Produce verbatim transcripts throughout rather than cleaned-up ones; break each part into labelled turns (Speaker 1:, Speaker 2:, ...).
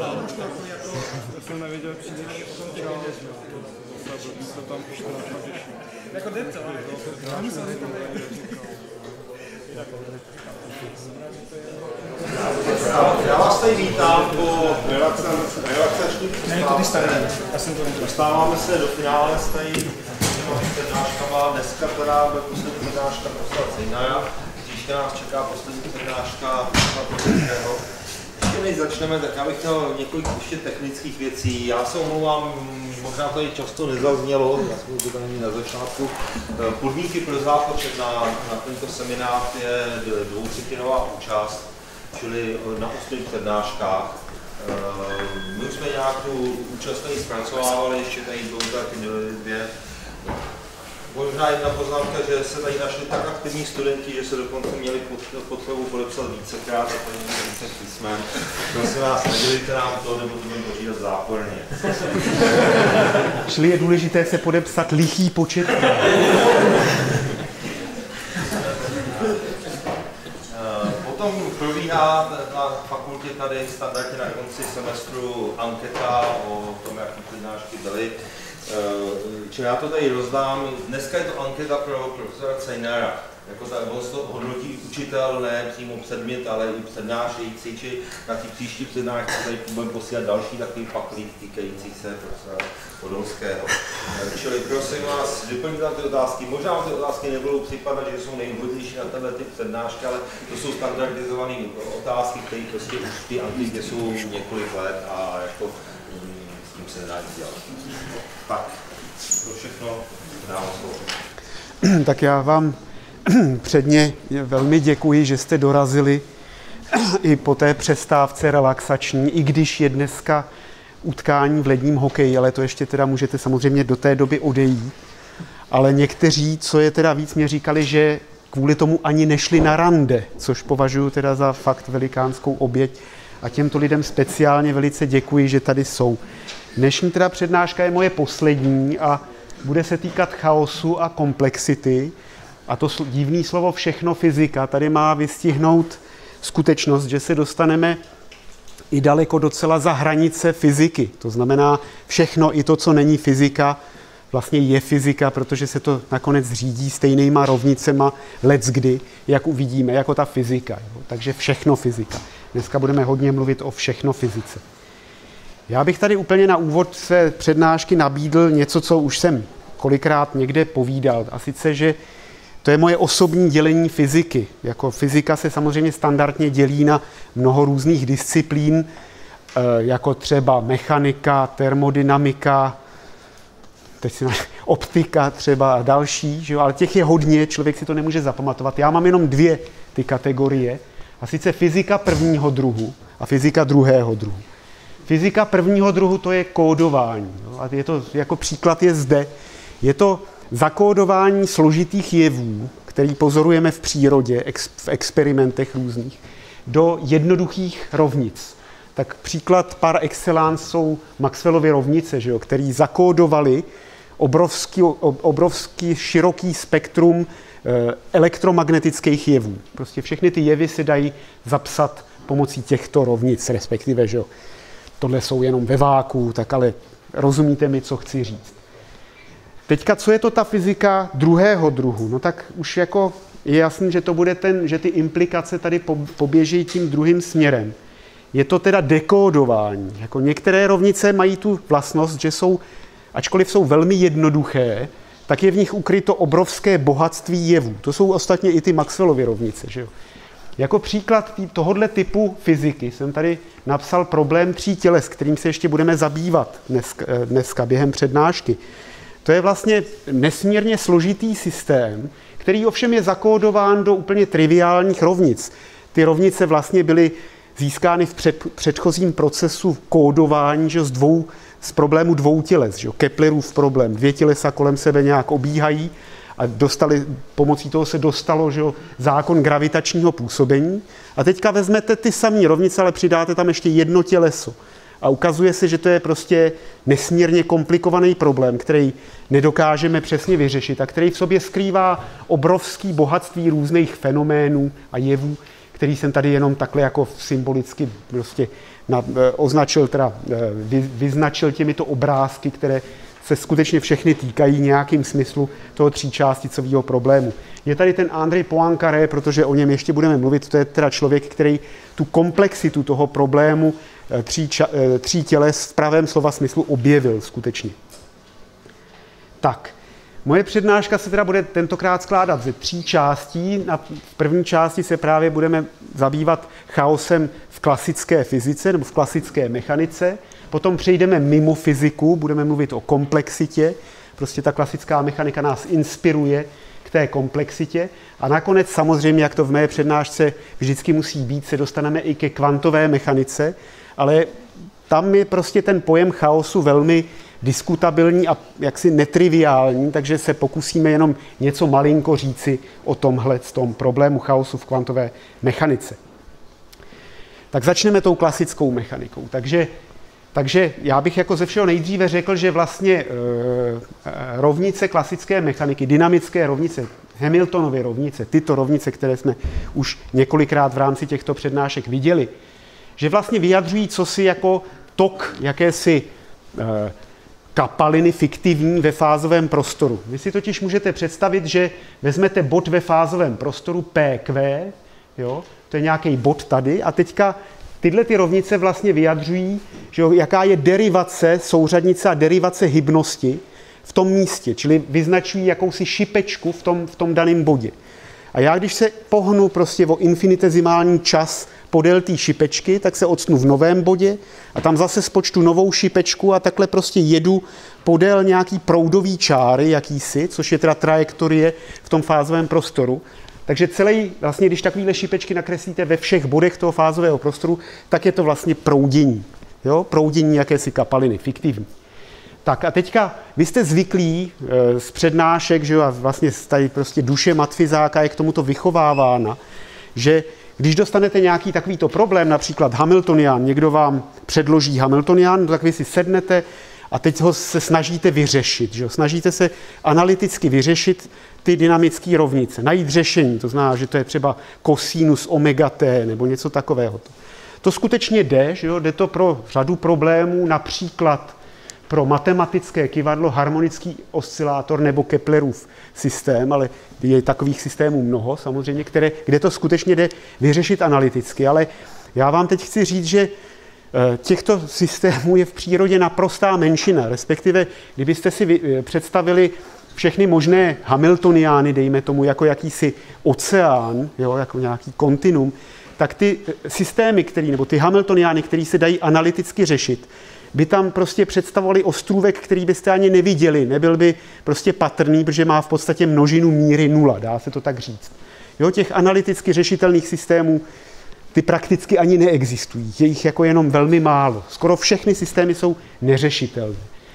Speaker 1: Já jsem nevěděl, přijde, že potom ty vědět, že to tam čtrnáct řeší. Jako depce, ale já musím si to
Speaker 2: Já vás tady vítám po relaxační přestávce. Dostáváme se do finále s tady přednáškama. Dneska teda bude poslední přednáška profesora Cejnara. Příště nás čeká poslední přednáška profesora. Ještě než začneme, tak já bych chtěl několik ještě technických věcí. Já se omlouvám, možná tady často nezaznělo, já jsem to tady na začátku. Podmínky pro zápočet na, na tento seminář je dvoutřetinová účast, čili na osmi přednáškách. My už jsme nějak tu účast tady zpracovávali, ještě tady budou taky dvě. Možná jedna poznámka, že se tady našli tak aktivní studenti, že se dokonce měli potřebu podepsat vícekrát a tady více písmen. Prosím vás, nedělejte nám to, nebo to budeme pořídat záporně.
Speaker 3: Čili je důležité se podepsat lichý počet.
Speaker 2: Potom probíhá na fakultě tady standardně na konci semestru anketa o tom, jaký přednášky byly. Čili já to tady rozdám. Dneska je to anketa pro profesora Cejnara. Jako ta, on to hodnotí učitel, ne přímo předmět, ale i přednášející, či na ty příští přednášky tady budeme posílat další takový paklík týkající se profesora Podolského. Čili prosím vás, vyplňte tam ty otázky. Možná ty otázky nebudou připadat, že jsou nejvhodnější na tenhle typ přednášky, ale to jsou standardizované otázky, které prostě už v té antiky jsou několik let a jako s tím se nedá nic dělat. Tak, to všechno dávám slovo.
Speaker 3: Tak já vám předně velmi děkuji, že jste dorazili i po té přestávce relaxační, i když je dneska utkání v ledním hokeji, ale to ještě teda můžete samozřejmě do té doby odejít. Ale někteří, co je teda víc, mě říkali, že kvůli tomu ani nešli na rande, což považuji teda za fakt velikánskou oběť. A těmto lidem speciálně velice děkuji, že tady jsou. Dnešní teda přednáška je moje poslední a bude se týkat chaosu a komplexity. A to divné slovo všechno fyzika tady má vystihnout skutečnost, že se dostaneme i daleko docela za hranice fyziky. To znamená všechno, i to, co není fyzika, vlastně je fyzika, protože se to nakonec řídí stejnýma rovnicema leckdy, jak uvidíme, jako ta fyzika. Takže všechno fyzika. Dneska budeme hodně mluvit o všechno fyzice. Já bych tady úplně na úvod své přednášky nabídl něco, co už jsem kolikrát někde povídal. A sice, že to je moje osobní dělení fyziky. Jako fyzika se samozřejmě standardně dělí na mnoho různých disciplín, jako třeba mechanika, termodynamika, teď si na, optika třeba a další, že jo? Ale těch je hodně, člověk si to nemůže zapamatovat. Já mám jenom dvě ty kategorie, a sice fyzika prvního druhu a fyzika druhého druhu. Fyzika prvního druhu to je kódování. Jo? A je to, jako příklad je zde. Je to zakódování složitých jevů, který pozorujeme v přírodě, ex, v experimentech různých, do jednoduchých rovnic. Tak příklad par excellence jsou Maxwellovy rovnice, že jo, který zakódovali obrovský, obrovský široký spektrum e, elektromagnetických jevů. Prostě všechny ty jevy se dají zapsat pomocí těchto rovnic, respektive, že jo. Tohle jsou jenom ve váku, tak ale rozumíte mi, co chci říct. Teďka, co je to ta fyzika druhého druhu? No tak už jako je jasný, že to bude ten, že ty implikace tady poběží tím druhým směrem. Je to teda dekódování. Jako některé rovnice mají tu vlastnost, že jsou, ačkoliv jsou velmi jednoduché, tak je v nich ukryto obrovské bohatství jevů. To jsou ostatně i ty Maxwellovy rovnice, že jo? Jako příklad tohohle typu fyziky jsem tady napsal problém tří těles, kterým se ještě budeme zabývat dneska, dneska během přednášky. To je vlastně nesmírně složitý systém, který ovšem je zakódován do úplně triviálních rovnic. Ty rovnice vlastně byly získány v před, předchozím procesu kódování, že z, dvou, z problému dvou těles. Že Keplerův problém. Dvě tělesa kolem sebe nějak obíhají a dostali, pomocí toho se dostalo, že zákon gravitačního působení. A teďka vezmete ty samé rovnice, ale přidáte tam ještě jedno těleso. A ukazuje se, že to je prostě nesmírně komplikovaný problém, který nedokážeme přesně vyřešit a který v sobě skrývá obrovský bohatství různých fenoménů a jevů, který jsem tady jenom takhle jako symbolicky prostě na, označil, teda vy, vyznačil těmito obrázky, které se skutečně všechny týkají nějakým smyslu toho tříčásticového problému. Je tady ten Andrej Poincaré, protože o něm ještě budeme mluvit, to je teda člověk, který tu komplexitu toho problému tří, ča, tří těles v pravém slova smyslu objevil skutečně. Tak, moje přednáška se teda bude tentokrát skládat ze tří částí. Na první části se právě budeme zabývat chaosem v klasické fyzice nebo v klasické mechanice. Potom přejdeme mimo fyziku, budeme mluvit o komplexitě. Prostě ta klasická mechanika nás inspiruje k té komplexitě. A nakonec samozřejmě, jak to v mé přednášce vždycky musí být, se dostaneme i ke kvantové mechanice, ale tam je prostě ten pojem chaosu velmi diskutabilní a jaksi netriviální, takže se pokusíme jenom něco malinko říci o tomhle, z tom problému chaosu v kvantové mechanice. Tak začneme tou klasickou mechanikou. Takže, takže já bych jako ze všeho nejdříve řekl, že vlastně e, rovnice klasické mechaniky, dynamické rovnice, Hamiltonovy rovnice, tyto rovnice, které jsme už několikrát v rámci těchto přednášek viděli, že vlastně vyjadřují cosi jako tok jakési e, kapaliny fiktivní ve fázovém prostoru. Vy si totiž můžete představit, že vezmete bod ve fázovém prostoru P Q, jo, to je nějaký bod tady, a teďka tyhle ty rovnice vlastně vyjadřují, že jo, jaká je derivace, souřadnice a derivace hybnosti v tom místě, čili vyznačují jakousi šipečku v tom, v tom daném bodě. A já, když se pohnu prostě o infinitezimální čas podél té šipečky, tak se octnu v novém bodě a tam zase spočtu novou šipečku a takhle prostě jedu podél nějaký proudový čáry, jakýsi, což je teda trajektorie v tom fázovém prostoru. Takže celý, vlastně, když takovýhle šipečky nakreslíte ve všech bodech toho fázového prostoru, tak je to vlastně proudění. Jo? Proudění jakési kapaliny, fiktivní. Tak a teďka, vy jste zvyklí e, z přednášek, že jo, a vlastně tady prostě duše matfizáka je k tomuto vychovávána, že když dostanete nějaký takovýto problém, například Hamiltonián, někdo vám předloží Hamiltonián, no tak vy si sednete a teď ho se snažíte vyřešit. Že jo? Snažíte se analyticky vyřešit ty dynamické rovnice, najít řešení, to znamená, že to je třeba kosinus omega t nebo něco takového. To skutečně jde, že jo? Jde to pro řadu problémů, například pro matematické kyvadlo, harmonický oscilátor nebo Keplerův systém, ale je takových systémů mnoho samozřejmě, které, kde to skutečně jde vyřešit analyticky, ale já vám teď chci říct, že těchto systémů je v přírodě naprostá menšina, respektive kdybyste si představili všechny možné Hamiltoniány, dejme tomu, jako jakýsi oceán, jo, jako nějaký kontinuum, tak ty systémy, který, nebo ty Hamiltoniány, které se dají analyticky řešit, by tam prostě představovali ostrůvek, který byste ani neviděli, nebyl by prostě patrný, protože má v podstatě množinu míry nula, dá se to tak říct. Jo, těch analyticky řešitelných systémů, ty prakticky ani neexistují, je jich jako jenom velmi málo. Skoro všechny systémy jsou neřešitelné.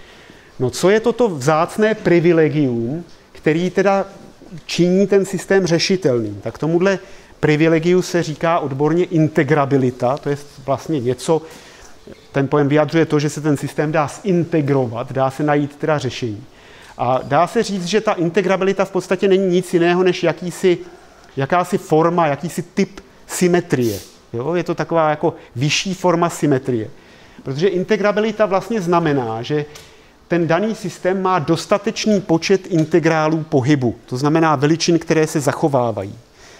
Speaker 3: No co je toto vzácné privilegium, který teda činí ten systém řešitelným? Tak tomuhle privilegiu se říká odborně integrabilita, to je vlastně něco, ten pojem vyjadřuje to, že se ten systém dá zintegrovat, dá se najít teda řešení. A dá se říct, že ta integrabilita v podstatě není nic jiného, než jakýsi, jakási forma, jakýsi typ symetrie. Jo? Je to taková jako vyšší forma symetrie. Protože integrabilita vlastně znamená, že ten daný systém má dostatečný počet integrálů pohybu, to znamená veličin, které se zachovávají.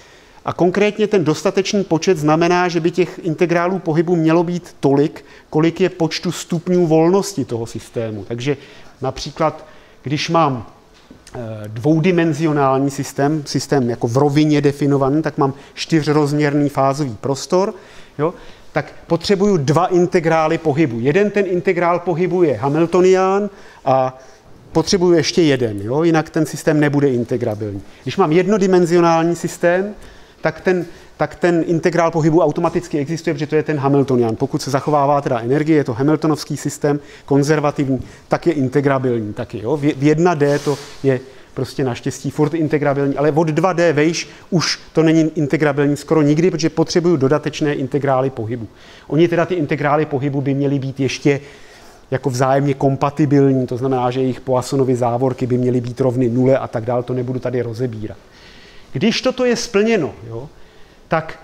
Speaker 3: A konkrétně ten dostatečný počet znamená, že by těch integrálů pohybu mělo být tolik, kolik je počtu stupňů volnosti toho systému. Takže například, když mám dvoudimenzionální systém, systém jako v rovině definovaný, tak mám čtyřrozměrný fázový prostor, jo, tak potřebuju dva integrály pohybu. Jeden ten integrál pohybu je Hamiltonián a potřebuju ještě jeden, jo, jinak ten systém nebude integrabilní. Když mám jednodimenzionální systém, tak ten, tak ten integrál pohybu automaticky existuje, protože to je ten Hamiltonián. Pokud se zachovává teda energie, je to Hamiltonovský systém, konzervativní, tak je integrabilní taky. Jo? V jedna dé to je prostě naštěstí furt integrabilní, ale od dva dé vejš už to není integrabilní skoro nikdy, protože potřebuju dodatečné integrály pohybu. Oni teda ty integrály pohybu by měly být ještě jako vzájemně kompatibilní, to znamená, že jejich Poissonovy závorky by měly být rovny nule a tak dále, to nebudu tady rozebírat. Když toto je splněno, jo, tak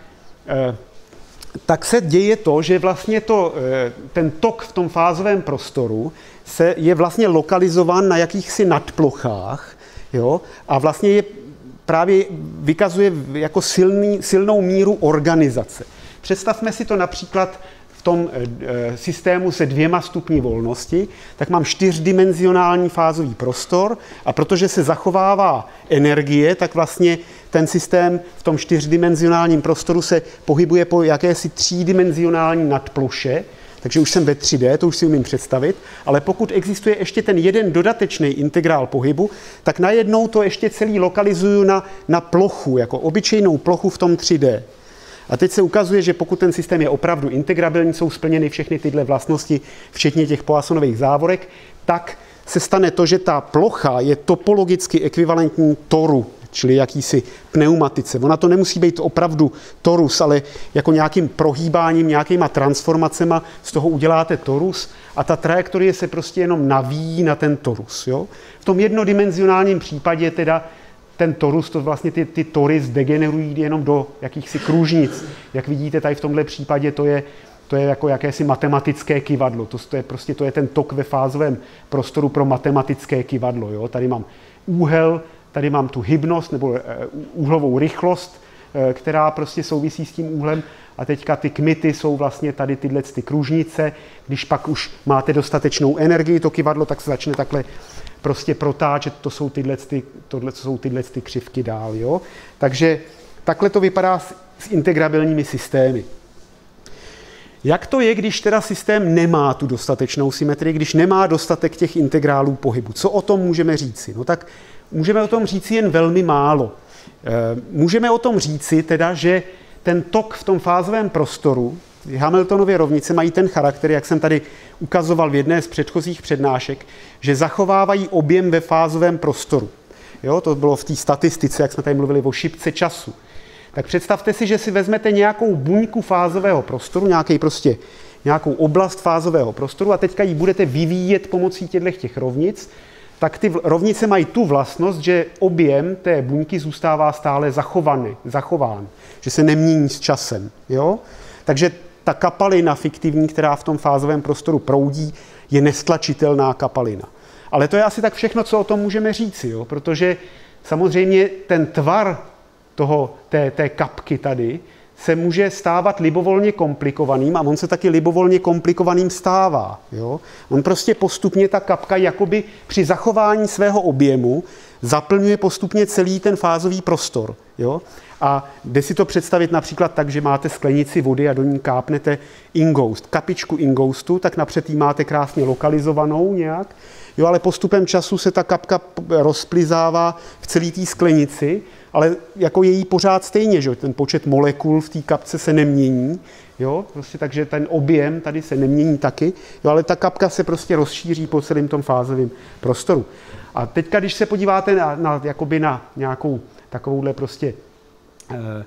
Speaker 3: tak se děje to, že vlastně to, ten tok v tom fázovém prostoru se je vlastně lokalizován na jakýchsi nadplochách, jo, a vlastně je právě vykazuje jako silný, silnou míru organizace. Představme si to například v tom e, systému se dvěma stupni volnosti, tak mám čtyřdimenzionální fázový prostor a protože se zachovává energie, tak vlastně ten systém v tom čtyřdimenzionálním prostoru se pohybuje po jakési třídimenzionální nadploše, takže už jsem ve tři dé, to už si umím představit, ale pokud existuje ještě ten jeden dodatečný integrál pohybu, tak najednou to ještě celý lokalizuju na, na plochu, jako obyčejnou plochu v tom tři dé. A teď se ukazuje, že pokud ten systém je opravdu integrabilní, jsou splněny všechny tyhle vlastnosti, včetně těch Poissonových závorek, tak se stane to, že ta plocha je topologicky ekvivalentní toru, čili jakýsi pneumatice. Ona to nemusí být opravdu torus, ale jako nějakým prohýbáním, nějakýma transformacema z toho uděláte torus a ta trajektorie se prostě jenom navíjí na ten torus. Jo? V tom jednodimenzionálním případě teda ten torus, to vlastně ty, ty tory zdegenerují jenom do jakýchsi kružnic. Jak vidíte tady v tomhle případě, to je, to je jako jakési matematické kyvadlo. To, to, je prostě, to je ten tok ve fázovém prostoru pro matematické kyvadlo. Jo? Tady mám úhel, tady mám tu hybnost nebo úhlovou rychlost, která prostě souvisí s tím úhlem. A teďka ty kmity jsou vlastně tady tyhle ty kružnice. Když pak už máte dostatečnou energii, to kyvadlo, tak se začne takhle prostě protáčet, to jsou tyhle, ty, tohle jsou tyhle ty křivky dál. Jo? Takže takhle to vypadá s, s integrabilními systémy. Jak to je, když teda systém nemá tu dostatečnou symetrii, když nemá dostatek těch integrálů pohybu? Co o tom můžeme říci? No tak můžeme o tom říci jen velmi málo. Můžeme o tom říci teda, že ten tok v tom fázovém prostoru, Hamiltonovy rovnice mají ten charakter, jak jsem tady ukazoval v jedné z předchozích přednášek, že zachovávají objem ve fázovém prostoru. Jo, to bylo v té statistice, jak jsme tady mluvili o šipce času. Tak představte si, že si vezmete nějakou buňku fázového prostoru, nějaký prostě, nějakou oblast fázového prostoru a teďka ji budete vyvíjet pomocí těchto těch rovnic, tak ty rovnice mají tu vlastnost, že objem té buňky zůstává stále zachovaný, zachován, že se nemění s časem. Jo? Takže ta kapalina fiktivní, která v tom fázovém prostoru proudí, je nestlačitelná kapalina. Ale to je asi tak všechno, co o tom můžeme říci, jo? Protože samozřejmě ten tvar toho, té, té kapky tady se může stávat libovolně komplikovaným a on se taky libovolně komplikovaným stává. Jo? On prostě postupně, ta kapka jakoby při zachování svého objemu zaplňuje postupně celý ten fázový prostor. Jo? A jde si to představit například tak, že máte sklenici vody a do ní kápnete ingoust, kapičku ingoustu, tak napřed ji máte krásně lokalizovanou nějak, jo, ale postupem času se ta kapka rozplizává v celé té sklenici, ale jako je jí pořád stejně, že ten počet molekul v té kapce se nemění, jo, prostě takže ten objem tady se nemění taky, jo, ale ta kapka se prostě rozšíří po celém tom fázovém prostoru. A teďka, když se podíváte na, na, jakoby na nějakou takovouhle prostě eh,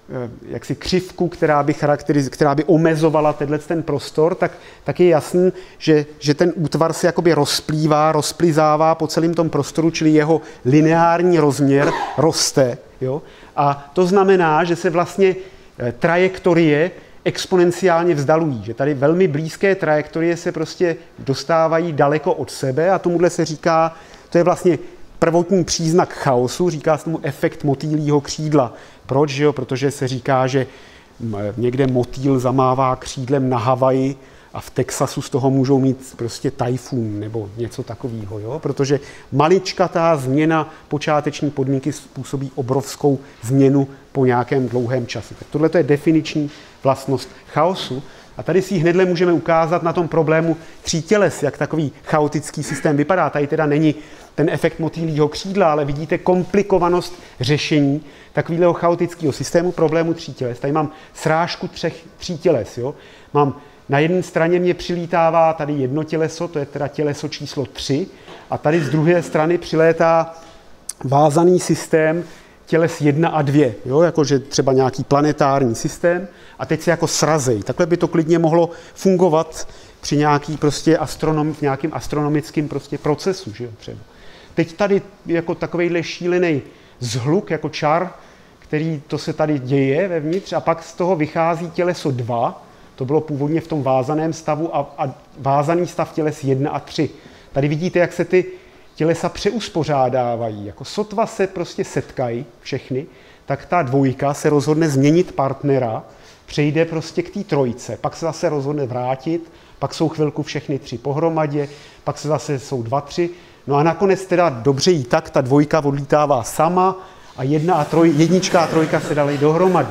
Speaker 3: jaksi křivku, která by, charakteriz- která by omezovala tenhle ten prostor, tak, tak je jasný, že, že ten útvar se jakoby rozplývá, rozplizává po celém tom prostoru, čili jeho lineární rozměr roste. Jo? A to znamená, že se vlastně trajektorie exponenciálně vzdalují, že tady velmi blízké trajektorie se prostě dostávají daleko od sebe a tomuhle se říká, to je vlastně prvotní příznak chaosu, říká se tomu efekt motýlího křídla. Proč? Že jo? Protože se říká, že někde motýl zamává křídlem na Havaji a v Texasu z toho můžou mít prostě tajfun nebo něco takového. Jo? Protože maličkatá změna počáteční podmínky způsobí obrovskou změnu po nějakém dlouhém čase. Tak tohle je definiční vlastnost chaosu. A tady si ji hnedle můžeme ukázat na tom problému tří těles, jak takový chaotický systém vypadá. Tady teda není ten efekt motýlího křídla, ale vidíte komplikovanost řešení takového chaotického systému problému tří těles. Tady mám srážku třech, tří těles. Jo? Mám na jedné straně mě přilítává tady jedno těleso, to je teda těleso číslo tři, a tady z druhé strany přilétá vázaný systém těles jedna a dvě, jo? Jakože třeba nějaký planetární systém a teď se jako srazej. Takhle by to klidně mohlo fungovat při nějaký prostě astronom, v nějakým astronomickým prostě procesu, že jo, třeba. Teď tady jako takovejhle šílený zhluk, jako čar, který to se tady děje vevnitř, a pak z toho vychází těleso dva, to bylo původně v tom vázaném stavu, a, a vázaný stav těles jedna a tři. Tady vidíte, jak se ty tělesa přeuspořádávají. Jako sotva se prostě setkají všechny, tak ta dvojka se rozhodne změnit partnera, přejde prostě k té trojce, pak se zase rozhodne vrátit, pak jsou chvilku všechny tři pohromadě, pak se zase jsou dva, tři. No a nakonec teda dobře jí tak, ta dvojka odlítává sama a jedna a troj, jednička a trojka se daly dohromady.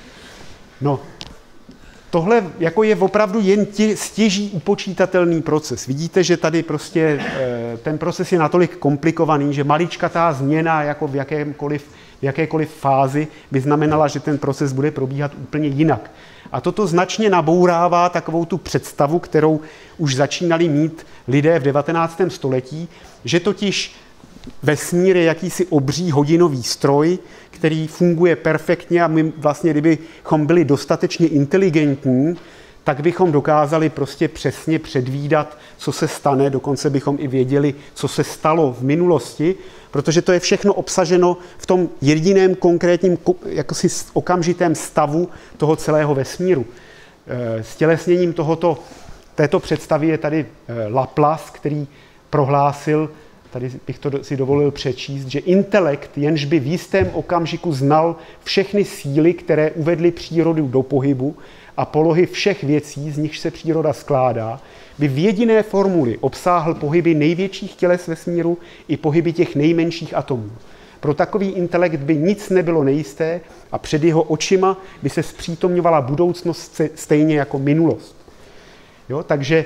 Speaker 3: No, tohle jako je opravdu jen tě, stěží upočítatelný proces. Vidíte, že tady prostě ten proces je natolik komplikovaný, že maličkatá změna jako v jakémkoliv, v jakékoliv fázi by znamenala, že ten proces bude probíhat úplně jinak. A toto značně nabourává takovou tu představu, kterou už začínali mít lidé v devatenáctém století, že totiž vesmír je jakýsi obří hodinový stroj, který funguje perfektně, a my vlastně, kdybychom byli dostatečně inteligentní, tak bychom dokázali prostě přesně předvídat, co se stane, dokonce bychom i věděli, co se stalo v minulosti, protože to je všechno obsaženo v tom jediném konkrétním jakosi okamžitém stavu toho celého vesmíru. Stělesněním tohoto, této představy je tady Laplace, který prohlásil, tady bych to si dovolil přečíst, že intelekt, jenž by v jistém okamžiku znal všechny síly, které uvedly přírodu do pohybu a polohy všech věcí, z nichž se příroda skládá, by v jediné formuli obsáhl pohyby největších těles vesmíru i pohyby těch nejmenších atomů. Pro takový intelekt by nic nebylo nejisté a před jeho očima by se zpřítomňovala budoucnost stejně jako minulost. Jo, takže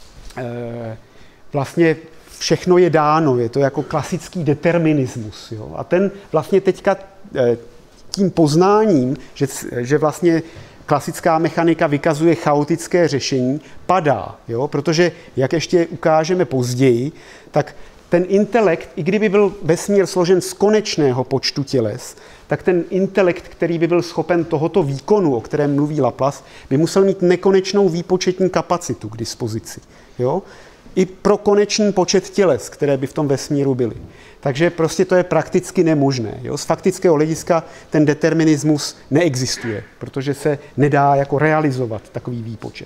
Speaker 3: e, vlastně všechno je dáno, je to jako klasický determinismus. Jo? A ten vlastně teďka e, tím poznáním, že, že vlastně klasická mechanika vykazuje chaotické řešení, padá, jo? Protože, jak ještě ukážeme později, tak ten intelekt, i kdyby byl vesmír složen z konečného počtu těles, tak ten intelekt, který by byl schopen tohoto výkonu, o kterém mluví Laplace, by musel mít nekonečnou výpočetní kapacitu k dispozici. Jo? I pro konečný počet těles, které by v tom vesmíru byly. Takže prostě to je prakticky nemožné. Jo? Z faktického hlediska ten determinismus neexistuje, protože se nedá jako realizovat takový výpočet.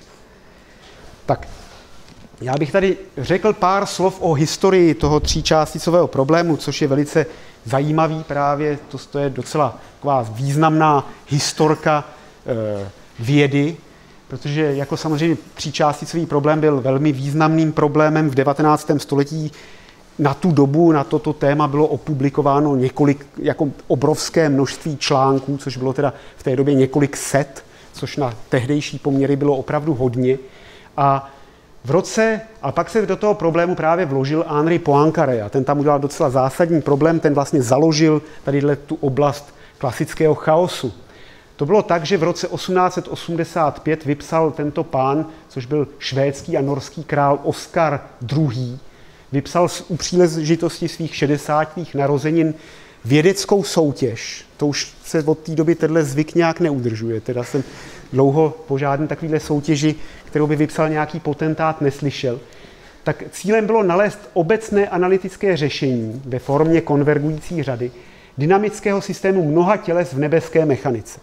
Speaker 3: Tak, já bych tady řekl pár slov o historii toho tříčásticového problému, což je velice zajímavý právě, to, to je docela taková významná historka e, vědy, protože jako samozřejmě tříčásticový problém byl velmi významným problémem v devatenáctém století. Na tu dobu, na toto téma bylo opublikováno několik, jako obrovské množství článků, což bylo teda v té době několik set, což na tehdejší poměry bylo opravdu hodně. A v roce, a pak se do toho problému právě vložil Henri Poincaré a ten tam udělal docela zásadní problém, ten vlastně založil tadyhle tu oblast klasického chaosu. To bylo tak, že v roce osmnáct set osmdesát pět vypsal tento pán, což byl švédský a norský král Oskar druhý., vypsal u příležitosti svých šedesátých narozenin vědeckou soutěž. To už se od té doby tenhle zvyk nějak neudržuje. Teda jsem dlouho po žádné takovéhle soutěži, kterou by vypsal nějaký potentát, neslyšel. Tak cílem bylo nalézt obecné analytické řešení ve formě konvergující řady dynamického systému mnoha těles v nebeské mechanice.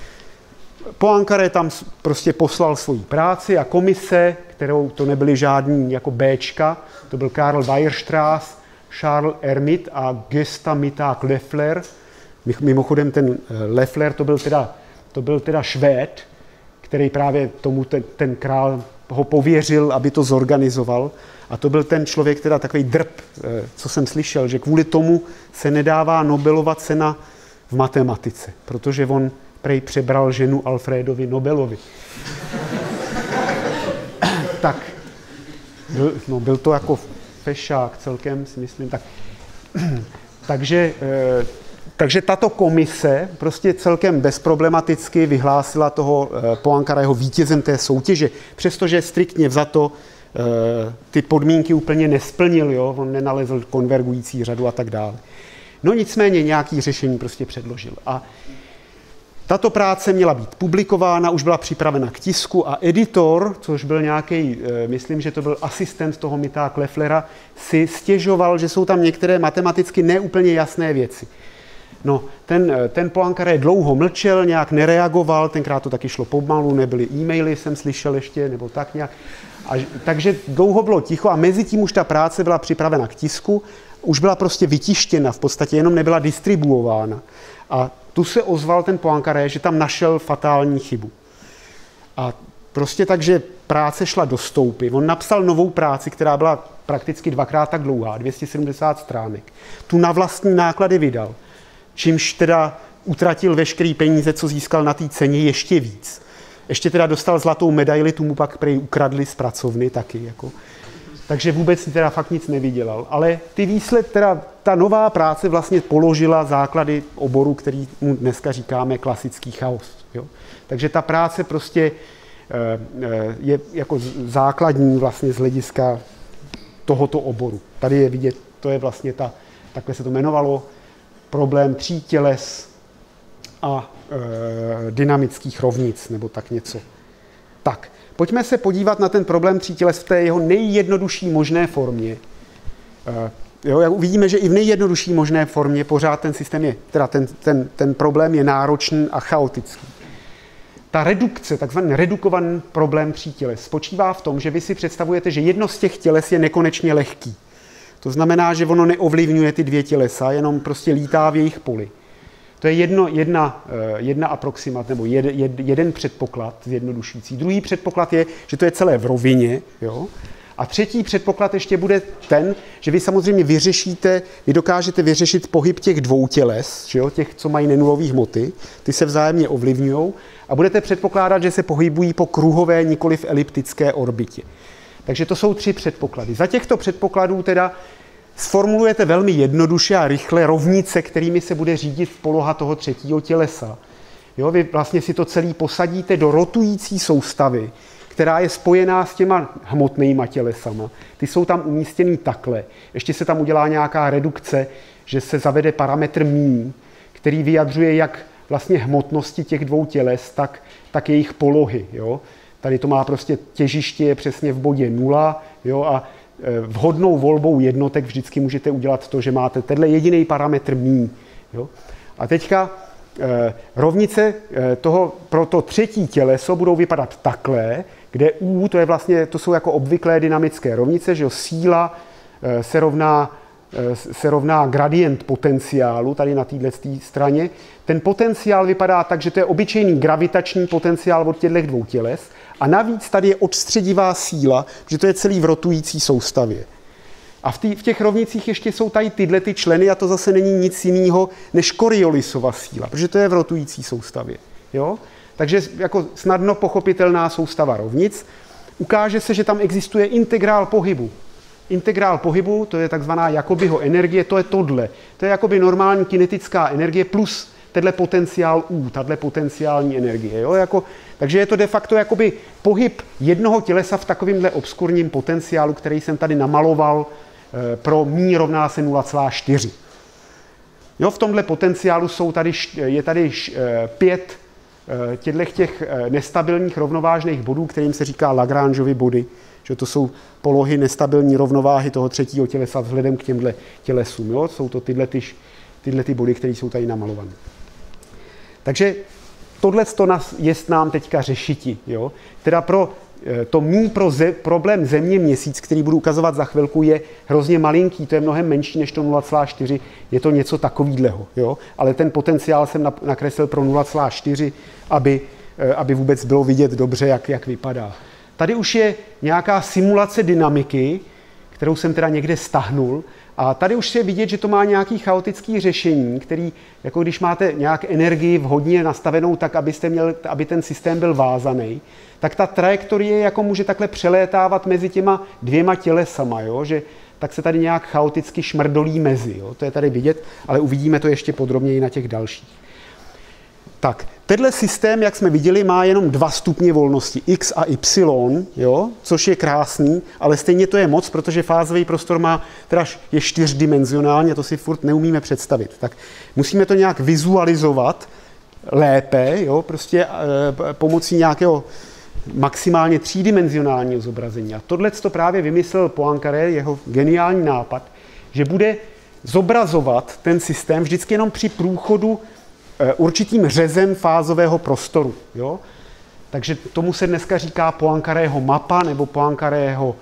Speaker 3: Poincaré tam prostě poslal svoji práci a komise, kterou to nebyly žádní jako Bčka, to byl Karl Weierstrass, Charles Hermit a Gösta Mittag Leffler. Mimochodem ten Leffler to byl teda, to byl teda Švéd, který právě tomu ten, ten král ho pověřil, aby to zorganizoval. A to byl ten člověk, teda takový drb, co jsem slyšel, že kvůli tomu se nedává Nobelova cena v matematice, protože on prej přebral ženu Alfredovi Nobelovi. Tak, byl, no, byl to jako fešák celkem, si myslím. Tak, takže, e, takže tato komise prostě celkem bezproblematicky vyhlásila toho e, Poincarého vítězem té soutěže, přestože striktně vzato e, ty podmínky úplně nesplnil, jo? On nenalezl konvergující řadu a tak dále. No nicméně nějaký řešení prostě předložil. A tato práce měla být publikována, už byla připravena k tisku a editor, což byl nějaký, myslím, že to byl asistent toho Mittag Lefflera, si stěžoval, že jsou tam některé matematicky neúplně jasné věci. No, ten, ten Poincaré dlouho mlčel, nějak nereagoval, tenkrát to taky šlo pomalu, nebyly e-maily, jsem slyšel ještě, nebo tak nějak. A, takže dlouho bylo ticho a mezi tím už ta práce byla připravena k tisku, už byla prostě vytištěna, v podstatě jenom nebyla distribuována. A tu se ozval ten Poincaré, že tam našel fatální chybu. A prostě takže práce šla do stoupy. On napsal novou práci, která byla prakticky dvakrát tak dlouhá, dvě stě sedmdesát stránek. Tu na vlastní náklady vydal, čímž teda utratil veškerý peníze, co získal na té ceně, ještě víc. Ještě teda dostal zlatou medaili, tu mu pak prej ukradli z pracovny taky. Jako. Takže vůbec teda fakt nic nevydělal. Ale ty výsledky, teda ta nová práce vlastně položila základy oboru, který mu dneska říkáme klasický chaos. Jo? Takže ta práce prostě je jako základní vlastně z hlediska tohoto oboru. Tady je vidět, to je vlastně ta, takhle se to jmenovalo, problém tří těles a e, dynamických rovnic, nebo tak něco. Tak, pojďme se podívat na ten problém tří těles v té jeho nejjednodušší možné formě. E, jo, jak uvidíme, že i v nejjednodušší možné formě pořád ten systém je, teda ten, ten, ten problém je náročný a chaotický. Ta redukce, takzvaný redukovaný problém tří těles, spočívá v tom, že vy si představujete, že jedno z těch těles je nekonečně lehký. To znamená, že ono neovlivňuje ty dvě tělesa, jenom prostě lítá v jejich poli. To je jedno, jedna, jedna aproximat, nebo jed, jed, jeden předpoklad zjednodušující. Druhý předpoklad je, že to je celé v rovině. Jo? A třetí předpoklad ještě bude ten, že vy samozřejmě vyřešíte, vy dokážete vyřešit pohyb těch dvou těles, že jo? Těch, co mají nenulové hmoty, ty se vzájemně ovlivňují a budete předpokládat, že se pohybují po kruhové, nikoliv eliptické orbitě. Takže to jsou tři předpoklady. Za těchto předpokladů teda sformulujete velmi jednoduše a rychle rovnice, kterými se bude řídit poloha toho třetího tělesa. Jo, vy vlastně si to celé posadíte do rotující soustavy, která je spojená s těma hmotnýma tělesama. Ty jsou tam umístěný takhle. Ještě se tam udělá nějaká redukce, že se zavede parametr μ, který vyjadřuje jak vlastně hmotnosti těch dvou těles, tak, tak jejich polohy. Jo. Tady to má prostě těžiště je přesně v bodě nula, jo, a vhodnou volbou jednotek vždycky můžete udělat to, že máte tenhle jediný parametr μ. Jo. A teďka eh, rovnice eh, toho, pro to třetí těleso budou vypadat takhle, kde U, to je vlastně, to jsou jako obvyklé dynamické rovnice, že jo, síla eh, se rovná se rovná gradient potenciálu, tady na této straně. Ten potenciál vypadá tak, že to je obyčejný gravitační potenciál od těchto dvou těles a navíc tady je odstředivá síla, že to je celý v rotující soustavě. A v, tý, v těch rovnicích ještě jsou tady tyhle ty členy a to zase není nic jiného než Coriolisova síla, protože to je v rotující soustavě. Jo? Takže jako snadno pochopitelná soustava rovnic. Ukáže se, že tam existuje integrál pohybu. Integrál pohybu, to je takzvaná Jacobiho energie, to je tohle. To je jakoby normální kinetická energie plus tenhle potenciál U, tahle potenciální energie. Jo? Jako, takže je to de facto jakoby pohyb jednoho tělesa v takovémhle obskurním potenciálu, který jsem tady namaloval e, pro μ rovná se nula celá čtyři. Jo, v tomhle potenciálu jsou tady, je tady e, pět e, těchto těch e, nestabilních rovnovážných bodů, kterým se říká Lagrangeovy body. Že to jsou polohy nestabilní rovnováhy toho třetího tělesa vzhledem k těmhle tělesům. Jo? Jsou to tyhle, ty, tyhle ty body, které jsou tady namalované. Takže tohle je nám teďka řešiti. Jo? Teda pro to mý pro ze, problém země měsíc, který budu ukazovat za chvilku, je hrozně malinký, to je mnohem menší než to nula celá čtyři, je to něco takovýhleho. Jo? Ale ten potenciál jsem nakreslil pro nula celá čtyři, aby, aby vůbec bylo vidět dobře, jak, jak vypadá. Tady už je nějaká simulace dynamiky, kterou jsem teda někde stahnul. A tady už je vidět, že to má nějaký chaotický řešení, který, jako když máte nějak energii vhodně nastavenou tak, abyste měl, aby ten systém byl vázaný, tak ta trajektorie jako může takhle přelétávat mezi těma dvěma tělesama, jo? Že tak se tady nějak chaoticky šmrdolí mezi. Jo? To je tady vidět, ale uvidíme to ještě podrobněji na těch dalších. Tak, tenhle systém, jak jsme viděli, má jenom dva stupně volnosti, x a y, jo, což je krásný, ale stejně to je moc, protože fázový prostor má, teda je čtyřdimenzionálně, to si furt neumíme představit. Tak musíme to nějak vizualizovat lépe, jo, prostě e, pomocí nějakého maximálně třídimenzionálního zobrazení. A tohle to právě vymyslel Poincaré, jeho geniální nápad, že bude zobrazovat ten systém vždycky jenom při průchodu určitým řezem fázového prostoru. Jo? Takže tomu se dneska říká Poincarého mapa nebo Poincarého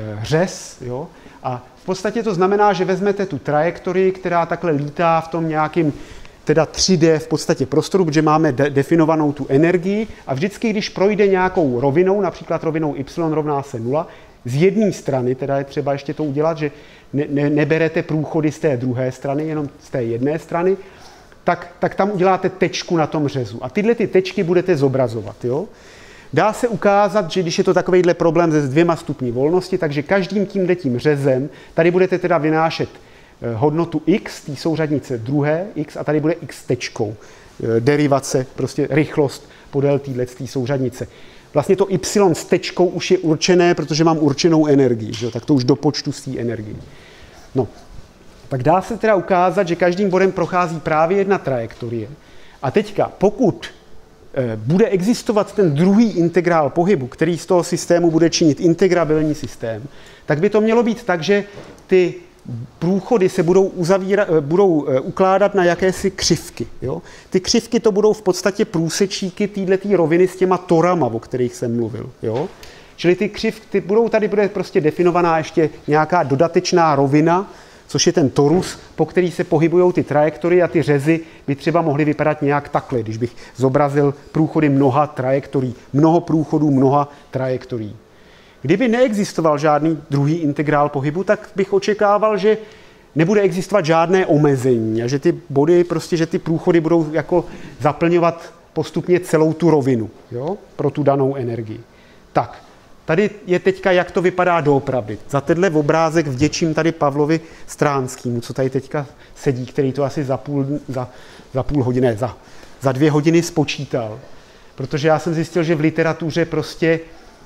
Speaker 3: řez. Jo? A v podstatě to znamená, že vezmete tu trajektorii, která takhle lítá v tom nějakým teda tři dé v podstatě prostoru, protože máme de- definovanou tu energii a vždycky, když projde nějakou rovinou, například rovinou y rovná se nula, z jedné strany, teda je třeba ještě to udělat, že ne- ne- neberete průchody z té druhé strany, jenom z té jedné strany, tak, tak tam uděláte tečku na tom řezu. A tyhle ty tečky budete zobrazovat. Jo? Dá se ukázat, že když je to takovejhle problém se dvěma stupni volnosti, takže každým tímhletím řezem, tady budete teda vynášet hodnotu x, té souřadnice druhé x, a tady bude x tečkou. Derivace, prostě rychlost podél této souřadnice. Vlastně to y s tečkou už je určené, protože mám určenou energii, že? Tak to už dopočtu z té energii. No, tak dá se teda ukázat, že každým bodem prochází právě jedna trajektorie. A teďka, pokud e, bude existovat ten druhý integrál pohybu, který z toho systému bude činit integrabilní systém, tak by to mělo být tak, že ty průchody se budou, uzavírat, budou ukládat na jakési křivky. Jo? Ty křivky to budou v podstatě průsečíky této roviny s těma torama, o kterých jsem mluvil. Jo? Čili ty křivky budou, tady bude prostě definovaná ještě nějaká dodatečná rovina, což je ten torus, po který se pohybují ty trajektorie a ty řezy by třeba mohly vypadat nějak takhle, když bych zobrazil průchody mnoha trajektorií, mnoho průchodů, mnoha trajektorií. Kdyby neexistoval žádný druhý integrál pohybu, tak bych očekával, že nebude existovat žádné omezení a že ty body, prostě, že ty průchody budou jako zaplňovat postupně celou tu rovinu, jo, pro tu danou energii. Tak, tady je teďka, jak to vypadá doopravdy. Za tenhle obrázek vděčím tady Pavlovi Stránskému, co tady teďka sedí, který to asi za půl, za, za půl hodiny, ne, za, za dvě hodiny spočítal. Protože já jsem zjistil, že v literatuře prostě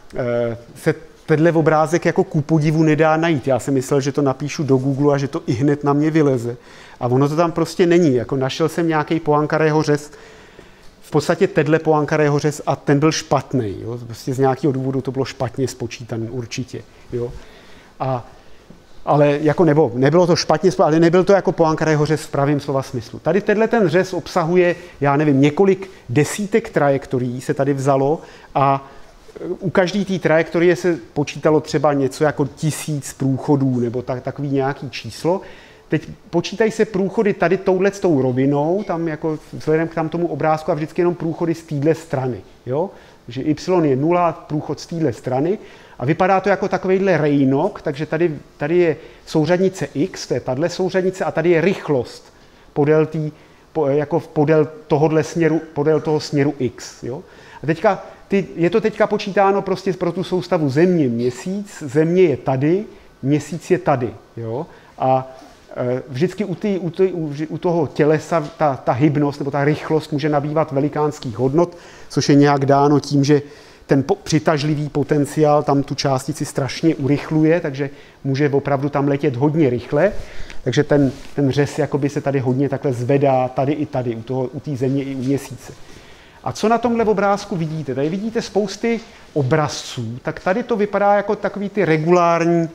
Speaker 3: se tenhle obrázek jako ku podivu nedá najít. Já jsem myslel, že to napíšu do Google a že to i hned na mě vyleze. A ono to tam prostě není. Jako našel jsem nějaký Poincarého řez, v podstatě tenhle Poincarého řez a ten byl špatný. Jo? Prostě z nějakého důvodu to bylo špatně spočítané určitě. Jo? A, ale jako nebo, nebylo to špatně, ale nebyl to jako Poincarého řez v pravém slova smyslu. Tady tenhle ten řez obsahuje, já nevím, několik desítek trajektorií se tady vzalo a u každé té trajektorie se počítalo třeba něco jako tisíc průchodů nebo tak, takový nějaký číslo. Teď počítají se průchody tady touhletou rovinou, tam jako vzhledem k tam tomu obrázku a vždycky jenom průchody z téhle strany. Jo? Že y je nula, průchod z téhle strany a vypadá to jako takovejhle rejnok, takže tady, tady je souřadnice x, to je tahle souřadnice a tady je rychlost podél, tý, po, jako podél tohohle směru, podél toho směru x. Jo? A teďka Ty, je to teďka počítáno prostě pro tu soustavu Země měsíc, Země je tady, měsíc je tady. Jo? A e, vždycky u, tý, u, tý, u, u toho tělesa ta, ta hybnost nebo ta rychlost může nabývat velikánských hodnot, což je nějak dáno tím, že ten po, přitažlivý potenciál tam tu částici strašně urychluje, takže může opravdu tam letět hodně rychle. Takže ten, ten řez jakoby se tady hodně takhle zvedá, tady i tady, u, toho, u té Země i u měsíce. A co na tomhle obrázku vidíte? Tady vidíte spousty obrazců, tak tady to vypadá jako takový ty regulární,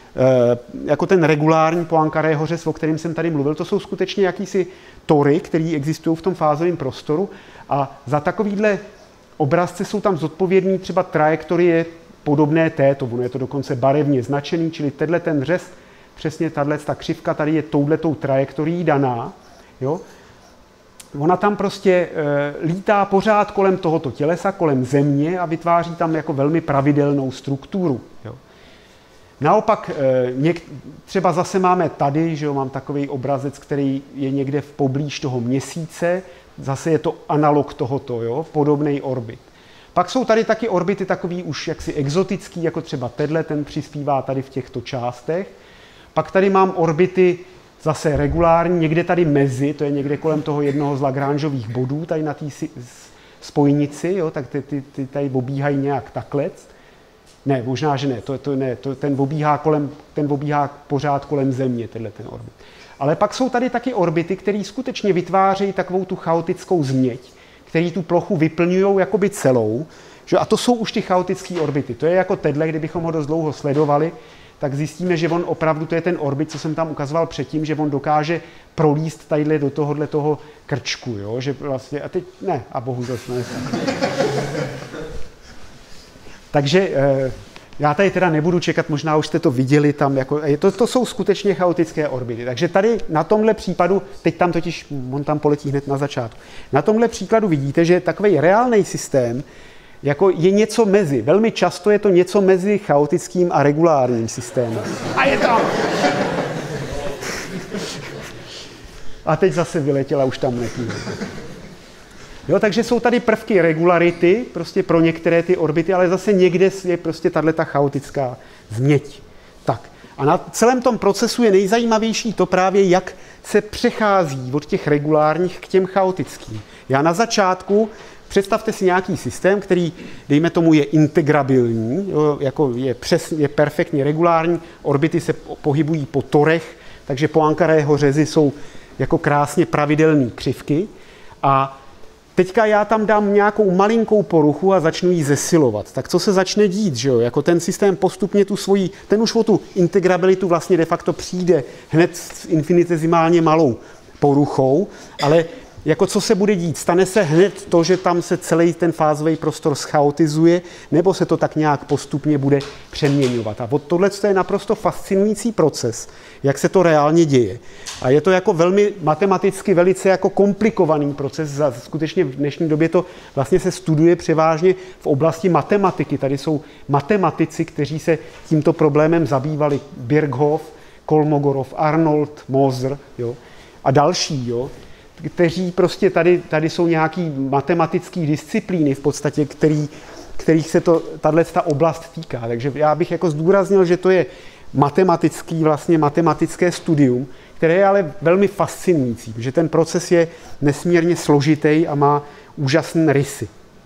Speaker 3: jako ten regulární Poincarého řez, o kterém jsem tady mluvil. To jsou skutečně jakýsi tory, které existují v tom fázovém prostoru a za takovýhle obrazce jsou tam zodpovědní třeba trajektorie podobné této. Ono je to dokonce barevně značený, čili tenhle ten řez, přesně tahle ta křivka tady je touhletou trajektorií daná. Jo? Ona tam prostě e, lítá pořád kolem tohoto tělesa, kolem Země a vytváří tam jako velmi pravidelnou strukturu. Jo. Naopak, e, něk, třeba zase máme tady, že jo, mám takový obrazec, který je někde v poblíž toho Měsíce, zase je to analog tohoto, jo, podobný orbit. Pak jsou tady taky orbity takový už jaksi exotický, jako třeba tenhle, ten přispívá tady v těchto částech. Pak tady mám orbity zase regulární, někde tady mezi, to je někde kolem toho jednoho z Lagrangeových bodů, tady na té spojnici, jo, tak ty, ty, ty tady obíhají nějak takhle. Ne, možná, že ne, to, to ne, to, ten, obíhá kolem, ten obíhá pořád kolem Země, tenhle ten orbit. Ale pak jsou tady taky orbity, které skutečně vytvářejí takovou tu chaotickou změť, které tu plochu vyplňují jakoby celou, že? A to jsou už ty chaotické orbity. To je jako tenhle, kdybychom ho dost dlouho sledovali, tak zjistíme, že on opravdu, to je ten orbit, co jsem tam ukazoval předtím, že on dokáže prolíst tadyhle do tohohle toho krčku, jo? Že vlastně, a teď ne, a bohužel ne. Takže já tady teda nebudu čekat, možná už jste to viděli tam, jako, to, to jsou skutečně chaotické orbity. Takže tady na tomhle případu, teď tam totiž, on tam poletí hned na začátku, na tomhle příkladu vidíte, že takový reálný systém jako je něco mezi, velmi často je to něco mezi chaotickým a regulárním systémem. A je tam! A teď zase vyletěla, už tam letí. Jo, takže jsou tady prvky regularity, prostě pro některé ty orbity, ale zase někde je prostě tato chaotická změť. Tak. A na celém tom procesu je nejzajímavější to právě, jak se přechází od těch regulárních k těm chaotickým. Já na začátku, představte si nějaký systém, který, dejme tomu, je integrabilní, jo, jako je, přes, je perfektně regulární, orbity se pohybují po torech, takže Poincarého řezy jsou jako krásně pravidelné křivky. A teďka já tam dám nějakou malinkou poruchu a začnu ji zesilovat. Tak co se začne dít, že jo? Jako ten systém postupně tu svoji, ten už o tu integrabilitu vlastně de facto přijde hned s infinitesimálně malou poruchou, ale jako co se bude dít? Stane se hned to, že tam se celý ten fázový prostor schaotizuje, nebo se to tak nějak postupně bude přeměňovat? A od tohle je naprosto fascinující proces, jak se to reálně děje. A je to jako velmi matematicky velice jako komplikovaný proces. Skutečně v dnešní době to vlastně se studuje převážně v oblasti matematiky. Tady jsou matematici, kteří se tímto problémem zabývali. Birkhoff, Kolmogorov, Arnold, Moser, jo, a další, jo, kteří prostě tady, tady jsou nějaký matematické disciplíny v podstatě, který, kterých se to, tato oblast týká. Takže já bych jako zdůraznil, že to je matematický, vlastně matematické studium, které je ale velmi fascinující, že ten proces je nesmírně složitý a má úžasné rysy.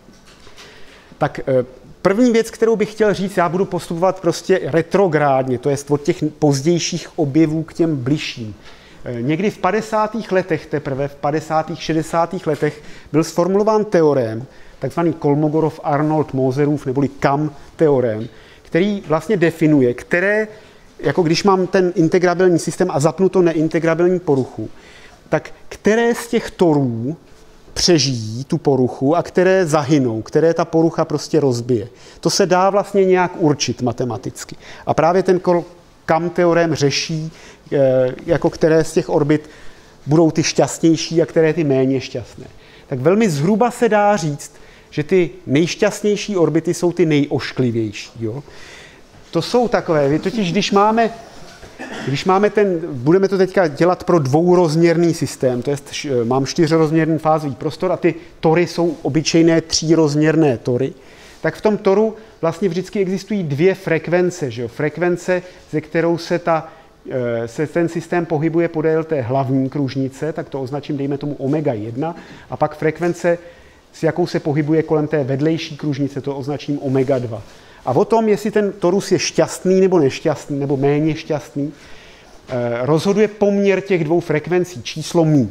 Speaker 3: Tak první věc, kterou bych chtěl říct, já budu postupovat prostě retrográdně, to jest od těch pozdějších objevů k těm bližším. Někdy v padesátých letech teprve, v padesátých šedesátých letech byl sformulován teorém, takzvaný Kolmogorov-Arnold-Moserův, neboli K A M teorém, který vlastně definuje, které, jako když mám ten integrabilní systém a zapnu to neintegrabilní poruchu, tak které z těch torů přežijí tu poruchu a které zahynou, které ta porucha prostě rozbije. To se dá vlastně nějak určit matematicky. A právě ten K A M teorém řeší, jako které z těch orbit budou ty šťastnější a které ty méně šťastné. Tak velmi zhruba se dá říct, že ty nejšťastnější orbity jsou ty nejošklivější. Jo? To jsou takové, vy totiž když máme, když máme ten, budeme to teďka dělat pro dvourozměrný systém, to jest mám čtyřrozměrný fázový prostor a ty tory jsou obyčejné třírozměrné tory, tak v tom toru vlastně vždycky existují dvě frekvence, že jo? Frekvence, ze kterou se, ta, se ten systém pohybuje podél té hlavní kružnice, tak to označím, dejme tomu omega jedna, a pak frekvence, s jakou se pohybuje kolem té vedlejší kružnice, to označím omega dva. A o tom, jestli ten torus je šťastný nebo nešťastný, nebo méně šťastný, rozhoduje poměr těch dvou frekvencí, číslo mí.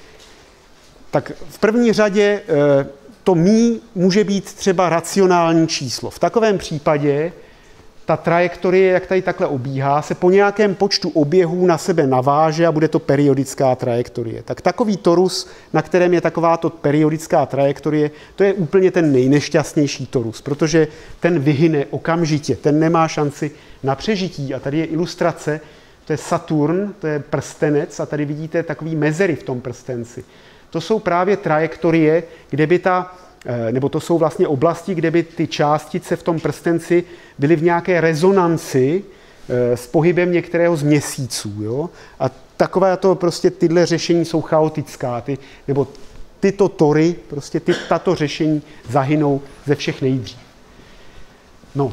Speaker 3: Tak v první řadě to mí může být třeba racionální číslo. V takovém případě ta trajektorie, jak tady takhle obíhá, se po nějakém počtu oběhů na sebe naváže a bude to periodická trajektorie. Tak takový torus, na kterém je takováto periodická trajektorie, to je úplně ten nejnešťastnější torus, protože ten vyhyne okamžitě, ten nemá šanci na přežití. A tady je ilustrace, to je Saturn, to je prstenec a tady vidíte takový mezery v tom prstenci. To jsou právě trajektorie, kde by ta, nebo to jsou vlastně oblasti, kde by ty částice v tom prstenci byly v nějaké rezonanci s pohybem některého z měsíců. Jo? A takové to prostě tyhle řešení jsou chaotická, ty, nebo tyto tory, prostě ty, tato řešení zahynou ze všech nejdřív. No.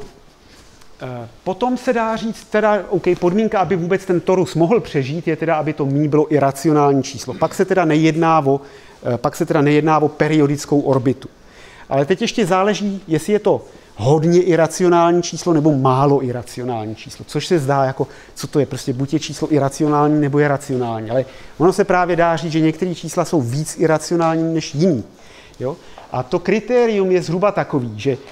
Speaker 3: Potom se dá říct, teda, OK, podmínka, aby vůbec ten torus mohl přežít, je teda, aby to mí bylo iracionální číslo. Pak se teda nejedná o, pak se teda nejedná o periodickou orbitu. Ale teď ještě záleží, jestli je to hodně iracionální číslo nebo málo iracionální číslo. Což se zdá jako, co to je, prostě buď je číslo iracionální nebo je racionální. Ale ono se právě dá říct, že některé čísla jsou víc iracionální než jiný. Jo? A to kritérium je zhruba takový, že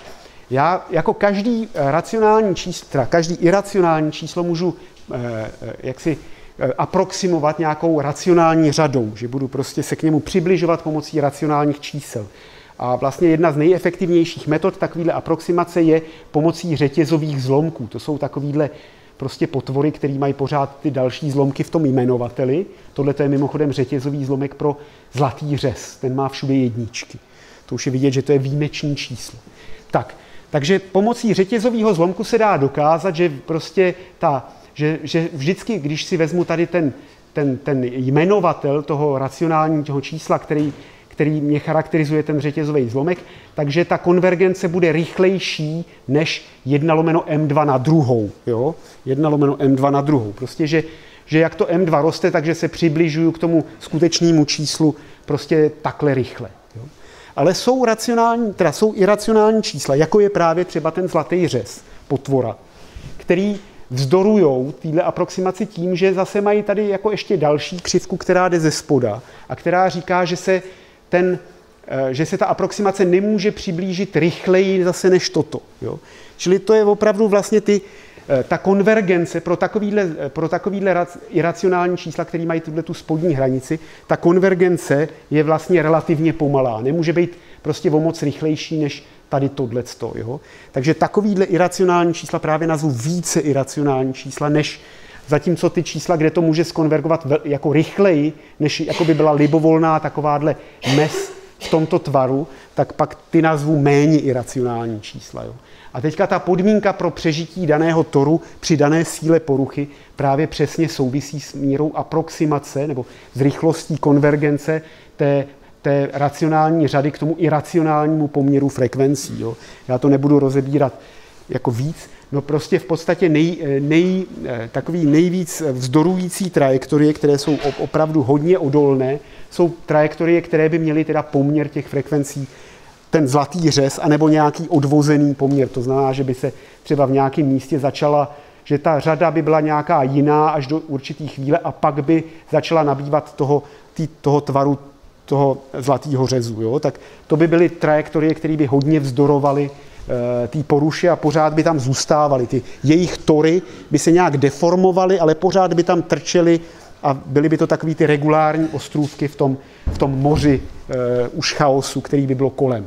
Speaker 3: Já jako každý racionální číslo, teda každý iracionální číslo můžu eh, jaksi eh, aproximovat nějakou racionální řadou, že budu prostě se k němu přibližovat pomocí racionálních čísel. A vlastně jedna z nejefektivnějších metod takovéhle aproximace je pomocí řetězových zlomků. To jsou takovéhle prostě potvory, které mají pořád ty další zlomky v tom jmenovateli. Tohle je mimochodem řetězový zlomek pro zlatý řez. Ten má všude jedničky. To už je vidět, že to je výjimečné číslo. Tak, takže pomocí řetězového zlomku se dá dokázat, že prostě ta, že, že vždycky, když si vezmu tady ten, ten, ten jmenovatel toho racionálního čísla, který který mě charakterizuje ten řetězový zlomek, takže ta konvergence bude rychlejší než jedna lomeno em dva na druhou. Jo? jedna lomeno em dva na druhou. Prostě, že, že jak to em dva roste, takže se přibližuju k tomu skutečnému číslu prostě takhle rychle. Jo? Ale jsou racionální, teda jsou iracionální čísla, jako je právě třeba ten zlatý řez, potvora, který vzdorujou téhle aproximaci tím, že zase mají tady jako ještě další křivku, která jde ze spoda a která říká, že se Ten, že se ta aproximace nemůže přiblížit rychleji zase než toto. Jo? Čili to je opravdu vlastně ty, ta konvergence pro takovýhle, pro takovýhle iracionální čísla, které mají tuhle tu spodní hranici, ta konvergence je vlastně relativně pomalá. Nemůže být prostě o moc rychlejší než tady tohleto. Jo? Takže takovýhle iracionální čísla právě nazvu více iracionální čísla, než zatímco ty čísla, kde to může skonvergovat jako rychleji, než jako by byla libovolná takováhle mez v tomto tvaru, tak pak ty nazvu méně iracionální čísla. Jo. A teďka ta podmínka pro přežití daného toru při dané síle poruchy právě přesně souvisí s mírou aproximace nebo s rychlostí konvergence té, té racionální řady k tomu iracionálnímu poměru frekvencí. Jo. Já to nebudu rozebírat jako víc. No prostě v podstatě nej, nej, takový nejvíc vzdorující trajektorie, které jsou opravdu hodně odolné, jsou trajektorie, které by měly teda poměr těch frekvencí, ten zlatý řez, anebo nějaký odvozený poměr. To znamená, že by se třeba v nějakém místě začala, že ta řada by byla nějaká jiná až do určitý chvíle a pak by začala nabývat toho, tý, toho tvaru toho zlatého řezu. Jo? Tak to by byly trajektorie, které by hodně vzdorovaly té poruše a pořád by tam zůstávaly. Ty jejich tory by se nějak deformovaly, ale pořád by tam trčely a byly by to takový ty regulární ostrůvky v tom, v tom moři e, už chaosu, který by bylo kolem.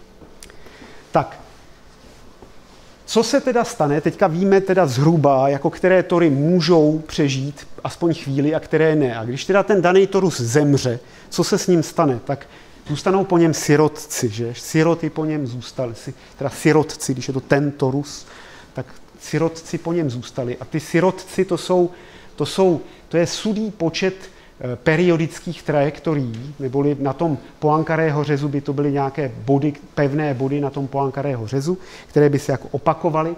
Speaker 3: Tak, co se teda stane? Teďka víme teda zhruba, jako které tory můžou přežít aspoň chvíli a které ne. A když teda ten daný torus zemře, co se s ním stane? Tak zůstanou po něm sirotci, že? Siroty po něm zůstaly, teda sirotci, když je to ten torus, tak sirotci po něm zůstali. A ty sirotci, to jsou, to jsou, to je sudý počet periodických trajektorií, neboli na tom Poincarého řezu by to byly nějaké body, pevné body na tom Poincarého řezu, které by se jako opakovaly.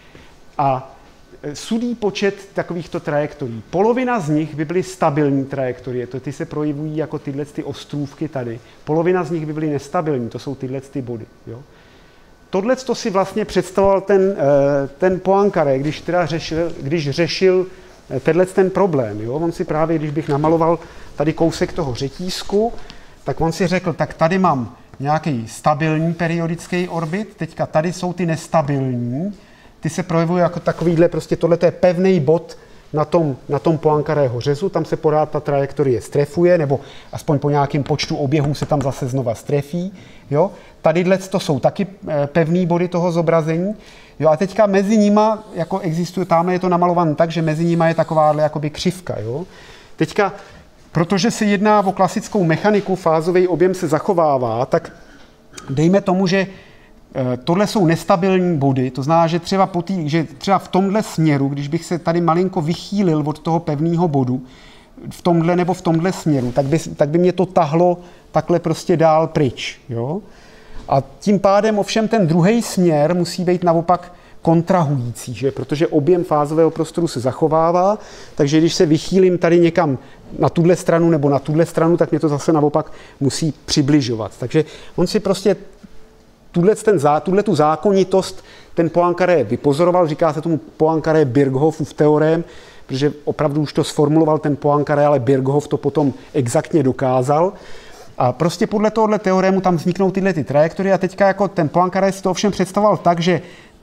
Speaker 3: A sudý počet takovýchto trajektorií. Polovina z nich by byly stabilní trajektorie, to ty se projevují jako tyhle ty ostrůvky tady. Polovina z nich by byly nestabilní, to jsou tyhle ty body. Jo? Tohle to si vlastně představoval ten, ten Poincaré, když, teda řešil, když řešil tenhle ten problém. Jo? On si právě, když bych namaloval tady kousek toho řetízku, tak on si řekl, tak tady mám nějaký stabilní periodický orbit, teďka tady jsou ty nestabilní, ty se projevují jako takovýhle, prostě tohle je pevný bod na tom, na tom Poincarého řezu, tam se pořád ta trajektorie strefuje, nebo aspoň po nějakém počtu oběhů se tam zase znova strefí. Jo? Tadyhle to jsou taky pevný body toho zobrazení. Jo? A teďka mezi nima, jako existuje, tam je to namalované tak, že mezi nima je takováhle jakoby křivka. Jo? Teďka, protože se jedná o klasickou mechaniku, fázový objem se zachovává, tak dejme tomu, že tohle jsou nestabilní body, to znamená, že třeba, po tý, že třeba v tomhle směru, když bych se tady malinko vychýlil od toho pevného bodu, v tomhle nebo v tomhle směru, tak by, tak by mě to tahlo takhle prostě dál pryč. Jo? A tím pádem ovšem ten druhý směr musí být naopak kontrahující, že? Protože objem fázového prostoru se zachovává, takže když se vychýlím tady někam na tuhle stranu nebo na tuhle stranu, tak mě to zase naopak musí přibližovat. Takže on si prostě tuhle, ten, tuhle tu zákonitost ten Poincaré vypozoroval, říká se tomu Poincaré-Birkhoffův teorém, protože opravdu už to sformuloval ten Poincaré, ale Birkhoff to potom exaktně dokázal. A prostě podle tohohle teorému tam vzniknou tyhle ty trajektorie a teďka jako ten Poincaré si to ovšem představoval tak, že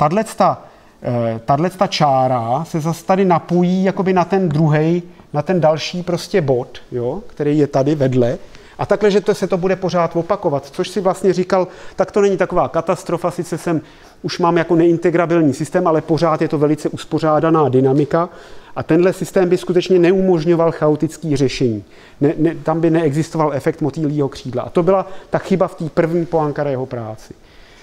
Speaker 3: tato čára se zase tady napojí jakoby na ten druhej, na ten další prostě bod, jo, který je tady vedle. A takhle, že to se to bude pořád opakovat, což si vlastně říkal, tak to není taková katastrofa, sice jsem už mám jako neintegrabilní systém, ale pořád je to velice uspořádaná dynamika a tenhle systém by skutečně neumožňoval chaotické řešení. Ne, ne, tam by neexistoval efekt motýlího křídla. A to byla ta chyba v té první Poincarého práci.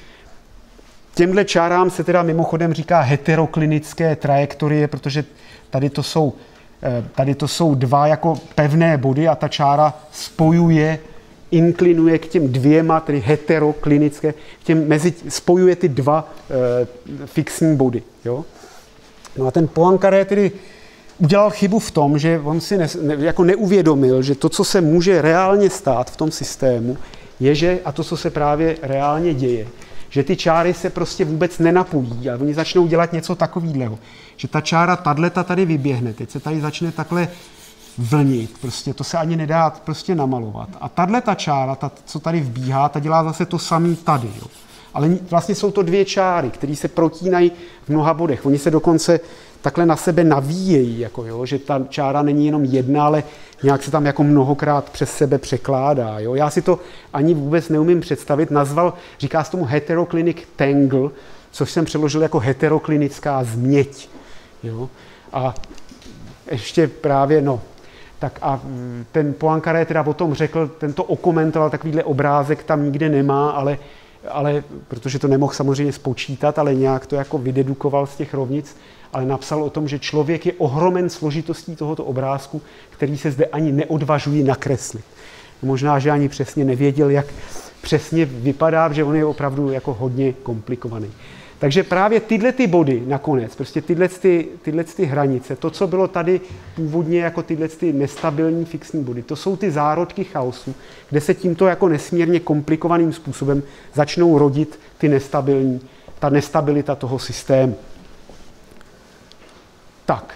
Speaker 3: Těmhle čárám se teda mimochodem říká heteroklinické trajektorie, protože tady to jsou Tady to jsou dva jako pevné body a ta čára spojuje, inklinuje k těm dvěma, tedy heteroklinické, k těm mezi, spojuje ty dva e, fixní body. Jo? No a ten Poincaré tedy udělal chybu v tom, že on si ne, ne, jako neuvědomil, že to, co se může reálně stát v tom systému, je, že, a to, co se právě reálně děje, že ty čáry se prostě vůbec nenapojí a oni začnou dělat něco takového. Že ta čára tato tady vyběhne, teď se tady začne takhle vlnit, prostě to se ani nedá prostě namalovat. A tato čára, ta, co tady vbíhá, ta dělá zase to samé tady. Jo. Ale vlastně jsou to dvě čáry, které se protínají v mnoha bodech. Oni se dokonce takhle na sebe navíjejí, jako jo, že ta čára není jenom jedna, ale nějak se tam jako mnohokrát přes sebe překládá. Jo. Já si to ani vůbec neumím představit. Nazval, říká se tomu heteroclinic tangle, což jsem přeložil jako heteroklinická změť. Jo. A ještě právě, no, tak a ten Poincaré teda o tom řekl, tento okomentoval, takovýhle obrázek tam nikde nemá, ale, ale protože to nemohl samozřejmě spočítat, ale nějak to jako vydedukoval z těch rovnic, ale napsal o tom, že člověk je ohromen složitostí tohoto obrázku, který se zde ani neodvažují nakreslit. Možná, že ani přesně nevěděl, jak přesně vypadá, že on je opravdu jako hodně komplikovaný. Takže právě tyhle ty body nakonec, prostě tyhle, ty, tyhle ty hranice, to, co bylo tady původně jako tyhle ty nestabilní fixní body, to jsou ty zárodky chaosu, kde se tímto jako nesmírně komplikovaným způsobem začnou rodit ty nestabilní, ta nestabilita toho systému. Tak,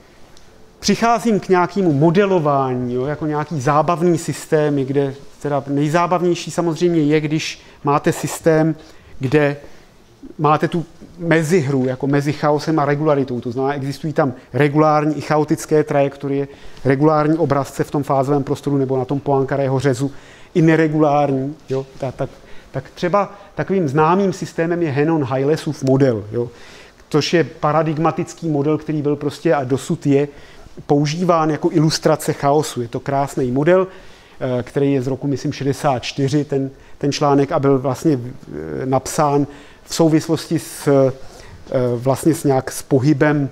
Speaker 3: přicházím k nějakému modelování, jo, jako nějaký zábavný systémy, kde teda nejzábavnější samozřejmě je, když máte systém, kde máte tu mezihru, jako mezi chaosem a regularitou. To znamená, existují tam regulární i chaotické trajektorie, regulární obrazce v tom fázovém prostoru nebo na tom Poincarého řezu, i neregulární. Jo, tak, tak, tak třeba takovým známým systémem je Henon-Hailesův model, jo, což je paradigmatický model, který byl prostě a dosud je používán jako ilustrace chaosu. Je to krásný model, který je z roku, myslím, šedesát čtyři, ten, ten článek, a byl vlastně napsán v souvislosti s, vlastně s nějak s pohybem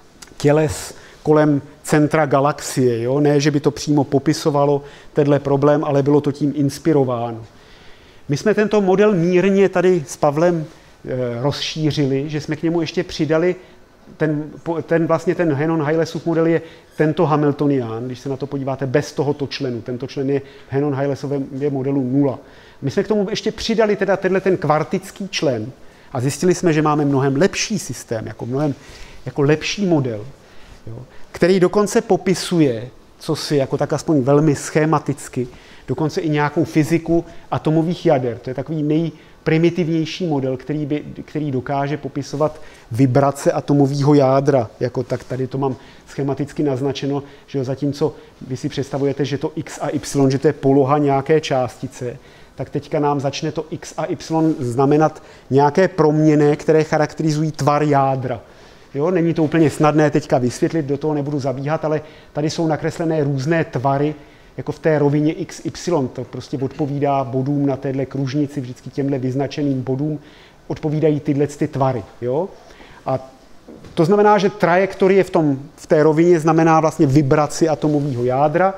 Speaker 3: těles kolem centra galaxie. Jo? Ne, že by to přímo popisovalo tenhle problém, ale bylo to tím inspirováno. My jsme tento model mírně tady s Pavlem e, rozšířili, že jsme k němu ještě přidali ten, ten vlastně ten Henon-Hailesův model je tento Hamiltonián, když se na to podíváte bez tohoto členu. Tento člen je Henon-Hailesovém modelu nula. My jsme k tomu ještě přidali teda tenhle ten kvartický člen a zjistili jsme, že máme mnohem lepší systém, jako mnohem jako lepší model, jo, který dokonce popisuje, co si jako tak aspoň velmi schematicky, dokonce i nějakou fyziku atomových jader. To je takový nejprimitivnější model, který, by, který dokáže popisovat vibrace atomového jádra. Jako tak tady to mám schematicky naznačeno, že jo, zatímco vy si představujete, že to x a y, že to je poloha nějaké částice, tak teďka nám začne to x a y znamenat nějaké proměny, které charakterizují tvar jádra. Jo, není to úplně snadné teďka vysvětlit, do toho nebudu zabíhat, ale tady jsou nakreslené různé tvary, jako v té rovině x y. To prostě odpovídá bodům na téhle kružnici, vždycky těmhle vyznačeným bodům odpovídají tyhle ty tvary. Jo? A to znamená, že trajektorie v, tom, v té rovině znamená vlastně vibraci atomového jádra.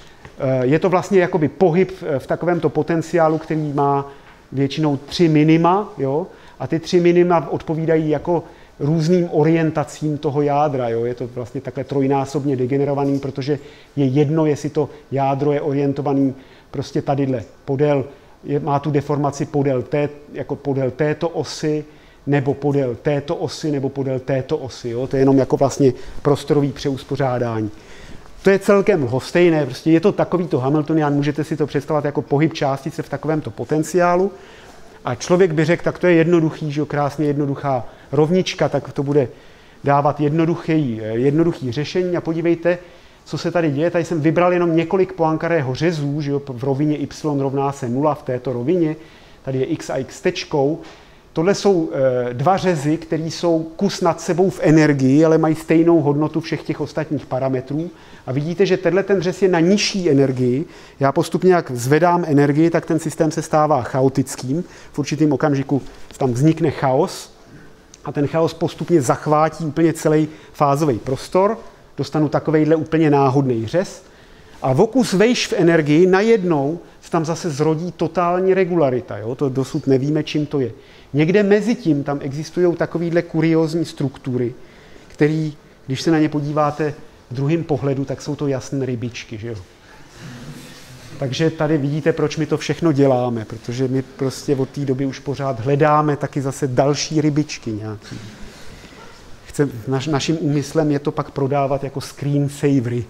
Speaker 3: Je to vlastně jakoby pohyb v takovémto potenciálu, který má většinou tři minima, jo? A ty tři minima odpovídají jako různým orientacím toho jádra. Jo? Je to vlastně takhle trojnásobně degenerovaný, protože je jedno, jestli to jádro je orientovaný prostě tadyhle podél, je, má tu deformaci podél, té, jako podél této osy, nebo podél této osy, nebo podél této osy. Jo? To je jenom jako vlastně prostorový přeuspořádání. To je celkem lhostejné, prostě je to takovýto Hamiltonian, můžete si to představit jako pohyb částice v takovémto potenciálu. A člověk by řekl, tak to je jednoduchý, že jo, krásně jednoduchá rovnička, tak to bude dávat jednoduchý, jednoduchý řešení. A podívejte, co se tady děje. Tady jsem vybral jenom několik Poincarého řezů, že jo, v rovině y rovná se nula v této rovině. Tady je x a x tečkou. Tohle jsou e, dva řezy, které jsou kus nad sebou v energii, ale mají stejnou hodnotu všech těch ostatních parametrů. A vidíte, že tenhle ten řez je na nižší energii. Já postupně, jak zvedám energii, tak ten systém se stává chaotickým. V určitém okamžiku tam vznikne chaos a ten chaos postupně zachvátí úplně celý fázový prostor. Dostanu takovejhle úplně náhodný řez. A v okus vejš v energii najednou se tam zase zrodí totální regularita. Jo? To dosud nevíme, čím to je. Někde mezi tím tam existují takovéhle kuriózní struktury, které, když se na ně podíváte v druhém pohledu, tak jsou to jasné rybičky. Že jo? Takže tady vidíte, proč my to všechno děláme, protože my prostě od té doby už pořád hledáme taky zase další rybičky nějaký. Chce, naš, naším úmyslem je to pak prodávat jako screensavery.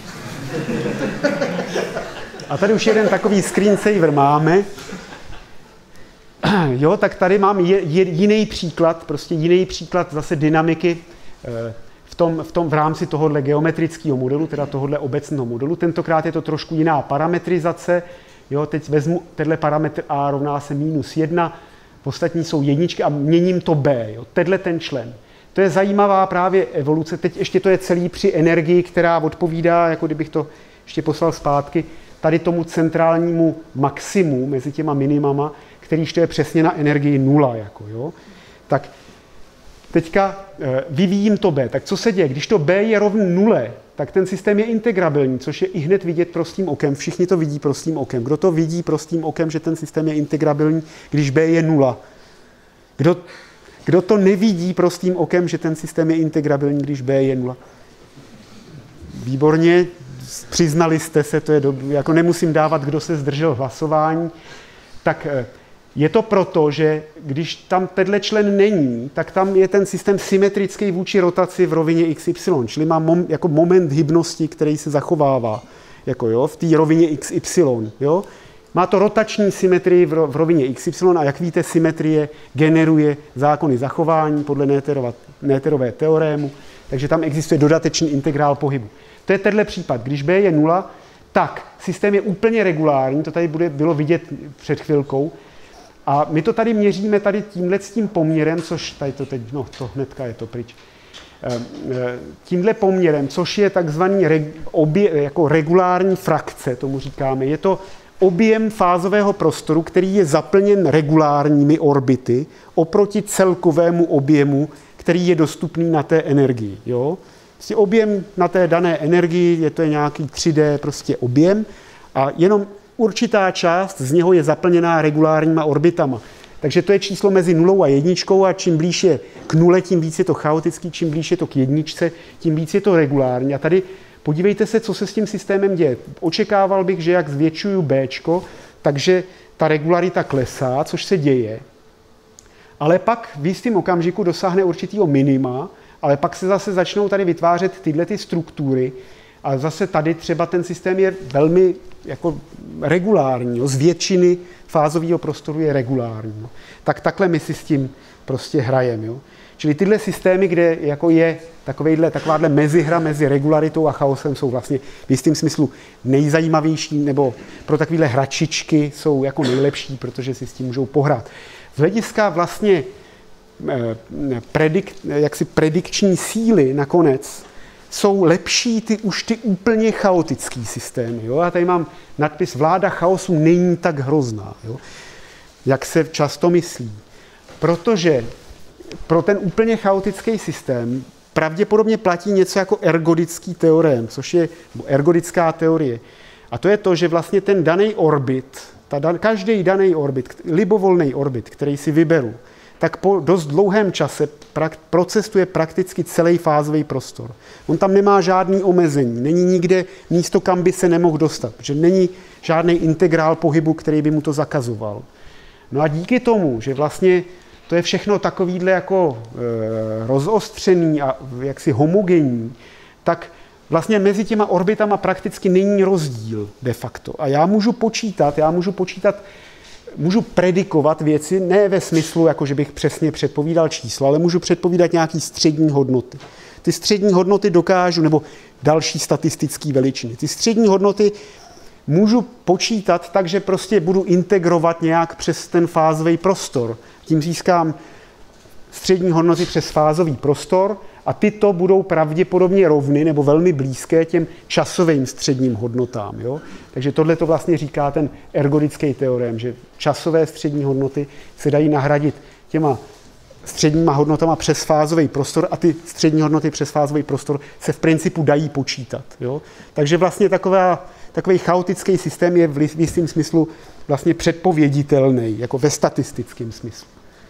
Speaker 3: A tady už jeden takový screensaver máme. Jo, tak tady mám je, je, jiný příklad, prostě jiný příklad zase dynamiky v, tom, v, tom, v rámci tohohle geometrického modelu, teda tohohle obecného modelu. Tentokrát je to trošku jiná parametrizace. Jo, teď vezmu tenhle parametr a rovná se minus jedna, ostatní jsou jedničky a měním to b. Jo, tenhle ten člen. To je zajímavá právě evoluce. Teď ještě to je celý při energii, která odpovídá, jako kdybych to ještě poslal zpátky, tady tomu centrálnímu maximu mezi těma minimama, kterýž to je přesně na energii nula. Jako, jo. Tak teďka e, vyvíjím to B. Tak co se děje? Když to B je rovný nule, tak ten systém je integrabilní, což je i hned vidět prostým okem. Všichni to vidí prostým okem. Kdo to vidí prostým okem, že ten systém je integrabilní, když B je nula? Kdo, kdo to nevidí prostým okem, že ten systém je integrabilní, když B je nula? Výborně, přiznali jste se, to je do, jako nemusím dávat, kdo se zdržel hlasování. Tak je to proto, že když tam tenhle člen není, tak tam je ten systém symetrický vůči rotaci v rovině x y, čili má mom, jako moment hybnosti, který se zachovává jako jo, v té rovině x y. Jo. Má to rotační symetrii v, v rovině x y a jak víte, symetrie generuje zákony zachování podle Noetherové teorému, takže tam existuje dodatečný integrál pohybu. To je tenhle případ. Když B je nula, tak systém je úplně regulární, to tady bude, bylo vidět před chvilkou, a my to tady měříme tady tímhle s tím poměrem, což tady to teď, no to hnedka je to pryč, tímhle poměrem, což je takzvaný reg, obje, jako regulární frakce, tomu říkáme. Je to objem fázového prostoru, který je zaplněn regulárními orbity oproti celkovému objemu, který je dostupný na té energii. Jo? Prostě objem na té dané energii, je to nějaký tři dé prostě objem a jenom určitá část z něho je zaplněná regulárníma orbitama. Takže to je číslo mezi nulou a jedničkou a čím blíž je k nule, tím víc je to chaotický, čím blíž je to k jedničce, tím víc je to regulární. A tady podívejte se, co se s tím systémem děje. Očekával bych, že jak zvětšuju Bčko, takže ta regularita klesá, což se děje. Ale pak v jistém okamžiku dosáhne určitého minima, ale pak se zase začnou tady vytvářet tyhle ty struktury a zase tady třeba ten systém je velmi jako regulární, jo, z většiny fázového prostoru je regulární. Jo. Tak takhle my si s tím prostě hrajeme. Jo. Čili tyhle systémy, kde jako je takovejhle, takováhle mezihra mezi regularitou a chaosem, jsou vlastně v jistém smyslu nejzajímavější, nebo pro takovéhle hračičky jsou jako nejlepší, protože si s tím můžou pohrát. Z hlediska vlastně predik, jaksi predikční síly nakonec jsou lepší ty už ty úplně chaotický systémy. Jo? Já tady mám nadpis Vláda chaosu není tak hrozná, jo? Jak se často myslí. Protože pro ten úplně chaotický systém pravděpodobně platí něco jako ergodický teorém, což je ergodická teorie. A to je to, že vlastně ten daný orbit, ta dan, každý daný orbit, libovolný orbit, který si vyberu, tak po dost dlouhém čase prak, procestuje prakticky celý fázový prostor. On tam nemá žádný omezení, není nikde místo, kam by se nemohl dostat, protože není žádný integrál pohybu, který by mu to zakazoval. No a díky tomu, že vlastně to je všechno takovýhle jako e, rozostřený a jaksi homogenní, tak vlastně mezi těma orbitama prakticky není rozdíl de facto. A já můžu počítat, já můžu počítat, můžu predikovat věci, ne ve smyslu, jako že bych přesně předpovídal číslo, ale můžu předpovídat nějaký střední hodnoty. Ty střední hodnoty dokážu, nebo další statistické veličiny. Ty střední hodnoty můžu počítat tak, že prostě budu integrovat nějak přes ten fázový prostor. Tím získám střední hodnoty přes fázový prostor a tyto budou pravděpodobně rovny nebo velmi blízké těm časovým středním hodnotám. Jo? Takže tohle to vlastně říká ten ergodický teorem, že časové střední hodnoty se dají nahradit těma středníma hodnotama přes fázový prostor a ty střední hodnoty přes fázový prostor se v principu dají počítat. Jo? Takže vlastně taková, takový chaotický systém je v jistém smyslu vlastně předpověditelný, jako ve statistickém smyslu.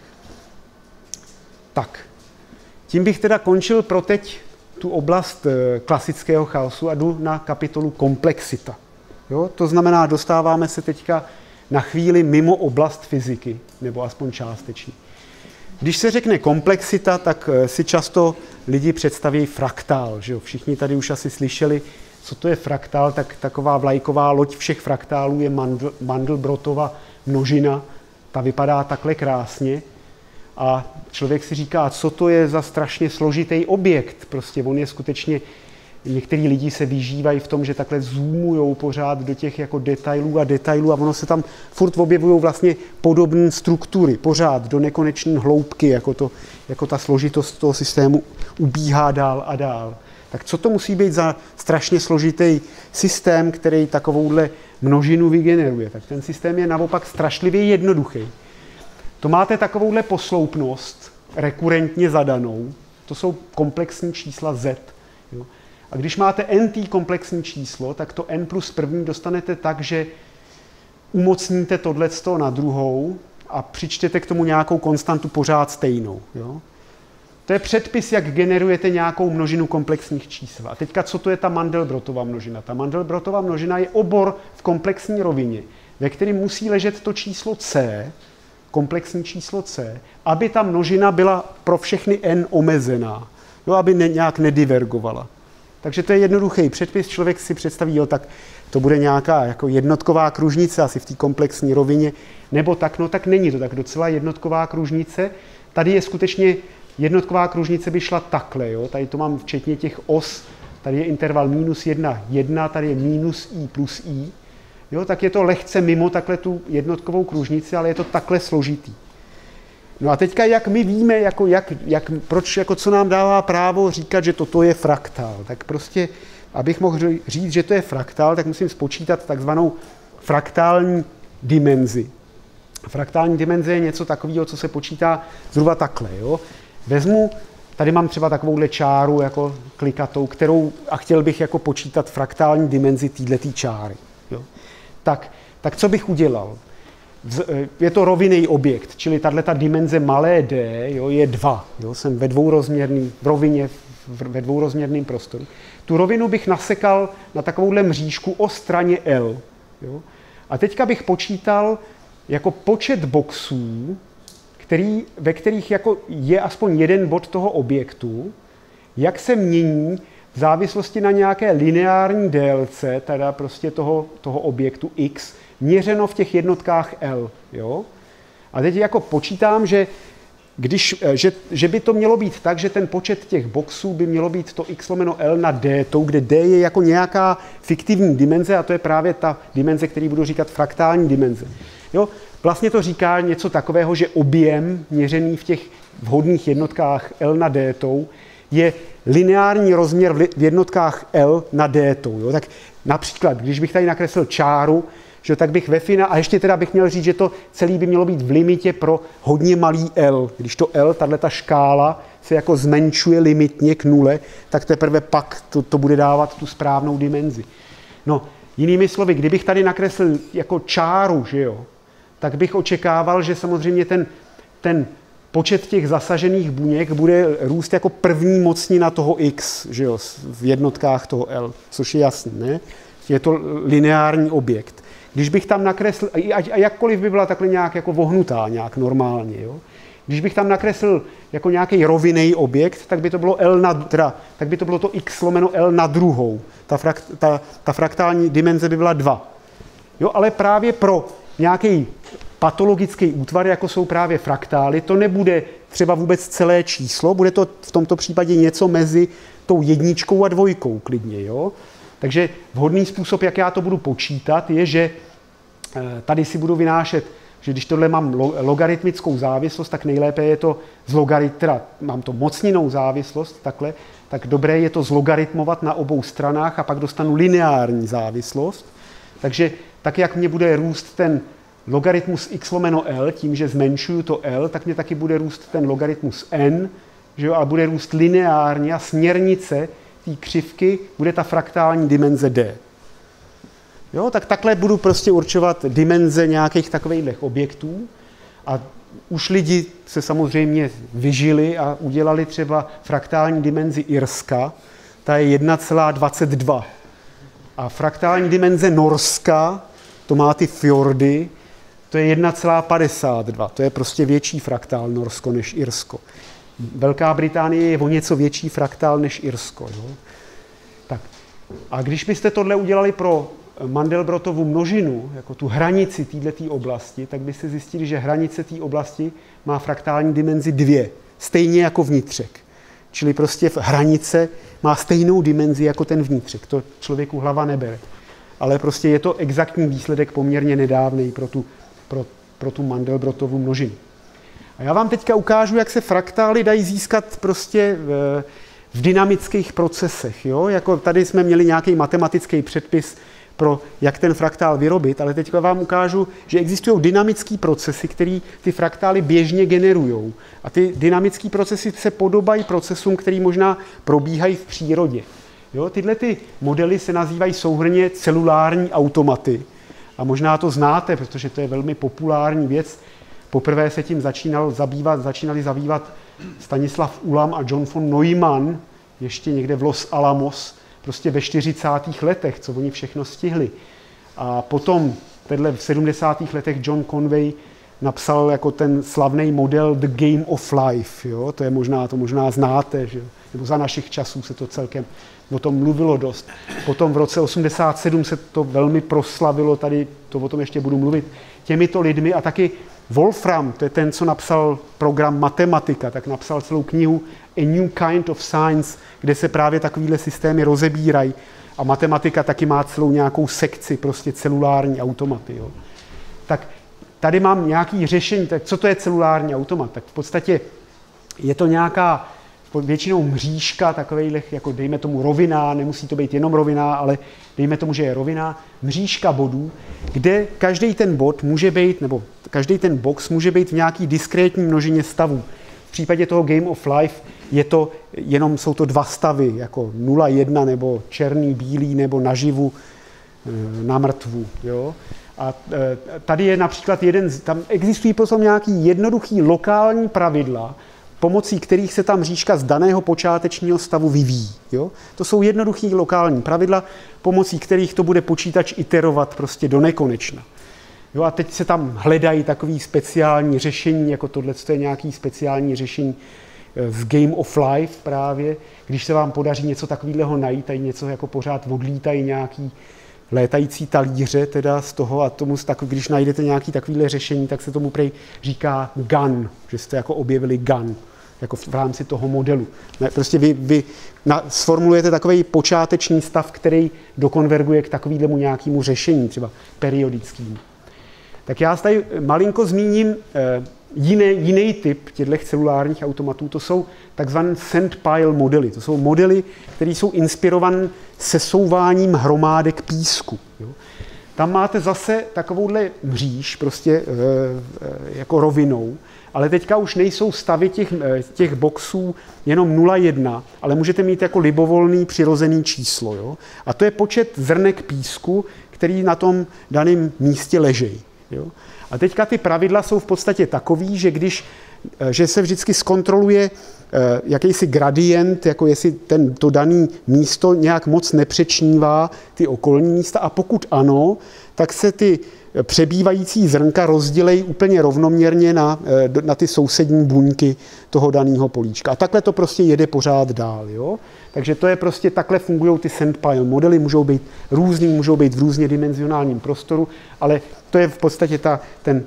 Speaker 3: Tak, tím bych teda končil pro teď tu oblast klasického chaosu a jdu na kapitolu komplexita. Jo? To znamená, dostáváme se teďka na chvíli mimo oblast fyziky, nebo aspoň částečně. Když se řekne komplexita, tak si často lidi představí fraktál. Že jo? Všichni tady už asi slyšeli, co to je fraktál, tak taková vlajková loď všech fraktálů je Mandl, Mandelbrotova množina. Ta vypadá takhle krásně. A člověk si říká, co to je za strašně složitý objekt. Prostě on je skutečně, některý lidi se vyžívají v tom, že takhle zoomujou pořád do těch jako detailů a detailů a ono se tam furt objevují vlastně podobné struktury, pořád do nekonečné hloubky, jako, to, jako ta složitost toho systému ubíhá dál a dál. Tak co to musí být za strašně složitý systém, který takovouhle množinu vygeneruje? Tak ten systém je naopak strašlivě jednoduchý. To máte takovouhle posloupnost, rekurentně zadanou, to jsou komplexní čísla z. Jo. A když máte n-tý komplexní číslo, tak to n plus první dostanete tak, že umocníte tohleto na druhou a přičtěte k tomu nějakou konstantu pořád stejnou. Jo. To je předpis, jak generujete nějakou množinu komplexních čísel. A teďka, co to je ta Mandelbrotova množina? Ta Mandelbrotova množina je obor v komplexní rovině, ve kterém musí ležet to číslo c, komplexní číslo c, aby ta množina byla pro všechny n omezená, jo, aby ne, nějak nedivergovala. Takže to je jednoduchý předpis, člověk si představí, jo, tak to bude nějaká jako jednotková kružnice asi v té komplexní rovině, nebo tak, no tak není to tak docela jednotková kružnice. Tady je skutečně jednotková kružnice by šla takhle, jo, tady to mám včetně těch os, tady je interval minus jedna, jedna, tady je minus i plus i, jo, tak je to lehce mimo takhle tu jednotkovou kružnici, ale je to takhle složitý. No a teďka, jak my víme, jako jak, jak, proč, jako co nám dává právo říkat, že toto je fraktál, tak prostě, abych mohl říct, že to je fraktál, tak musím spočítat takzvanou fraktální dimenzi. Fraktální dimenze je něco takového, co se počítá zhruba takhle. Jo? Vezmu, tady mám třeba takovouhle čáru jako klikatou, kterou, a chtěl bych jako počítat fraktální dimenzi této čáry. Jo? Tak, tak co bych udělal? Je to rovinný objekt, čili tato dimenze malé d, jo, je dva. Jo, jsem ve dvourozměrný, v rovině, ve dvourozměrném prostoru. Tu rovinu bych nasekal na takovouhle mřížku o straně L. Jo. A teďka bych počítal jako počet boxů, který, ve kterých jako je aspoň jeden bod toho objektu, jak se mění v závislosti na nějaké lineární délce, teda prostě toho, toho objektu x, měřeno v těch jednotkách L. Jo? A teď jako počítám, že, když, že, že by to mělo být tak, že ten počet těch boxů by mělo být to x lomeno L na d, tou, kde d je jako nějaká fiktivní dimenze a to je právě ta dimenze, který budu říkat fraktální dimenze. Jo? Vlastně to říká něco takového, že objem měřený v těch vhodných jednotkách L na d tou je lineární rozměr v jednotkách L na d tou. Jo? Tak například, když bych tady nakreslil čáru, že tak bych ve finále, a ještě teda bych měl říct, že to celé by mělo být v limitě pro hodně malý L. Když to L, tato škála se jako zmenšuje limitně k nule, tak teprve pak to, to bude dávat tu správnou dimenzi. No, jinými slovy, kdybych tady nakreslil jako čáru, že jo, tak bych očekával, že samozřejmě ten, ten počet těch zasažených buněk bude růst jako první mocnina toho x, že jo, v jednotkách toho L, což je jasný, ne? Je to lineární objekt. Když bych tam nakreslil, a jakkoliv by byla takhle nějak jako vohnutá, nějak normálně, jo? Když bych tam nakreslil jako nějaký rovinný objekt, tak by to bylo L na, teda, tak by to bylo to x lomeno L na druhou. Ta, frakt, ta, ta fraktální dimenze by byla dva. Jo, ale právě pro nějaký patologický útvar, jako jsou právě fraktály, to nebude třeba vůbec celé číslo, bude to v tomto případě něco mezi tou jedničkou a dvojkou klidně. Jo? Takže vhodný způsob, jak já to budu počítat, je, že tady si budu vynášet, že když tohle mám logaritmickou závislost, tak nejlépe je to z logarit, teda mám to mocninou závislost, takhle, tak dobré je to zlogaritmovat na obou stranách a pak dostanu lineární závislost. Takže tak, jak mě bude růst ten logaritmus x lomeno L, tím, že zmenšuju to L, tak mě taky bude růst ten logaritmus N, že jo, ale bude růst lineárně a směrnice té křivky bude ta fraktální dimenze D. Jo, tak takhle budu prostě určovat dimenze nějakých takových objektů a už lidi se samozřejmě vyžili a udělali třeba fraktální dimenzi Irska, ta je jedna celá dvacet dva. A fraktální dimenze Norska, to má ty fjordy, to je jedna celá padesát dva. To je prostě větší fraktál Norsko než Irsko. Velká Británie je o něco větší fraktál než Irsko. Jo? Tak. A když byste tohle udělali pro Mandelbrottovu množinu, jako tu hranici této oblasti, tak byste zjistili, že hranice té oblasti má fraktální dimenzi dvě, stejně jako vnitřek. Čili prostě v hranice má stejnou dimenzi jako ten vnitřek. To člověku hlava nebere. Ale prostě je to exaktní výsledek poměrně nedávnej pro tu, pro, pro tu Mandelbrottovu množinu. A já vám teďka ukážu, jak se fraktály dají získat prostě v, v dynamických procesech. Jo? Jako tady jsme měli nějaký matematický předpis pro jak ten fraktál vyrobit, ale teďka vám ukážu, že existují dynamické procesy, které ty fraktály běžně generují. A ty dynamické procesy se podobají procesům, které možná probíhají v přírodě. Jo? Tyhle ty modely se nazývají souhrnně celulární automaty. A možná to znáte, protože to je velmi populární věc. Poprvé se tím začínal zabývat, začínali zabývat Stanislav Ulam a John von Neumann, ještě někde v Los Alamos, prostě ve čtyřicátých letech, co oni všechno stihli. A potom tenhle v sedmdesátých letech John Conway napsal jako ten slavný model The Game of Life. Jo? To je možná, to možná znáte, že? Nebo za našich časů se to celkem o tom mluvilo dost. Potom v roce osmdesát sedm se to velmi proslavilo, tady to o tom ještě budu mluvit, těmito lidmi a taky Wolfram, to je ten, co napsal program Matematika, tak napsal celou knihu A New Kind of Science, kde se právě takovýhle systémy rozebírají. A matematika taky má celou nějakou sekci, prostě celulární automaty. Jo. Tak tady mám nějaké řešení, tak co to je celulární automat? Tak v podstatě je to nějaká většinou mřížka, takovejhlech, jako dejme tomu rovina, nemusí to být jenom rovina, ale dejme tomu, že je rovina, mřížka bodů, kde každý ten bod může být, nebo každý ten box může být v nějaký diskrétní množině stavů. V případě toho Game of Life je to, jenom jsou to dva stavy, jako nula jedna, nebo černý, bílý, nebo naživu, na mrtvu. Jo? A tady je například jeden, tam existují potom nějaký jednoduchý lokální pravidla, pomocí kterých se ta mřížka z daného počátečního stavu vyvíjí. Jo? To jsou jednoduchý lokální pravidla, pomocí kterých to bude počítač iterovat prostě do nekonečna. Jo, a teď se tam hledají takový speciální řešení, jako tohle je nějaký speciální řešení z Game of Life právě, když se vám podaří něco takového najít, tady něco jako pořád odlítají nějaký létající talíře teda z toho a tomu, když najdete nějaký takovýhle řešení, tak se tomu prej říká gun, že jste jako objevili gun, jako v rámci toho modelu. Prostě vy, vy na, sformulujete takový počáteční stav, který dokonverguje k takovému nějakému řešení, třeba periodickému. Tak já tady malinko zmíním eh, jiný, jiný typ těchto celulárních automatů. To jsou takzvané sandpile modely. To jsou modely, které jsou inspirované sesouváním hromádek písku. Jo. Tam máte zase takovouhle mříž, prostě e, e, jako rovinou, ale teďka už nejsou stavy těch, těch boxů jenom nula jedna, ale můžete mít jako libovolný přirozený číslo. Jo. A to je počet zrnek písku, který na tom daném místě leží. Jo. A teďka ty pravidla jsou v podstatě takový, že když že se vždycky zkontroluje jakýsi gradient, jako jestli ten, to dané místo nějak moc nepřečnívá ty okolní místa a pokud ano, tak se ty přebývající zrnka rozdělej úplně rovnoměrně na, na ty sousední buňky toho daného políčka. A takhle to prostě jede pořád dál. Jo? Takže to je prostě, takhle fungují ty sandpile modely, můžou být různý, můžou být v různě dimenzionálním prostoru, ale to je v podstatě ta, ten,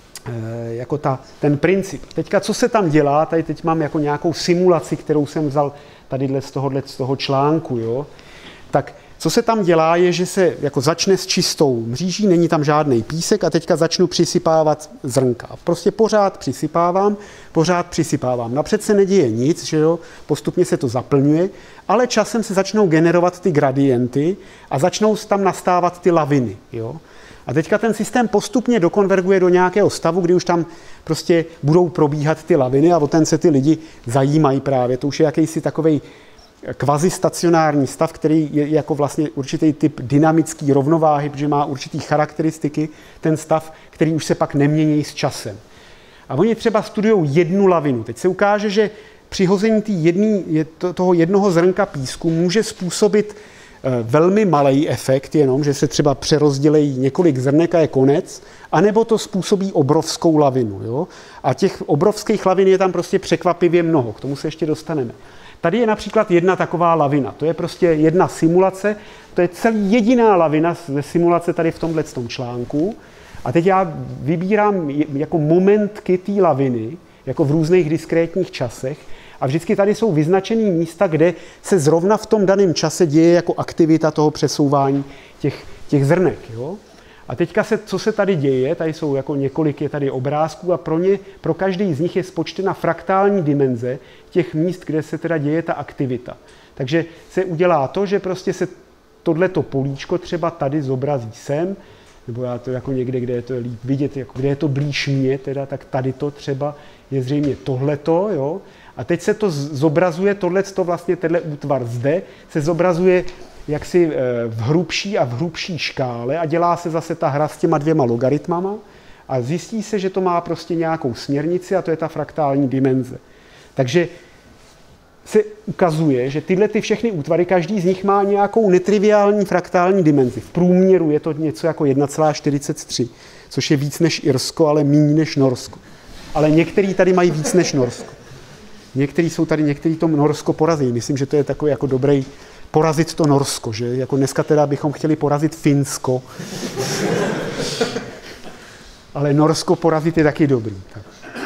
Speaker 3: jako ta, ten princip. Teďka, co se tam dělá, tady teď mám jako nějakou simulaci, kterou jsem vzal tadyhle z tohohle, z toho článku, jo? Tak co se tam dělá, je, že se jako začne s čistou mříží, není tam žádný písek a teďka začnu přisypávat zrnka. Prostě pořád přisypávám, pořád přisypávám. Napřed se neděje nic, že jo, postupně se to zaplňuje, ale časem se začnou generovat ty gradienty a začnou tam nastávat ty laviny, jo. A teďka ten systém postupně dokonverguje do nějakého stavu, kdy už tam prostě budou probíhat ty laviny a o ten se ty lidi zajímají právě. To už je jakýsi takovej kvazistacionární stav, který je jako vlastně určitý typ dynamický rovnováhy, protože má určitý charakteristiky, ten stav, který už se pak nemění s časem. A oni třeba studují jednu lavinu. Teď se ukáže, že přihození tý jedný, toho jednoho zrnka písku může způsobit velmi malý efekt, jenom, že se třeba přerozdělejí několik zrnek a je konec, anebo to způsobí obrovskou lavinu. Jo? A těch obrovských lavin je tam prostě překvapivě mnoho, k tomu se ještě dostaneme. Tady je například jedna taková lavina, to je prostě jedna simulace, to je celý jediná lavina ze simulace tady v tomhle článku. A teď já vybírám jako momentky té laviny, jako v různých diskrétních časech, a vždycky tady jsou vyznačené místa, kde se zrovna v tom daném čase děje jako aktivita toho přesouvání těch, těch zrnek. Jo? A teďka se, co se tady děje, tady jsou jako několik je tady obrázků a pro ně, pro každý z nich je spočtena fraktální dimenze těch míst, kde se teda děje ta aktivita. Takže se udělá to, že prostě se tohleto políčko třeba tady zobrazí sem, nebo já to jako někde, kde je to líp vidět, jako kde je to blíž mě, teda, tak tady to třeba je zřejmě tohleto, jo. A teď se to zobrazuje, tohleto vlastně, tenhle útvar zde, se zobrazuje jaksi v hrubší a v hrubší škále a dělá se zase ta hra s těma dvěma logaritmama a zjistí se, že to má prostě nějakou směrnici a to je ta fraktální dimenze. Takže se ukazuje, že tyhle ty všechny útvary, každý z nich má nějakou netriviální fraktální dimenzi. V průměru je to něco jako jedna celá čtyřicet tři, což je víc než Irsko, ale méně než Norsko. Ale některý tady mají víc než Norsko. Některý jsou tady, některý to Norsko porazí. Myslím, že to je takový jako dobrý porazit to Norsko, že? Jako dneska teda bychom chtěli porazit Finsko. Ale Norsko porazit je taky dobrý. Tak.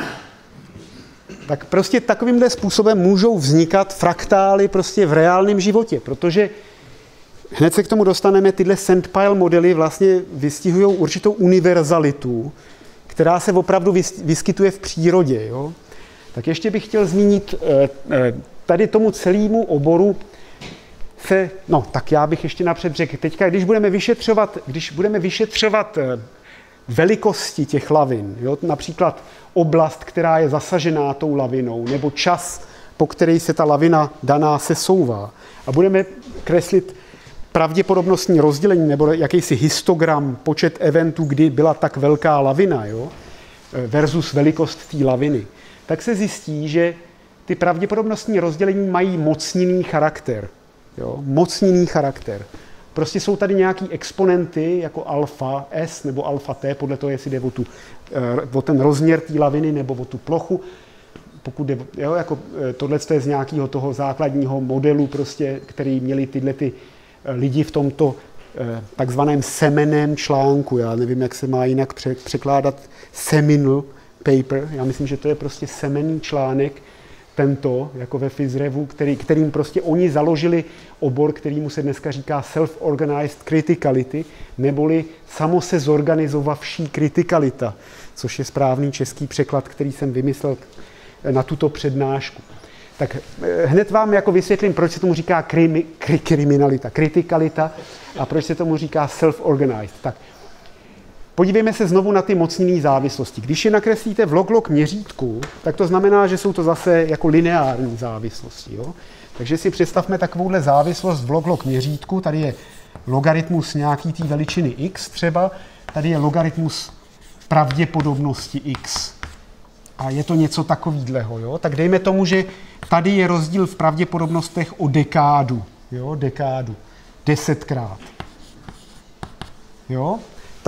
Speaker 3: tak prostě takovýmhle způsobem můžou vznikat fraktály prostě v reálném životě, protože hned se k tomu dostaneme, tyhle sandpile modely vlastně vystihují určitou univerzalitu, která se opravdu vyskytuje v přírodě. Jo? Tak ještě bych chtěl zmínit tady tomu celému oboru se, no tak já bych ještě napřed řekl, teďka, když budeme vyšetřovat, když budeme vyšetřovat velikosti těch lavin, jo, například oblast, která je zasažená tou lavinou, nebo čas, po který se ta lavina daná sesouvá, a budeme kreslit pravděpodobnostní rozdělení nebo jakýsi histogram, počet eventů, kdy byla tak velká lavina, jo, versus velikost té laviny, tak se zjistí, že ty pravděpodobnostní rozdělení mají mocninný charakter. Jo, mocninný charakter. Prostě jsou tady nějaký exponenty jako alfa S nebo alfa T, podle toho, jestli jde o, tu, o ten rozměr té laviny nebo o tu plochu. Pokud jde, jo, jako tohle je z nějakého toho základního modelu, prostě, který měli tyhle ty lidi v tomto takzvaném semenném článku. Já nevím, jak se má jinak překládat seminal paper. Já myslím, že to je prostě semenný článek, tento, jako ve Physrevu, který, kterým prostě oni založili obor, kterýmu se dneska říká self-organized criticality, neboli samosezorganizovavší kritikalita, což je správný český překlad, který jsem vymyslel na tuto přednášku. Tak hned vám jako vysvětlím, proč se tomu říká krimi, kri, kriminalita, kritikalita a proč se tomu říká self-organized. Tak podívejme se znovu na ty mocninné závislosti. Když je nakreslíte v log-log měřítku, tak to znamená, že jsou to zase jako lineární závislosti. Jo? Takže si představme takovouhle závislost v log-log měřítku. Tady je logaritmus nějaký té veličiny x třeba, tady je logaritmus pravděpodobnosti x. A je to něco takovýhleho. Jo? Tak dejme tomu, že tady je rozdíl v pravděpodobnostech o dekádu. Jo? Dekádu. Desetkrát. Jo? Tak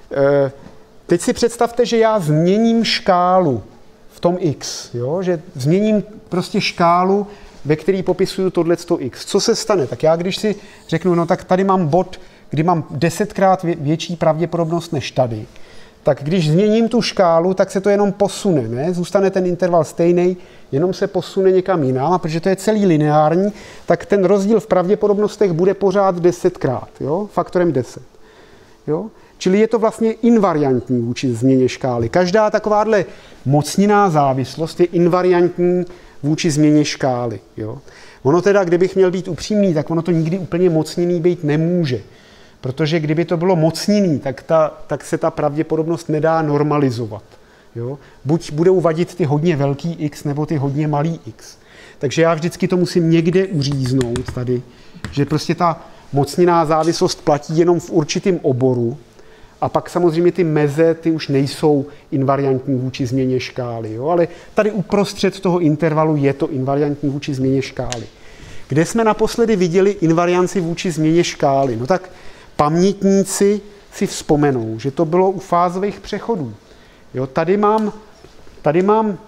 Speaker 3: Teď si představte, že já změním škálu v tom x, jo? Že změním prostě škálu, ve který popisuju tohleto x. Co se stane? Tak já, když si řeknu, no tak tady mám bod, kdy mám desetkrát větší pravděpodobnost než tady, tak když změním tu škálu, tak se to jenom posune, ne? Zůstane ten interval stejný, jenom se posune někam jinam, a protože to je celý lineární, tak ten rozdíl v pravděpodobnostech bude pořád desetkrát, jo? Faktorem deset. Jo? Čili je to vlastně invariantní vůči změně škály. Každá takováhle mocninná závislost je invariantní vůči změně škály. Jo? Ono teda, kdybych měl být upřímný, tak ono to nikdy úplně mocninný být nemůže. Protože kdyby to bylo mocninný, tak, ta, tak se ta pravděpodobnost nedá normalizovat. Jo? Buď budou vadit ty hodně velký x, nebo ty hodně malý x. Takže já vždycky to musím někde uříznout tady, že prostě ta mocninná závislost platí jenom v určitém oboru, a pak samozřejmě ty meze, ty už nejsou invariantní vůči změně škály. Jo? Ale tady uprostřed toho intervalu je to invariantní vůči změně škály. Kde jsme naposledy viděli invarianci vůči změně škály? No tak pamětníci si vzpomenou, že to bylo u fázových přechodů. Jo? Tady mám, tady mám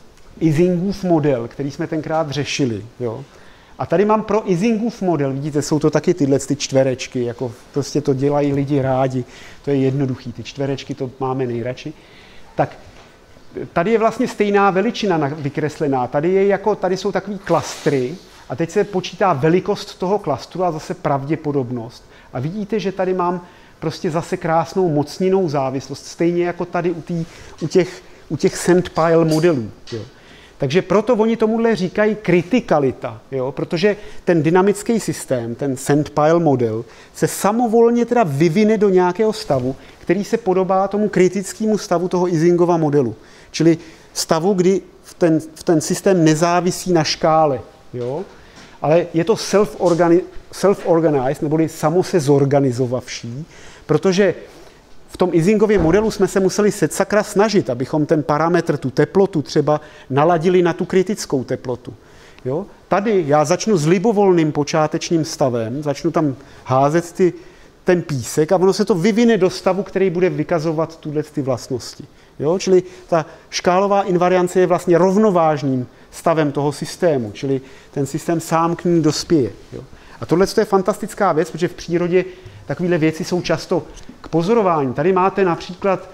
Speaker 3: Isingův model, který jsme tenkrát řešili. Jo? A tady mám pro Isingův model, vidíte, jsou to taky tyhle ty čtverečky, jako prostě to dělají lidi rádi, to je jednoduchý, ty čtverečky to máme nejradši. Tak tady je vlastně stejná veličina vykreslená, tady, je jako, tady jsou takový klastry a teď se počítá velikost toho klastru a zase pravděpodobnost. A vidíte, že tady mám prostě zase krásnou mocninnou závislost, stejně jako tady u, tý, u, těch, u těch sandpile modelů. Jo. Takže proto oni tomuhle říkají kritikalita, jo? Protože ten dynamický systém, ten sandpile model, se samovolně teda vyvine do nějakého stavu, který se podobá tomu kritickému stavu toho Isingova modelu. Čili stavu, kdy ten, ten systém nezávisí na škále, jo? Ale je to self-organized, neboli samo se zorganizovavší, protože v tom Isingově modelu jsme se museli setsakra snažit, abychom ten parametr, tu teplotu třeba naladili na tu kritickou teplotu. Jo? Tady já začnu s libovolným počátečním stavem, začnu tam házet ty, ten písek a ono se to vyvine do stavu, který bude vykazovat tuhle ty vlastnosti. Jo? Čili ta škálová invariance je vlastně rovnovážným stavem toho systému, čili ten systém sám k ní dospěje. Jo? A tohle je fantastická věc, protože v přírodě takovéhle věci jsou často k pozorování. Tady máte například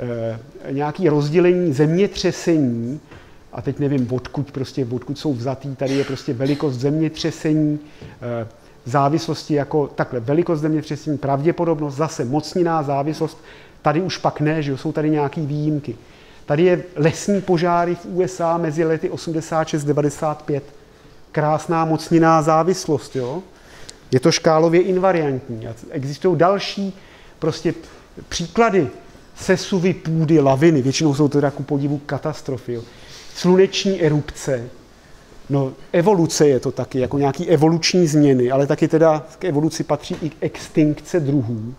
Speaker 3: e, nějaké rozdělení zemětřesení, a teď nevím, odkud, prostě, odkud jsou vzatý, tady je prostě velikost zemětřesení, e, závislosti jako takhle, velikost zemětřesení, pravděpodobnost, zase mocninná závislost, tady už pak ne, že jsou tady nějaké výjimky. Tady je lesní požáry v U S A mezi lety osmdesát šest devadesát pět. Krásná mocninná závislost, jo? Je to škálově invariantní. Existují další prostě příklady sesuvy půdy, laviny. Většinou jsou to teda ku podivu katastrofy. Jo. Sluneční erupce. No, evoluce je to taky, jako nějaký evoluční změny, ale taky teda k evoluci patří i extinkce druhů.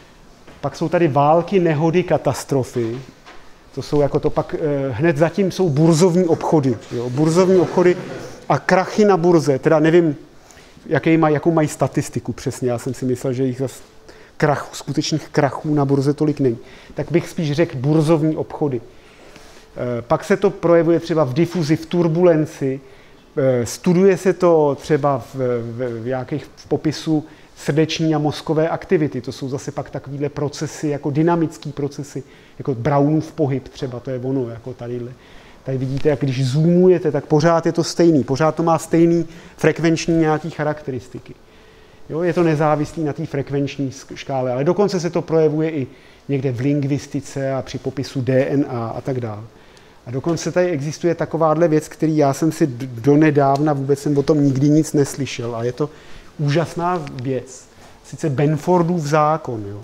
Speaker 3: Pak jsou tady války, nehody, katastrofy. To jsou jako to pak, eh, hned zatím jsou burzovní obchody. Jo. Burzovní obchody a krachy na burze. Teda nevím, jaký maj, jakou mají statistiku přesně. Já jsem si myslel, že jich zase krachů, skutečných krachů na burze tolik není. Tak bych spíš řekl burzovní obchody. E, pak se to projevuje třeba v difuzi, v turbulenci. E, studuje se to třeba v, v, v nějakých v popisu srdeční a mozkové aktivity. To jsou zase pak takovýhle procesy, jako dynamický procesy, jako Brownův pohyb třeba, to je ono, jako tadyhle. Tady vidíte, jak když zoomujete, tak pořád je to stejný. Pořád to má stejný frekvenční nějaký charakteristiky. Jo, je to nezávislý na té frekvenční škále, ale dokonce se to projevuje i někde v lingvistice a při popisu D N A a tak dále. A dokonce tady existuje takováhle věc, který já jsem si donedávna, vůbec jsem o tom nikdy nic neslyšel, a je to úžasná věc. Sice Benfordův zákon. Jo.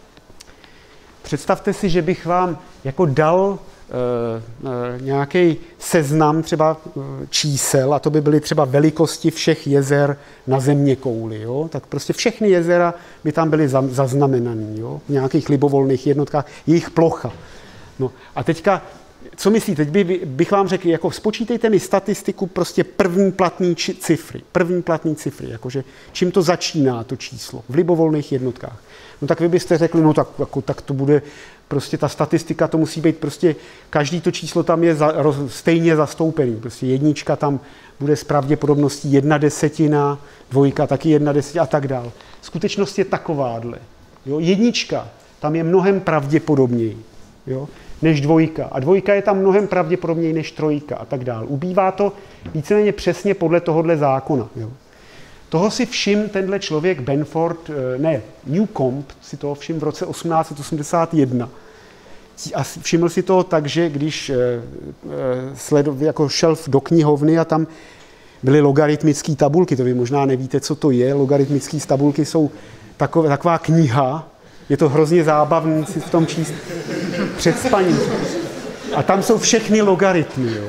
Speaker 3: Představte si, že bych vám jako dal e, e, nějaký seznam třeba čísel, a to by byly třeba velikosti všech jezer na zeměkouli. Jo? Tak prostě všechny jezera by tam byly zaznamenaný, jo? V nějakých libovolných jednotkách, jejich plocha. No a teďka co myslíte, teď by, bych vám řekl, jako spočítejte mi statistiku prostě první platný či, cifry, první platný cifry, jakože čím to začíná to číslo v libovolných jednotkách. No tak vy byste řekli, no tak, jako, tak to bude prostě ta statistika, to musí být prostě, každý to číslo tam je za, roz, stejně zastoupený, prostě jednička tam bude s pravděpodobností jedna desetina, dvojka taky jedna desetina a tak dál. Skutečnost je takováhle. Jo? Jednička tam je mnohem pravděpodobněji, jo, než dvojka. A dvojka je tam mnohem pravděpodobněji než trojka a tak dál. Ubývá to víceméně přesně podle tohohle zákona. Jo. Toho si všim tenhle člověk Benford, ne, Newcomb si toho všim v roce osmnáct set osmdesát jedna. A všiml si toho tak, že když sledoval, jako šel do knihovny a tam byly logaritmické tabulky, to vy možná nevíte, co to je. Logaritmické tabulky jsou takové, taková kniha, je to hrozně zábavný si v tom číst před spaním. A tam jsou všechny logaritmy. Jo.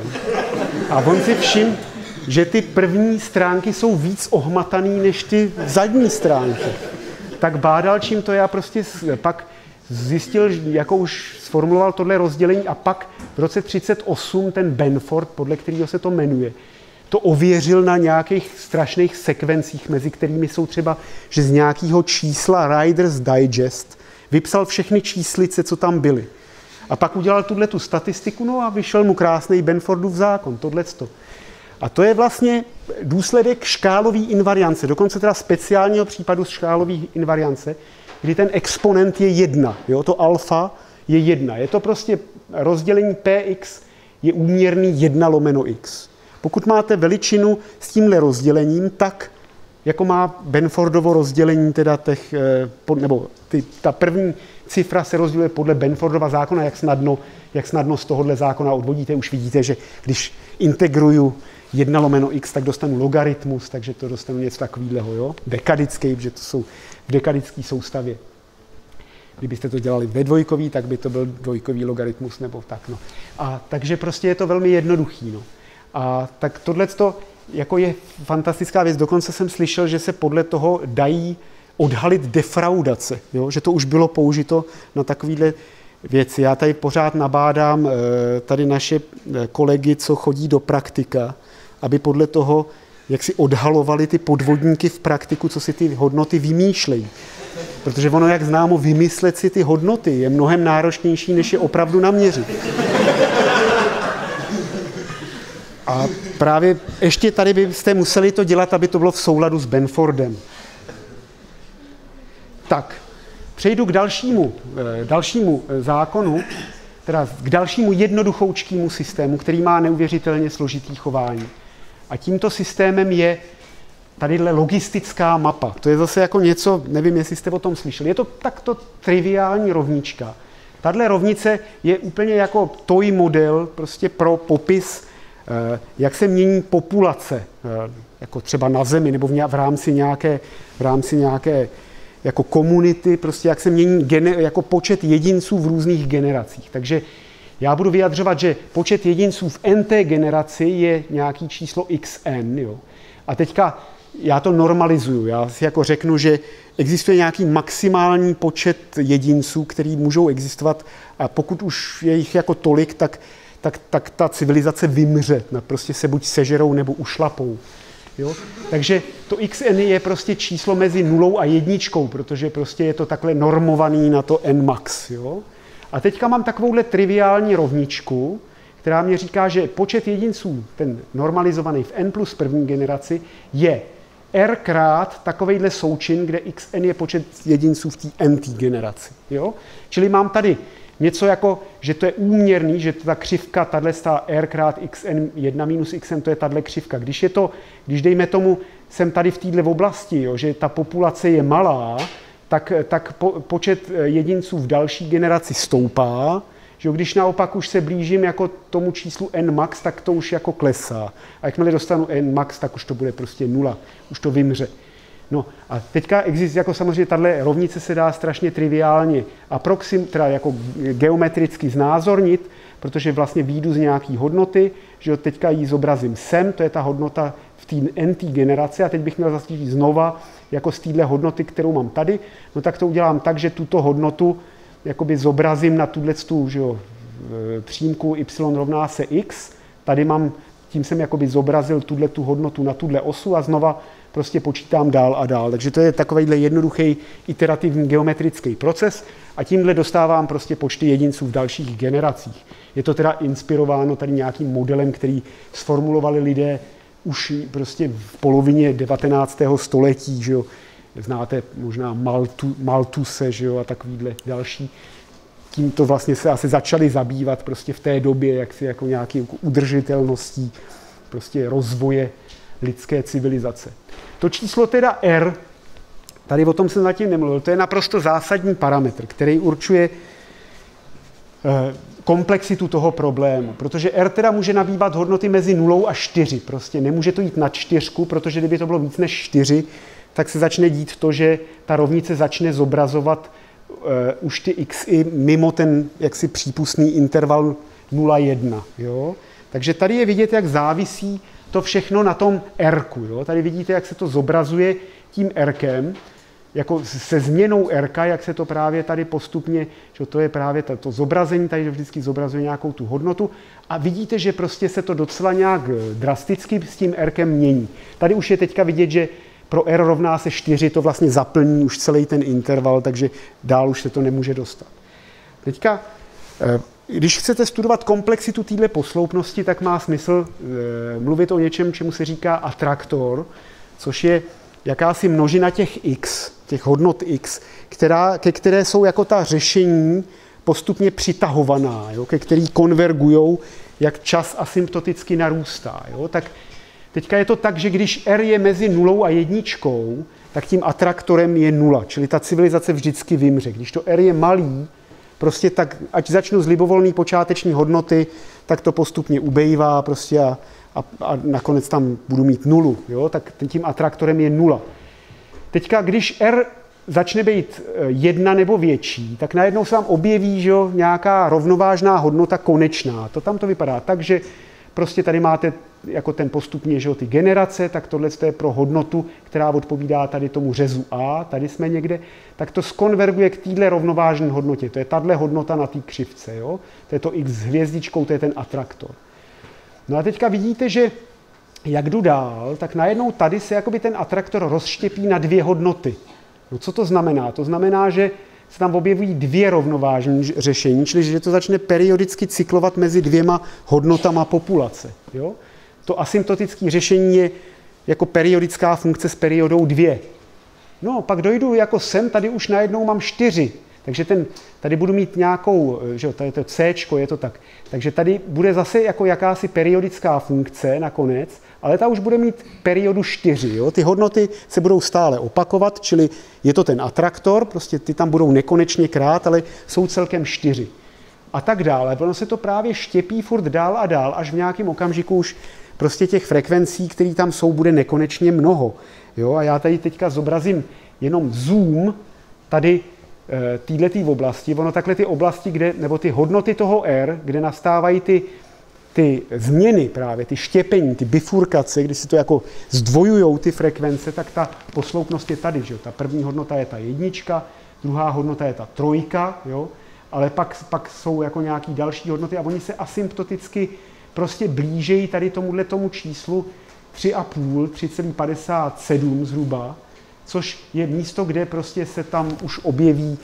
Speaker 3: A on si všiml, že ty první stránky jsou víc ohmataný než ty zadní stránky. Tak bádal, čím to já prostě pak zjistil, jako už sformuloval tohle rozdělení a pak v roce třicet osm ten Benford, podle kterého se to jmenuje, to ověřil na nějakých strašných sekvencích, mezi kterými jsou třeba, že z nějakého čísla Reader's Digest vypsal všechny číslice, co tam byly. A pak udělal tuhle tu statistiku, no a vyšel mu krásný Benfordův zákon, tohleto. A to je vlastně důsledek škálové invariance, dokonce teda speciálního případu škálové invariance, kdy ten exponent je jedna, jo, to alfa je jedna. Je to prostě rozdělení px je úměrný jedna lomeno x. Pokud máte veličinu s tímhle rozdělením, tak jako má Benfordovo rozdělení, teda těch, nebo ty, ta první cifra se rozděluje podle Benfordova zákona, jak snadno, jak snadno z tohohle zákona odvodíte. Už vidíte, že když integruju jedna lomeno x, tak dostanu logaritmus, takže to dostanu něco takového, jo? Dekadický, protože to jsou v dekadické soustavě. Kdybyste to dělali ve dvojkový, tak by to byl dvojkový logaritmus nebo tak, no. A takže prostě je to velmi jednoduchý, no. A tak tohleto jako je fantastická věc. Dokonce jsem slyšel, že se podle toho dají odhalit defraudace, jo? Že to už bylo použito na takovýhle věci. Já tady pořád nabádám tady naše kolegy, co chodí do praktika, aby podle toho, jak si odhalovali ty podvodníky v praktiku, co si ty hodnoty vymýšlejí. Protože ono, jak známo, vymyslet si ty hodnoty je mnohem náročnější, než je opravdu naměřit. A právě ještě tady byste museli to dělat, aby to bylo v souladu s Benfordem. Tak, přejdu k dalšímu, dalšímu zákonu, teda k dalšímu jednoduchoučkému systému, který má neuvěřitelně složitý chování. A tímto systémem je tadyhle logistická mapa. To je zase jako něco, nevím, jestli jste o tom slyšeli. Je to takto triviální rovnička. Tahle rovnice je úplně jako toy model prostě pro popis, jak se mění populace, jako třeba na Zemi, nebo v rámci nějaké, v rámci nějaké jako komunity, prostě jak se mění gene, jako počet jedinců v různých generacích. Takže já budu vyjadřovat, že počet jedinců v n-té generaci je nějaký číslo xn. Jo. A teďka já to normalizuju. Já si jako řeknu, že existuje nějaký maximální počet jedinců, který můžou existovat a pokud už je jich jako tolik, tak, tak, tak ta civilizace vymře. Prostě se buď sežerou nebo ušlapou. Jo? Takže to xn je prostě číslo mezi nulou a jedničkou, protože prostě je to takhle normovaný na to n max. Jo? A teďka mám takovouhle triviální rovničku, která mě říká, že počet jedinců, ten normalizovaný v n plus první generaci, je r krát takovejhle součin, kde xn je počet jedinců v té n-té generaci. Jo? Čili mám tady něco jako, že to je úměrný, že ta křivka, tahle r krát xn, jedna minus xn, to je tahle křivka. Když je to, když dejme tomu, jsem tady v této oblasti, jo, že ta populace je malá, tak, tak po, počet jedinců v další generaci stoupá, že když naopak už se blížím jako tomu číslu n max, tak to už jako klesá. A jakmile dostanu n max, tak už to bude prostě nula, už to vymře. No a teďka existuje, jako samozřejmě tahle rovnice se dá strašně triviálně aproxim, teda jako geometricky znázornit, protože vlastně výjdu z nějaký hodnoty, že teďka ji zobrazím sem, to je ta hodnota v té n-té generaci a teď bych měl zase znova jako z téhle hodnoty, kterou mám tady, no tak to udělám tak, že tuto hodnotu jakoby zobrazím na tuhle stu, že jo, přímku y rovná se x, tady mám, tím jsem jakoby zobrazil tuhle tu hodnotu na tuhle osu a znova prostě počítám dál a dál. Takže to je takovýhle jednoduchý iterativní geometrický proces a tímhle dostávám prostě počty jedinců v dalších generacích. Je to teda inspirováno tady nějakým modelem, který sformulovali lidé už prostě v polovině devatenáctého století, že jo. Znáte možná Maltu, Malthuse, že jo, a takovýhle další. Tímto vlastně se asi začali zabývat prostě v té době, jak si jako nějaký udržitelností prostě rozvoje lidské civilizace. To číslo teda R, tady o tom jsem zatím nemluvil, to je naprosto zásadní parametr, který určuje komplexitu toho problému, protože R teda může nabývat hodnoty mezi nulou a čtyři, prostě nemůže to jít na čtyřku, protože kdyby to bylo víc než čtyři, tak se začne dít to, že ta rovnice začne zobrazovat uh, už ty xy mimo ten jaksi přípustný interval nula jedna. Jo? Takže tady je vidět, jak závisí to všechno na tom R-ku. Jo? Tady vidíte, jak se to zobrazuje tím R-kem, jako se změnou R-ka, jak se to právě tady postupně, že to je právě to, to zobrazení, tady vždycky zobrazuje nějakou tu hodnotu a vidíte, že prostě se to docela nějak drasticky s tím R-kem mění. Tady už je teďka vidět, že pro R rovná se čtyři to vlastně zaplní už celý ten interval, takže dál už se to nemůže dostat. Teďka, když chcete studovat komplexitu téhle posloupnosti, tak má smysl mluvit o něčem, čemu se říká atraktor, což je jakási množina těch x, těch hodnot x, která, ke které jsou jako ta řešení postupně přitahovaná, jo, ke který konvergujou, jak čas asymptoticky narůstá. Jo. Tak teďka je to tak, že když R je mezi nulou a jedničkou, tak tím atraktorem je nula, čili ta civilizace vždycky vymře. Když to R je malý, prostě tak, ať začnu z libovolné počáteční hodnoty, tak to postupně ubejvá prostě a, a, a nakonec tam budu mít nulu, jo? Tak tím atraktorem je nula. Teďka, když R začne být jedna nebo větší, tak najednou se vám objeví, že jo, nějaká rovnovážná hodnota konečná. To tam to vypadá tak, že prostě tady máte jako ten postupně, že jo, ty generace, tak tohle je pro hodnotu, která odpovídá tady tomu řezu A, tady jsme někde, tak to skonverguje k téhle rovnovážné hodnotě. To je tahle hodnota na té křivce, jo? To je to x s hvězdičkou, to je ten atraktor. No a teďka vidíte, že jak jdu dál, tak najednou tady se jakoby ten atraktor rozštěpí na dvě hodnoty. No co to znamená? To znamená, že se tam objevují dvě rovnovážné řešení, čili že to začne periodicky cyklovat mezi dvěma hodnotama populace. Jo? To asymptotické řešení je jako periodická funkce s periodou dvě. No, pak dojdu jako sem, tady už najednou mám čtyři. Takže ten, tady budu mít nějakou, že jo, tady to C, je to tak. Takže tady bude zase jako jakási periodická funkce nakonec, ale ta už bude mít periodu čtyři. Jo? Ty hodnoty se budou stále opakovat, čili je to ten atraktor, prostě ty tam budou nekonečně krát, ale jsou celkem čtyři. A tak dále. Ono se to právě štěpí furt dál a dál, až v nějakém okamžiku už prostě těch frekvencí, které tam jsou, bude nekonečně mnoho. Jo? A já tady teďka zobrazím jenom zoom tady e, této oblasti. Ono takhle ty oblasti, kde, nebo ty hodnoty toho R, kde nastávají ty, ty změny právě, ty štěpení, ty bifurkace, kdy si to jako zdvojujou ty frekvence, tak ta posloupnost je tady. Že? Ta první hodnota je ta jednička, druhá hodnota je ta trojka, jo? Ale pak, pak jsou jako nějaký další hodnoty a oni se asymptoticky prostě blížejí tady tomuhle tomu číslu tři a půl, tři celá padesát sedm zhruba, což je místo, kde prostě se tam už objeví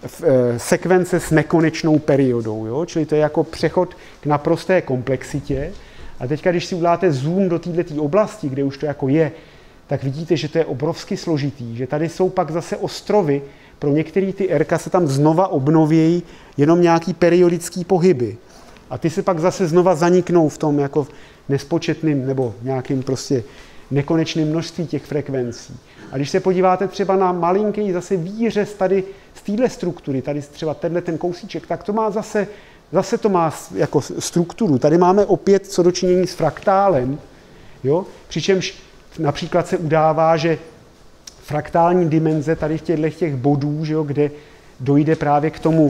Speaker 3: sekvence s nekonečnou periodou. Jo? Čili to je jako přechod k naprosté komplexitě. A teďka, když si uděláte zoom do této oblasti, kde už to jako je, tak vidíte, že to je obrovsky složitý, že tady jsou pak zase ostrovy, pro některé ty R se tam znova obnovějí jenom nějaký periodický pohyby. A ty se pak zase znova zaniknou v tom jako nespočetným nebo nějakým prostě nekonečným množství těch frekvencí. A když se podíváte třeba na malinký zase výřez tady z téhle struktury, tady třeba tenhle ten kousíček, tak to má zase, zase to má jako strukturu. Tady máme opět co dočinění s fraktálem, jo? Přičemž například se udává, že fraktální dimenze tady v těchto těch bodů, že jo, kde dojde právě k tomu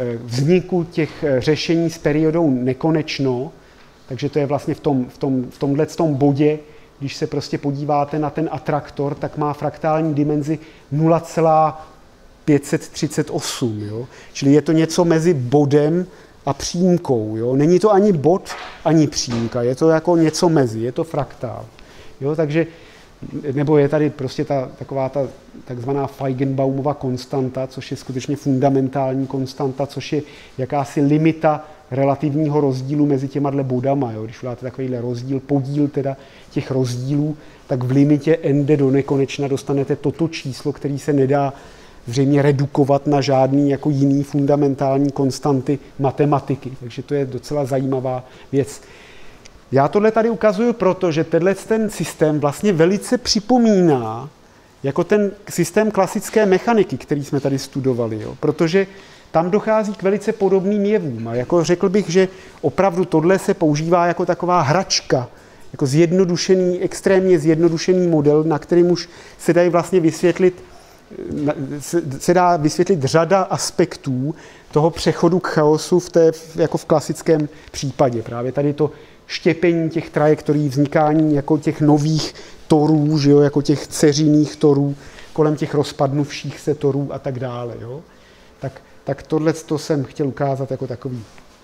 Speaker 3: vzniku těch řešení s periodou nekonečno, takže to je vlastně v, tom, v, tom, v tomhle tom bodě, když se prostě podíváte na ten atraktor, tak má fraktální dimenzi nula celá pět set třicet osm. Jo? Čili je to něco mezi bodem a přímkou. Jo? Není to ani bod, ani přímka, je to jako něco mezi, je to fraktál. Jo? Takže, nebo je tady prostě ta, taková ta takzvaná Feigenbaumova konstanta, což je skutečně fundamentální konstanta, což je jakási limita relativního rozdílu mezi těma dle bodama. Jo? Když uděláte takovýhle rozdíl, podíl teda těch rozdílů, tak v limitě n jde do nekonečna dostanete toto číslo, který se nedá zřejmě redukovat na žádný jako jiný fundamentální konstanty matematiky. Takže to je docela zajímavá věc. Já tohle tady ukazuju proto, že tenhle ten systém vlastně velice připomíná jako ten systém klasické mechaniky, který jsme tady studovali. Jo? Protože tam dochází k velice podobným jevům. A jako řekl bych, že opravdu tohle se používá jako taková hračka, jako zjednodušený, extrémně zjednodušený model, na kterým už se dají vlastně vysvětlit, se dá vysvětlit řada aspektů toho přechodu k chaosu v té, jako v klasickém případě. Právě tady to štěpení těch trajektorií, vznikání jako těch nových torů, že jo, jako těch dceřinných torů, kolem těch rozpadnuvších se torů a tak dále. Jo. Tak, tak tohle to jsem chtěl ukázat jako takový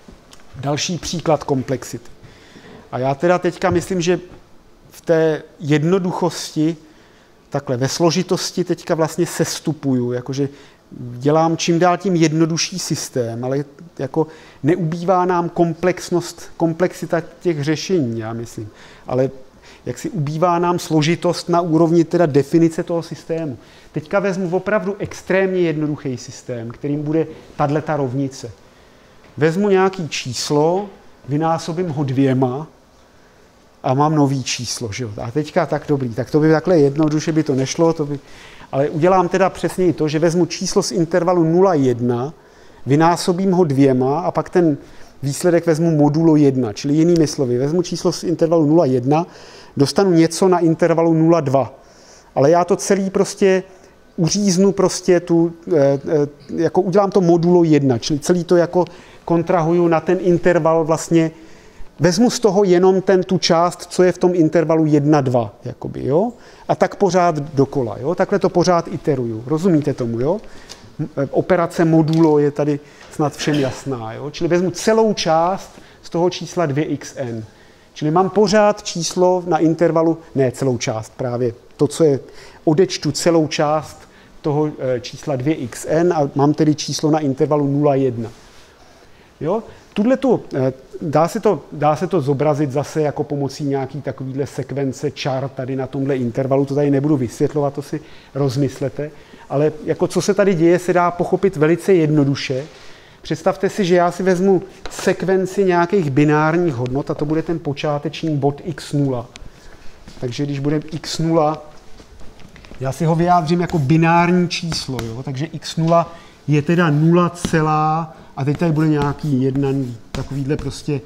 Speaker 3: další příklad komplexity. A já teda teďka myslím, že v té jednoduchosti, takhle ve složitosti teďka vlastně sestupuju, jakože dělám čím dál tím jednodušší systém, ale jako neubývá nám komplexnost, komplexita těch řešení, já myslím. Ale jak si ubývá nám složitost na úrovni teda definice toho systému. Teďka vezmu opravdu extrémně jednoduchý systém, kterým bude tato rovnice. Vezmu nějaký číslo, vynásobím ho dvěma a mám nový číslo. Že? A teďka tak dobrý, tak to by takhle jednoduše by to nešlo, to by... ale udělám teda přesně to, že vezmu číslo z intervalu nula jedna, vynásobím ho dvěma a pak ten výsledek vezmu modulo jedna, čili jinými slovy, vezmu číslo z intervalu nula jedna, dostanu něco na intervalu nula dva, ale já to celý prostě uříznu prostě tu, jako udělám to modulo jedna, čili celý to jako kontrahuju na ten interval vlastně, vezmu z toho jenom ten, tu část, co je v tom intervalu jedna dva, jakoby, jo? A tak pořád dokola, jo? Takhle to pořád iteruju. Rozumíte tomu, jo? Operace modulo je tady snad všem jasná, jo? Čili vezmu celou část z toho čísla dvě x n. Čili mám pořád číslo na intervalu, ne celou část, právě to, co je, odečtu celou část toho čísla dvě x n a mám tedy číslo na intervalu nula jedna. Jo? Tudletu, dá se to, dá se to zobrazit zase jako pomocí nějaký takovýhle sekvence čar tady na tomhle intervalu, to tady nebudu vysvětlovat, to si rozmyslete, ale jako co se tady děje, se dá pochopit velice jednoduše. Představte si, že já si vezmu sekvenci nějakých binárních hodnot a to bude ten počáteční bod x nula. Takže když bude x nula, já si ho vyjádřím jako binární číslo, jo? Takže x nula je teda nula celá a teď tady bude nějaký jedna, takovýhle prostě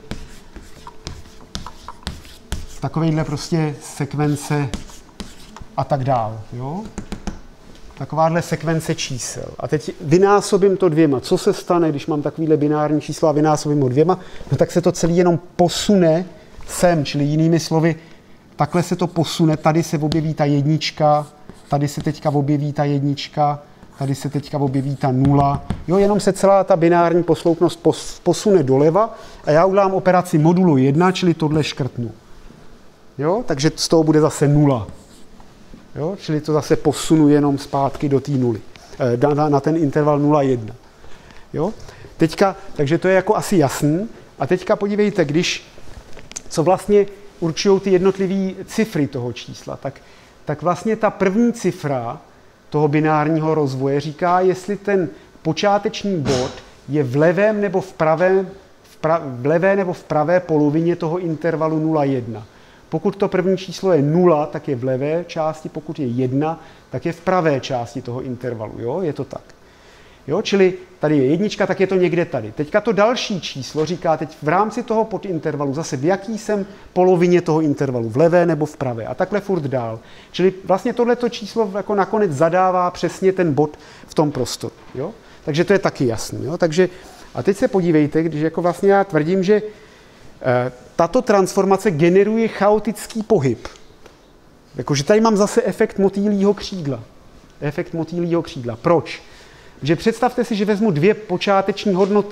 Speaker 3: takovýhle prostě sekvence a tak dál, jo? Takováhle sekvence čísel. A teď vynásobím to dvěma. Co se stane, když mám takovýhle binární číslo a vynásobím ho dvěma? No tak se to celý jenom posune sem, čili jinými slovy, takhle se to posune, tady se objeví ta jednička, tady se teďka objeví ta jednička, tady se teďka objeví ta nula. Jo, jenom se celá ta binární posloupnost posune doleva a já udělám operaci modulu jedna, čili tohle škrtnu. Jo, takže z toho bude zase nula. Jo, čili to zase posunu jenom zpátky do té nuly, na, na ten interval nula jedna. Jo, teďka, takže to je jako asi jasný. A teďka podívejte, když, co vlastně určují ty jednotlivé cifry toho čísla, tak, tak vlastně ta první cifra toho binárního rozvoje říká, jestli ten počáteční bod je v levém nebo v pravém, v, pra, v levé nebo v pravé polovině toho intervalu nula jedna. Pokud to první číslo je nula, tak je v levé části, pokud je jedna, tak je v pravé části toho intervalu. Jo? Je to tak. Jo? Čili tady je jednička, tak je to někde tady. Teďka to další číslo říká teď v rámci toho podintervalu zase v jaký jsem polovině toho intervalu, v levé nebo v pravé. A takhle furt dál. Čili vlastně tohleto číslo jako nakonec zadává přesně ten bod v tom prostoru. Jo? Takže to je taky jasný. Jo? Takže, a teď se podívejte, když jako vlastně já tvrdím, že tato transformace generuje chaotický pohyb. Jakože tady mám zase efekt motýlího křídla. Efekt motýlího křídla. Proč? Že představte si, že vezmu dvě počáteční hodnoty.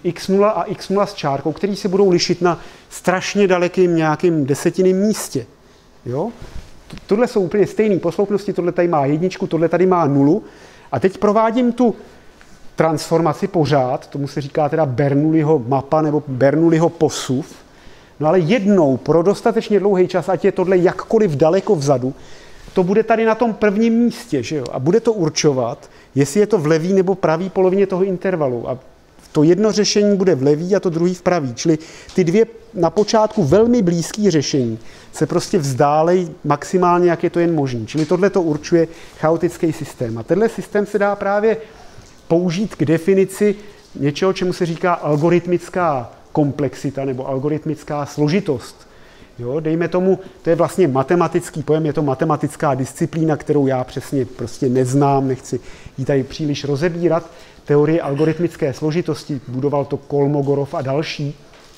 Speaker 3: x nula a x nula s čárkou, který se budou lišit na strašně dalekým nějakým desetiným místě. Jo? Tohle jsou úplně stejné posloupnosti, tohle tady má jedničku, tohle tady má nulu. A teď provádím tu transformaci pořád, tomu se říká teda Bernoulliho mapa nebo Bernoulliho posuv. No ale jednou pro dostatečně dlouhý čas, ať je tohle jakkoliv daleko vzadu, to bude tady na tom prvním místě, že jo? A bude to určovat, jestli je to v levý nebo pravý polovině toho intervalu. A to jedno řešení bude v levý a to druhý v pravý. Čili ty dvě na počátku velmi blízké řešení se prostě vzdálejí maximálně, jak je to jen možné. Čili tohle to určuje chaotický systém. A tenhle systém se dá právě použít k definici něčeho, čemu se říká algoritmická komplexita nebo algoritmická složitost. Jo, dejme tomu, to je vlastně matematický pojem, je to matematická disciplína, kterou já přesně prostě neznám, nechci ji tady příliš rozebírat. Teorie algoritmické složitosti, budoval to Kolmogorov a další,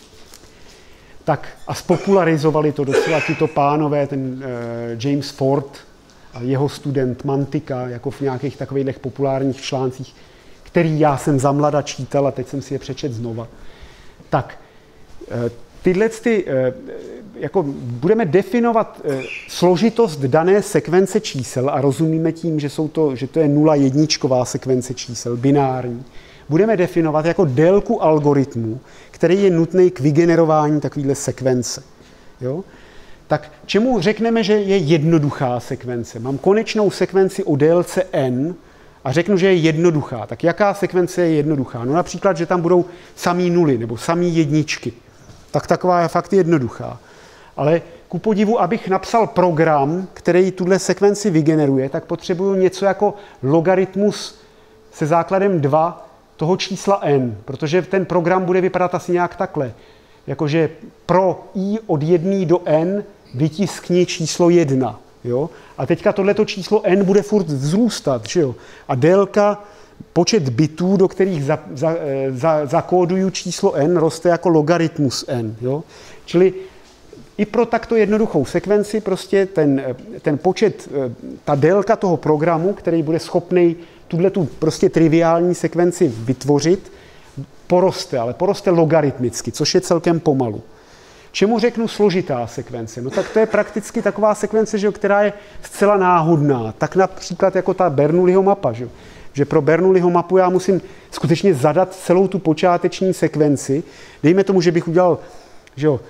Speaker 3: tak a spopularizovali to docela tito pánové, ten uh, James Ford a jeho student Mantika, jako v nějakých takových populárních článcích, který já jsem za mlada čítal a teď jsem si je přečet znova. Tak, uh, tyhle ty, uh, jako budeme definovat uh, složitost dané sekvence čísel a rozumíme tím, že, jsou to, že to je nula jedničková sekvence čísel, binární. Budeme definovat jako délku algoritmu, který je nutný k vygenerování takovéhle sekvence. Jo? Tak čemu řekneme, že je jednoduchá sekvence? Mám konečnou sekvenci o délce n a řeknu, že je jednoduchá. Tak jaká sekvence je jednoduchá? No například, že tam budou samý nuly nebo samý jedničky. Tak taková je fakt jednoduchá. Ale ku podivu, abych napsal program, který tuhle sekvenci vygeneruje, tak potřebuju něco jako logaritmus se základem dva toho čísla n, protože ten program bude vypadat asi nějak takhle. Jakože pro i od jedné do n vytiskni číslo jedna. Jo? A teďka tohleto číslo n bude furt vzrůstat. Že jo? A délka, počet bitů, do kterých za, za, za, zakóduju číslo n, roste jako logaritmus n. Jo? Čili i pro takto jednoduchou sekvenci prostě ten, ten počet, ta délka toho programu, který bude schopný tuhletu prostě triviální sekvenci vytvořit, poroste, ale poroste logaritmicky, což je celkem pomalu. Čemu řeknu složitá sekvence? No tak to je prakticky taková sekvence, že, která je zcela náhodná. Tak například jako ta Bernoulliho mapa, že, že pro Bernoulliho mapu já musím skutečně zadat celou tu počáteční sekvenci. Dejme tomu, že bych udělal, že jo,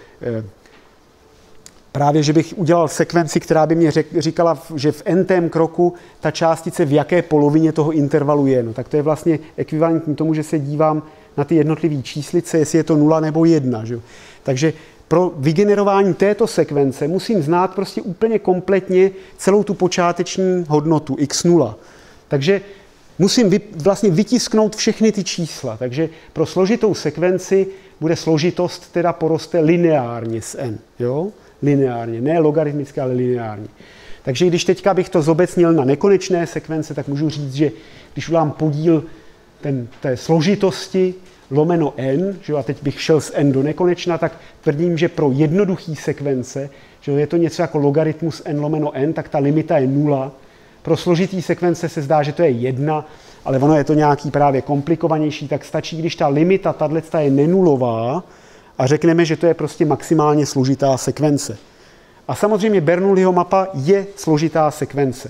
Speaker 3: právě, že bych udělal sekvenci, která by mě říkala, že v n-tém kroku ta částice v jaké polovině toho intervalu je. No, tak to je vlastně ekvivalentní tomu, že se dívám na ty jednotlivé číslice, jestli je to nula nebo jedna. Že? Takže pro vygenerování této sekvence musím znát prostě úplně kompletně celou tu počáteční hodnotu x nula. Takže musím vy, vlastně vytisknout všechny ty čísla. Takže pro složitou sekvenci bude složitost teda poroste lineárně s n. Jo? Lineárně, ne logaritmicky, ale lineárně. Takže když teďka bych to zobecnil na nekonečné sekvence, tak můžu říct, že když udělám podíl ten, té složitosti lomeno n, že a teď bych šel z n do nekonečna, tak tvrdím, že pro jednoduchý sekvence, že je to něco jako logaritmus n lomeno n, tak ta limita je nula. Pro složitý sekvence se zdá, že to je jedna, ale ono je to nějaký právě komplikovanější, tak stačí, když ta limita, tato je nenulová, a řekneme, že to je prostě maximálně složitá sekvence. A samozřejmě Bernoulliho mapa je složitá sekvence.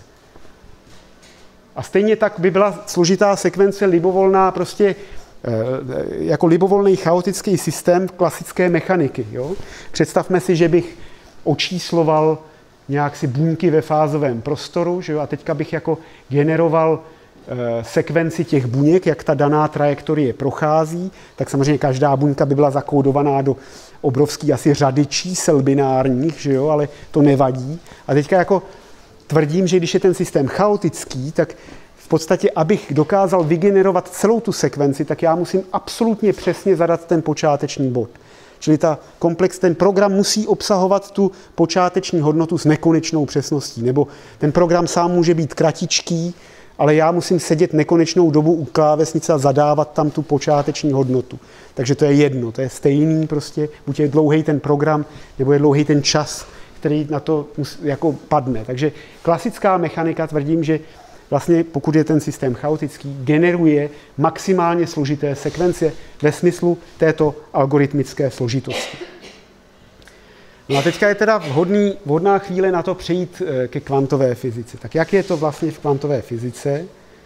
Speaker 3: A stejně tak by byla složitá sekvence libovolná prostě jako libovolný chaotický systém klasické mechaniky. Jo? Představme si, že bych očísloval nějak si buňky ve fázovém prostoru, že jo? A teďka bych jako generoval sekvenci těch buněk, jak ta daná trajektorie prochází, tak samozřejmě každá buňka by byla zakódovaná do obrovský asi řady čísel binárních, že jo, ale to nevadí. A teďka jako tvrdím, že když je ten systém chaotický, tak v podstatě, abych dokázal vygenerovat celou tu sekvenci, tak já musím absolutně přesně zadat ten počáteční bod. Čili ta komplex, ten program musí obsahovat tu počáteční hodnotu s nekonečnou přesností, nebo ten program sám může být kratičký, ale já musím sedět nekonečnou dobu u klávesnice a zadávat tam tu počáteční hodnotu. Takže to je jedno, to je stejný prostě, buď je dlouhý ten program, nebo je dlouhý ten čas, který na to jako padne. Takže klasická mechanika, tvrdím, že vlastně, pokud je ten systém chaotický, generuje maximálně složité sekvence ve smyslu této algoritmické složitosti. No a teďka je teda vhodný, vhodná chvíle na to přejít ke kvantové fyzice. Tak jak je to vlastně v kvantové fyzice?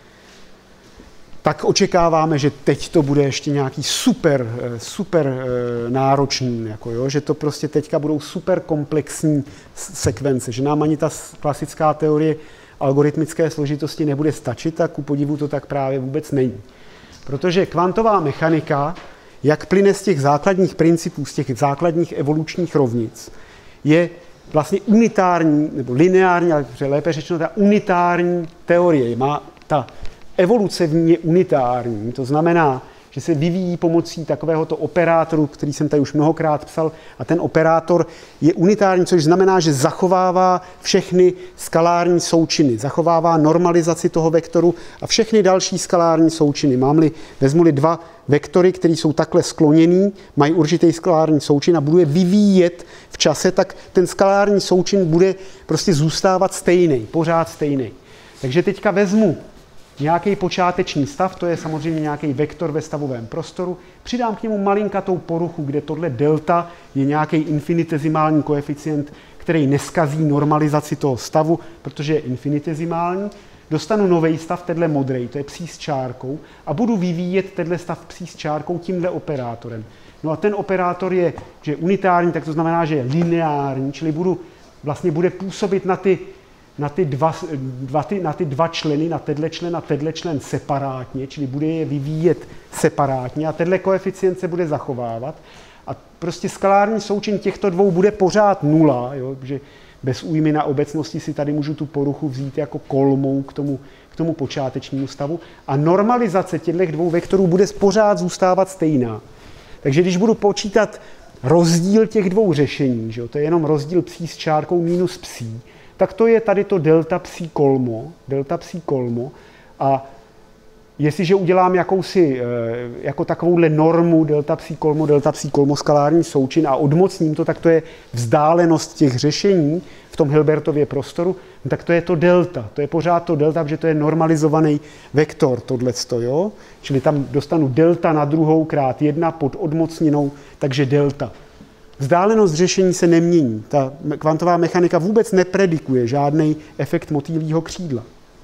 Speaker 3: Tak očekáváme, že teď to bude ještě nějaký super, super náročný, jako jo, že to prostě teďka budou super komplexní sekvence, že nám ani ta klasická teorie algoritmické složitosti nebude stačit, tak ku podivu to tak právě vůbec není. Protože kvantová mechanika, jak plyne z těch základních principů, z těch základních evolučních rovnic, je vlastně unitární, nebo lineární, ale lépe řečeno, ta unitární teorie. Má ta evoluce v ní je unitární, to znamená, že se vyvíjí pomocí takovéhoto operátoru, který jsem tady už mnohokrát psal, a ten operátor je unitární, což znamená, že zachovává všechny skalární součiny, zachovává normalizaci toho vektoru a všechny další skalární součiny. Mám-li, vezmu-li dva vektory, které jsou takhle skloněný, mají určitý skalární součin a budu je vyvíjet v čase, tak ten skalární součin bude prostě zůstávat stejný, pořád stejný. Takže teďka vezmu nějaký počáteční stav, to je samozřejmě nějaký vektor ve stavovém prostoru, přidám k němu malinkatou poruchu, kde tohle delta je nějaký infinitezimální koeficient, který neskazí normalizaci toho stavu, protože je infinitezimální. Dostanu nový stav, tenhle modrý, to je psí s čárkou, a budu vyvíjet tenhle stav psí s čárkou tímhle operátorem. No a ten operátor je, že je unitární, tak to znamená, že je lineární, čili budu, vlastně bude působit na ty Na ty, dva, dva, ty, na ty dva členy, na tenhle člen a tenhle člen separátně, čili bude je vyvíjet separátně a tenhle koeficient se bude zachovávat. A prostě skalární součin těchto dvou bude pořád nula, jo, že bez újmy na obecnosti si tady můžu tu poruchu vzít jako kolmou k tomu, k tomu počátečnímu stavu. A normalizace těchto dvou vektorů bude pořád zůstávat stejná. Takže když budu počítat rozdíl těch dvou řešení, že jo, to je jenom rozdíl psí s čárkou minus psí, tak to je tady to delta psí kolmo, delta psí kolmo a jestliže udělám jakousi, jako takovouhle normu delta psí kolmo, delta psí kolmo skalární součin a odmocním to, tak to je vzdálenost těch řešení v tom Hilbertově prostoru, no tak to je to delta, to je pořád to delta, protože to je normalizovaný vektor, tohleto, jo? Čili tam dostanu delta na druhou krát jedna pod odmocninou, takže delta. Vzdálenost řešení se nemění. Ta kvantová mechanika vůbec nepredikuje žádný efekt motýlího křídla.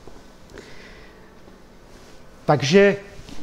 Speaker 3: Takže e,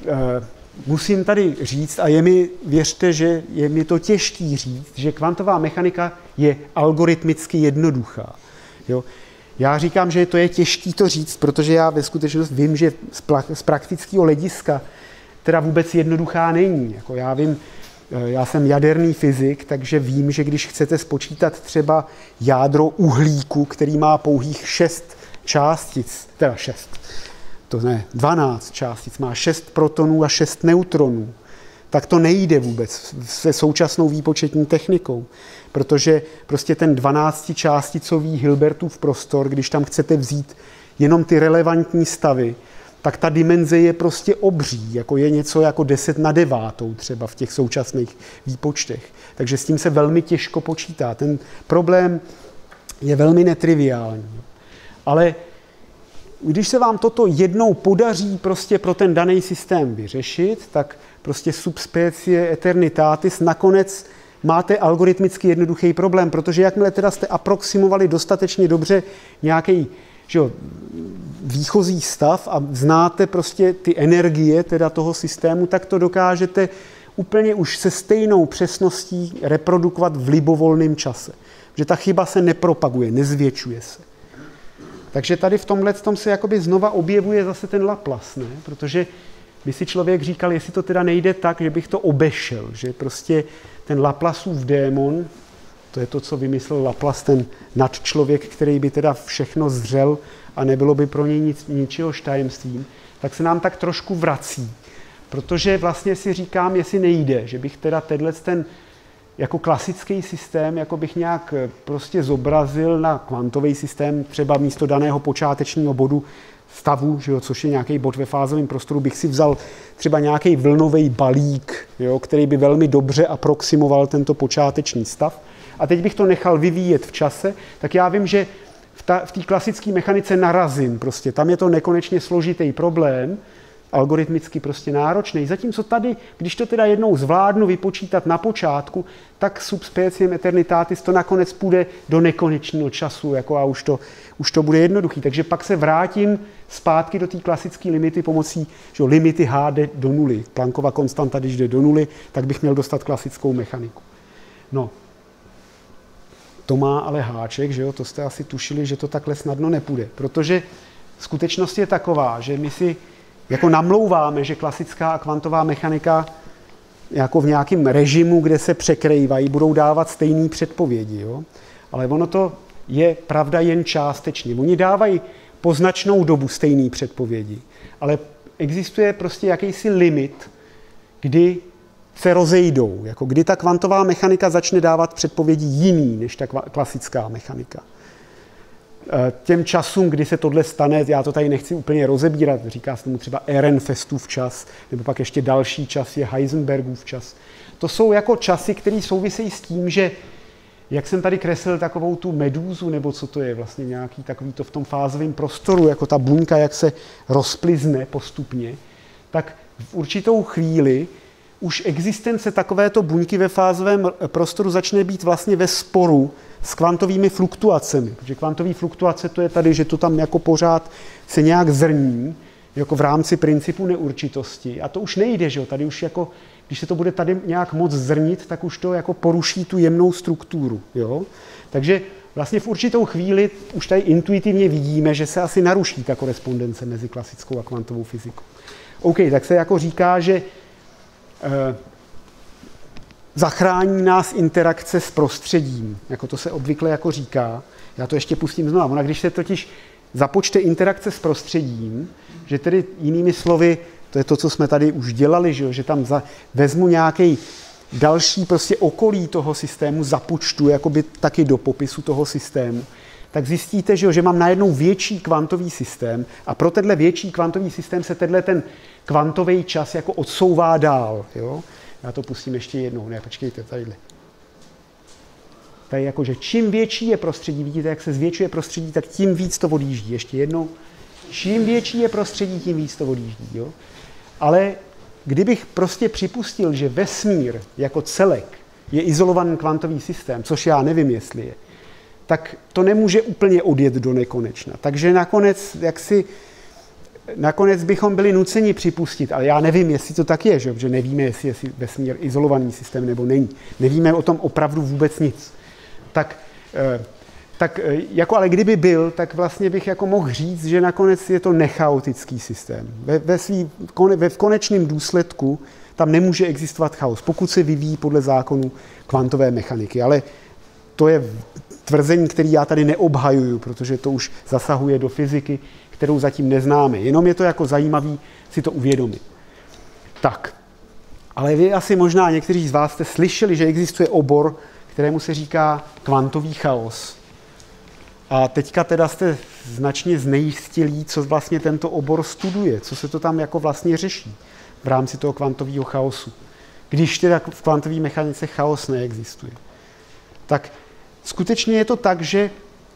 Speaker 3: musím tady říct, a je mi, věřte, že je mi to těžký říct, že kvantová mechanika je algoritmicky jednoduchá. Jo? Já říkám, že to je těžký to říct, protože já ve skutečnosti vím, že z, pra, z praktického hlediska teda vůbec jednoduchá není. Jako já vím, já jsem jaderný fyzik, takže vím, že když chcete spočítat třeba jádro uhlíku, který má pouhých šest částic, teda šest, to ne, dvanáct částic, má šest protonů a šest neutronů, tak to nejde vůbec se současnou výpočetní technikou, protože prostě ten dvanáctičásticový Hilbertův prostor, když tam chcete vzít jenom ty relevantní stavy, tak ta dimenze je prostě obří, jako je něco jako deset na devátou třeba v těch současných výpočtech. Takže s tím se velmi těžko počítá. Ten problém je velmi netriviální. Ale když se vám toto jednou podaří prostě pro ten daný systém vyřešit, tak prostě subspecie eternitatis nakonec máte algoritmicky jednoduchý problém, protože jakmile teda jste aproximovali dostatečně dobře nějaký, že jo, výchozí stav a znáte prostě ty energie teda toho systému, tak to dokážete úplně už se stejnou přesností reprodukovat v libovolném čase. Že ta chyba se nepropaguje, nezvětšuje se. Takže tady v tomhle tom se jakoby znova objevuje zase ten Laplace, ne? Protože by si člověk říkal, jestli to teda nejde tak, že bych to obešel, že prostě ten Laplaceův démon, to je to, co vymyslel Laplace, ten nadčlověk, který by teda všechno zřel a nebylo by pro něj nic, ničehož tajemstvím, tak se nám tak trošku vrací. Protože vlastně si říkám, jestli nejde, že bych teda tenhle ten jako klasický systém, jako bych nějak prostě zobrazil na kvantový systém, třeba místo daného počátečního bodu stavu, že jo, což je nějaký bod ve fázovém prostoru, bych si vzal třeba nějaký vlnový balík, jo, který by velmi dobře aproximoval tento počáteční stav. A teď bych to nechal vyvíjet v čase, tak já vím, že v v té klasické mechanice narazím. Prostě. Tam je to nekonečně složitý problém, algoritmicky prostě náročný. Zatímco tady, když to teda jednou zvládnu vypočítat na počátku, tak subspeciem eternitatis to nakonec půjde do nekonečného času jako a už to, už to bude jednoduchý. Takže pak se vrátím zpátky do té klasické limity pomocí, že limity h jde do nuly. Planckova konstanta, když jde do nuly, tak bych měl dostat klasickou mechaniku. No, to má ale háček, že jo, to jste asi tušili, že to takhle snadno nepůjde, protože skutečnost je taková, že my si jako namlouváme, že klasická a kvantová mechanika jako v nějakém režimu, kde se překrývají, budou dávat stejné předpovědi. Jo? Ale ono to je pravda jen částečně. Oni dávají po značnou dobu stejné předpovědi, ale existuje prostě jakýsi limit, kdy se rozejdou, jako kdy ta kvantová mechanika začne dávat předpovědi jiný než ta klasická mechanika. Těm časům, kdy se tohle stane, já to tady nechci úplně rozebírat, říká se tomu třeba Ehrenfestův čas, nebo pak ještě další čas je Heisenbergův čas. To jsou jako časy, které souvisejí s tím, že jak jsem tady kreslil takovou tu medúzu, nebo co to je vlastně nějaký takový to v tom fázovém prostoru, jako ta buňka, jak se rozplizne postupně, tak v určitou chvíli už existence takovéto buňky ve fázovém prostoru začne být vlastně ve sporu s kvantovými fluktuacemi. Protože kvantové fluktuace to je tady, že to tam jako pořád se nějak zrní, jako v rámci principu neurčitosti. A to už nejde, že jo? Tady už jako, když se to bude tady nějak moc zrnit, tak už to jako poruší tu jemnou strukturu. Jo? Takže vlastně v určitou chvíli už tady intuitivně vidíme, že se asi naruší ta korespondence mezi klasickou a kvantovou fyzikou. OK, tak se jako říká, že eh, zachrání nás interakce s prostředím, jako to se obvykle jako říká. Já to ještě pustím znovu. Ona, když se totiž započte interakce s prostředím, že tedy jinými slovy, to je to, co jsme tady už dělali, že, že tam za, vezmu nějaký další prostě okolí toho systému, započtu jakoby taky do popisu toho systému, tak zjistíte, že, že mám najednou větší kvantový systém a pro tenhle větší kvantový systém se tenhle ten kvantový čas jako odsouvá dál. Jo? Já to pustím ještě jednou. Ne, počkejte, tadyhle. Tady jako, že čím větší je prostředí, vidíte, jak se zvětšuje prostředí, tak tím víc to odjíždí. Ještě jednou. Čím větší je prostředí, tím víc to odjíždí. Jo? Ale kdybych prostě připustil, že vesmír jako celek je izolovaný kvantový systém, což já nevím, jestli je, tak to nemůže úplně odjet do nekonečna. Takže nakonec, jak si, nakonec bychom byli nuceni připustit, ale já nevím, jestli to tak je, že, že nevíme, jestli je vesmír izolovaný systém nebo není. Nevíme o tom opravdu vůbec nic. Tak, tak jako ale kdyby byl, tak vlastně bych jako mohl říct, že nakonec je to nechaotický systém. Ve, ve, svý, ve v konečném důsledku tam nemůže existovat chaos, pokud se vyvíjí podle zákonu kvantové mechaniky. Ale to je tvrzení, který já tady neobhajuju, protože to už zasahuje do fyziky, kterou zatím neznáme. Jenom je to jako zajímavý si to uvědomit. Tak, ale vy asi možná někteří z vás jste slyšeli, že existuje obor, kterému se říká kvantový chaos. A teďka teda jste značně znejistilí, co vlastně tento obor studuje, co se to tam jako vlastně řeší v rámci toho kvantového chaosu. Když teda v kvantové mechanice chaos neexistuje. Tak skutečně je to tak, že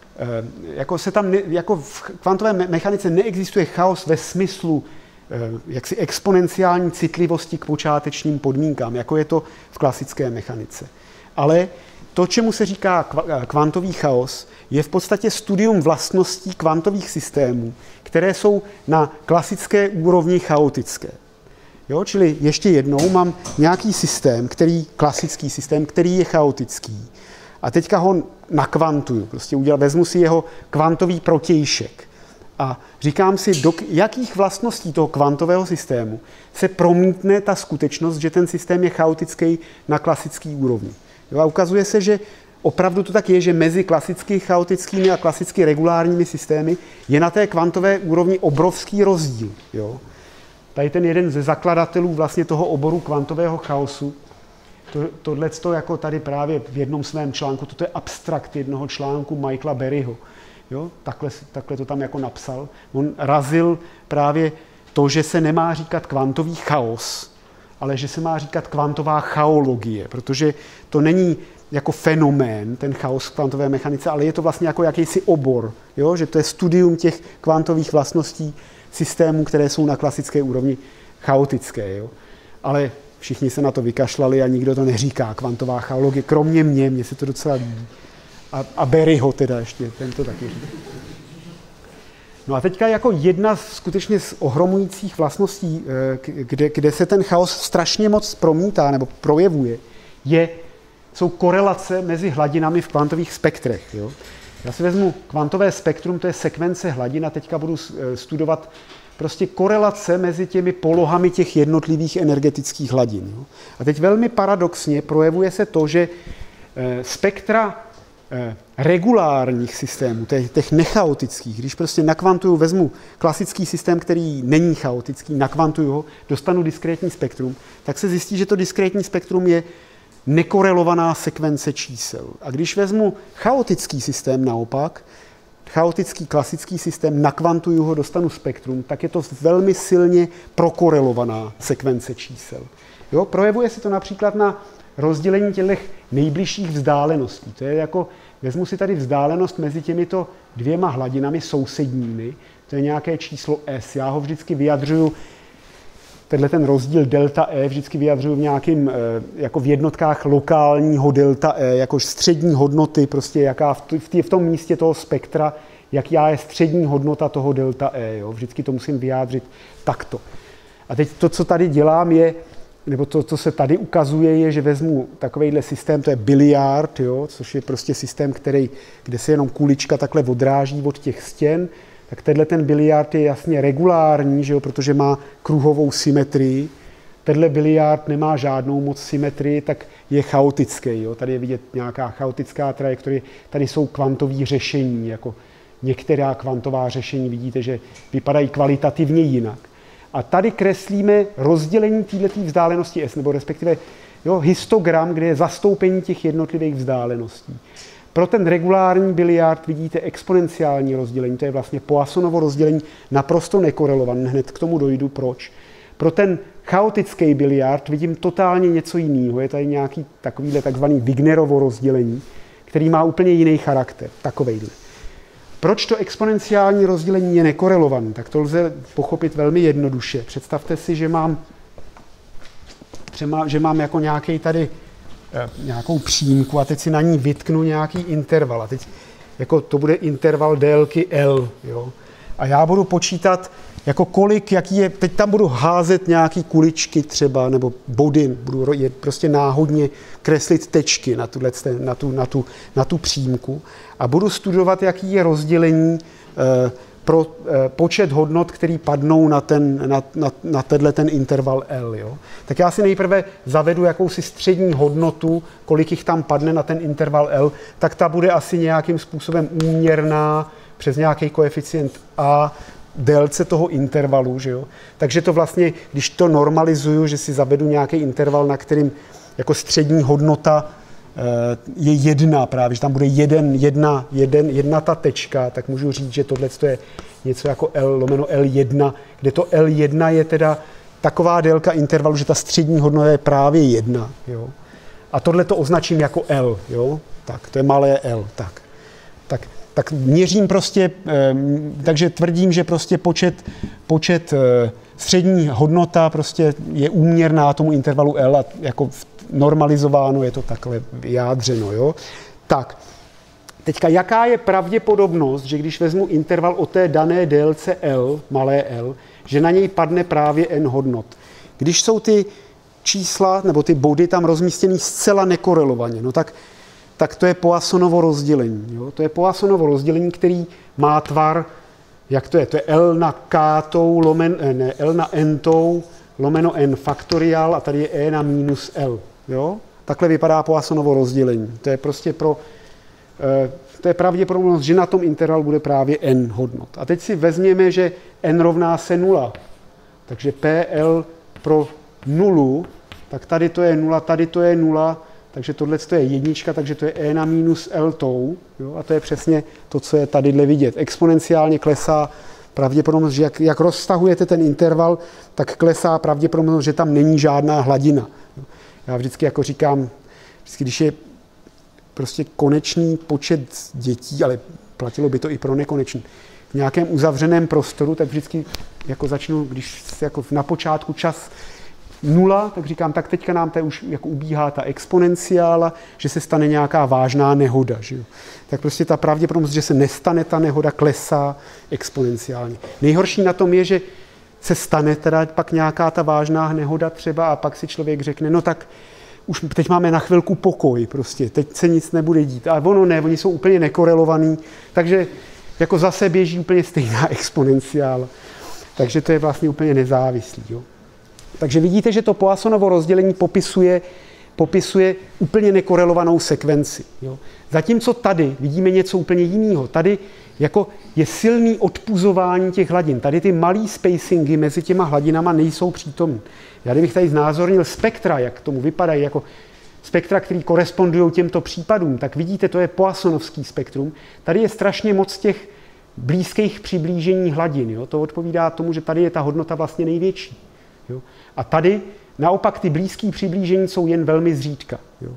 Speaker 3: jako se tam ne, jako v kvantové mechanice neexistuje chaos ve smyslu jaksi exponenciální citlivosti k počátečním podmínkám, jako je to v klasické mechanice. Ale to, čemu se říká kvantový chaos, je v podstatě studium vlastností kvantových systémů, které jsou na klasické úrovni chaotické. Jo, čili ještě jednou mám nějaký systém, který, klasický systém, který je chaotický. A teďka ho nakvantuju, prostě udělám, vezmu si jeho kvantový protějšek. A říkám si, do jakých vlastností toho kvantového systému se promítne ta skutečnost, že ten systém je chaotický na klasický úrovni. Jo, a ukazuje se, že opravdu to tak je, že mezi klasicky chaotickými a klasicky regulárními systémy je na té kvantové úrovni obrovský rozdíl. Jo. Tady ten jeden ze zakladatelů vlastně toho oboru kvantového chaosu, to, tohleto jako tady právě v jednom svém článku, toto je abstrakt jednoho článku Michaela Berryho. Jo, takhle, takhle to tam jako napsal. On razil právě to, že se nemá říkat kvantový chaos, ale že se má říkat kvantová chaologie, protože to není jako fenomén, ten chaos v kvantové mechanice, ale je to vlastně jako jakýsi obor, jo? Že to je studium těch kvantových vlastností systémů, které jsou na klasické úrovni chaotické. Jo? Ale všichni se na to vykašlali a nikdo to neříká, kvantová chaologie, kromě mě, mně se to docela líbí. A, a Berryho teda ještě, ten to taky říká. No a teďka jako jedna z skutečně z ohromujících vlastností, kde, kde se ten chaos strašně moc promítá nebo projevuje, je, jsou korelace mezi hladinami v kvantových spektrech. Jo? Já si vezmu kvantové spektrum, to je sekvence hladin a teďka budu studovat prostě korelace mezi těmi polohami těch jednotlivých energetických hladin. Jo? A teď velmi paradoxně projevuje se to, že spektra regulárních systémů, těch nechaotických, když prostě nakvantuju, vezmu klasický systém, který není chaotický, nakvantuju ho, dostanu diskrétní spektrum, tak se zjistí, že to diskrétní spektrum je nekorelovaná sekvence čísel. A když vezmu chaotický systém naopak, chaotický klasický systém, nakvantuju ho, dostanu spektrum, tak je to velmi silně prokorelovaná sekvence čísel. Jo? Projevuje se to například na rozdělení těch nejbližších vzdáleností. To je jako, vezmu si tady vzdálenost mezi těmito dvěma hladinami sousedními, to je nějaké číslo S. Já ho vždycky vyjadřuju, tenhle ten rozdíl delta E vždycky vyjadřuju v nějakým, jako v jednotkách lokálního delta E, jakož střední hodnoty, prostě jaká v, v, v tom místě toho spektra, jaká je střední hodnota toho delta E. Jo? Vždycky to musím vyjádřit takto. A teď to, co tady dělám, je, nebo to, co se tady ukazuje, je, že vezmu takovejhle systém, to je biliard, jo, což je prostě systém, který, kde se jenom kulička takhle odráží od těch stěn, tak tenhle ten biliard je jasně regulární, že jo, protože má kruhovou symetrii. Tenhle biliard nemá žádnou moc symetrii, tak je chaotický. Jo. Tady je vidět nějaká chaotická trajektorie, tady jsou kvantové řešení, jako některá kvantová řešení, vidíte, že vypadají kvalitativně jinak. A tady kreslíme rozdělení této vzdálenosti S, nebo respektive jo, histogram, kde je zastoupení těch jednotlivých vzdáleností. Pro ten regulární biliard vidíte exponenciální rozdělení, to je vlastně Poissonovo rozdělení naprosto nekorelované, hned k tomu dojdu, proč. Pro ten chaotický biliard vidím totálně něco jiného, je tady nějaký takovýhle takzvaný Wignerovo rozdělení, který má úplně jiný charakter, takovejhle. Proč to exponenciální rozdělení je nekorelované? Tak to lze pochopit velmi jednoduše. Představte si, že mám, že mám jako nějaký tady nějakou přímku a teď si na ní vytknu nějaký interval. A teď jako to bude interval délky L. Jo? A já budu počítat, jako kolik, jaký je, teď tam budu házet nějaký kuličky třeba, nebo body, budu je prostě náhodně kreslit tečky na, tuhle, na, tu, na, tu, na tu přímku a budu studovat, jaký je rozdělení eh, pro eh, počet hodnot, který padnou na, ten, na, na, na tenhle ten interval L. Jo? Tak já si nejprve zavedu jakousi střední hodnotu, kolik jich tam padne na ten interval L, tak ta bude asi nějakým způsobem úměrná přes nějaký koeficient A délce toho intervalu, že jo? Takže to vlastně, když to normalizuju, že si zavedu nějaký interval, na kterým jako střední hodnota je jedna právě, že tam bude jeden, jedna, jeden, jedna ta tečka, tak můžu říct, že tohle je něco jako L lomeno L jedna, kde to L jedna je teda taková délka intervalu, že ta střední hodnota je právě jedna. Jo? A tohle to označím jako L. Jo? Tak, to je malé L. Tak, tak, tak měřím prostě, takže tvrdím, že prostě počet, počet střední hodnota prostě je úměrná tomu intervalu L a jako normalizováno je to takhle vyjádřeno. Jo? Tak, teďka jaká je pravděpodobnost, že když vezmu interval o té dané délce L, malé L, že na něj padne právě n hodnot. Když jsou ty čísla nebo ty body tam rozmístěný zcela nekorelovaně, no tak, tak to je Poissonovo rozdělení. Jo? To je Poissonovo rozdělení, který má tvar, jak to je? To je L na k tou, lomen, ne, L na n tou, lomeno n faktoriál a tady je e na minus L. Jo? Takhle vypadá Poissonovo rozdělení. To je prostě pro, eh, to je pravděpodobnost, že na tom intervalu bude právě n hodnot. A teď si vezměme, že n rovná se nula. Takže P L pro nulu, tak tady to je nula, tady to je nula, takže tohle je jednička, takže to je e na minus L tou. Jo? A to je přesně to, co je tadyhle vidět. Exponenciálně klesá pravděpodobnost, že jak, jak roztahujete ten interval, tak klesá pravděpodobnost, že tam není žádná hladina. Já vždycky jako říkám, vždycky, když je prostě konečný počet dětí, ale platilo by to i pro nekonečný, v nějakém uzavřeném prostoru, tak vždycky jako začnu, když jako na počátku čas nula, tak říkám, tak teďka nám tady už jako ubíhá ta exponenciála, že se stane nějaká vážná nehoda. Že jo? Tak prostě ta pravděpodobnost, že se nestane ta nehoda, klesá exponenciálně. Nejhorší na tom je, že se stane teda pak nějaká ta vážná nehoda třeba a pak si člověk řekne, no tak už teď máme na chvilku pokoj prostě, teď se nic nebude dít. A ono ne, oni jsou úplně nekorelovaný, takže jako zase běží úplně stejná exponenciála. Takže to je vlastně úplně nezávislý. Jo? Takže vidíte, že to Poissonovo rozdělení popisuje, popisuje úplně nekorelovanou sekvenci. Jo? Zatímco tady vidíme něco úplně jiného. Tady jako je silný odpuzování těch hladin. Tady ty malý spacingy mezi těma hladinama nejsou přítomny. Já kdybych tady znázornil spektra, jak tomu vypadají, jako spektra, které korespondují těmto případům, tak vidíte, to je Poissonovský spektrum. Tady je strašně moc těch blízkých přiblížení hladin. Jo? To odpovídá tomu, že tady je ta hodnota vlastně největší. Jo? A tady naopak ty blízké přiblížení jsou jen velmi zřídka. Jo?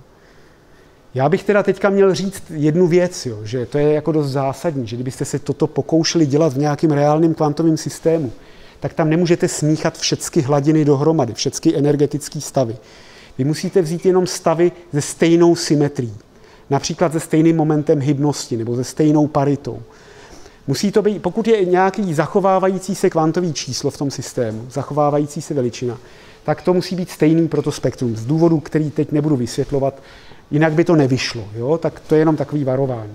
Speaker 3: Já bych teda teďka měl říct jednu věc, jo, že to je jako dost zásadní, že kdybyste se toto pokoušeli dělat v nějakém reálném kvantovém systému, tak tam nemůžete smíchat všechny hladiny dohromady, všechny energetické stavy. Vy musíte vzít jenom stavy se stejnou symetrií, například se stejným momentem hybnosti nebo se stejnou paritou. Musí to být, pokud je nějaký zachovávající se kvantový číslo v tom systému, zachovávající se veličina, tak to musí být stejný pro to spektrum. Z důvodu, který teď nebudu vysvětlovat, jinak by to nevyšlo. Jo? Tak to je jenom takový varování.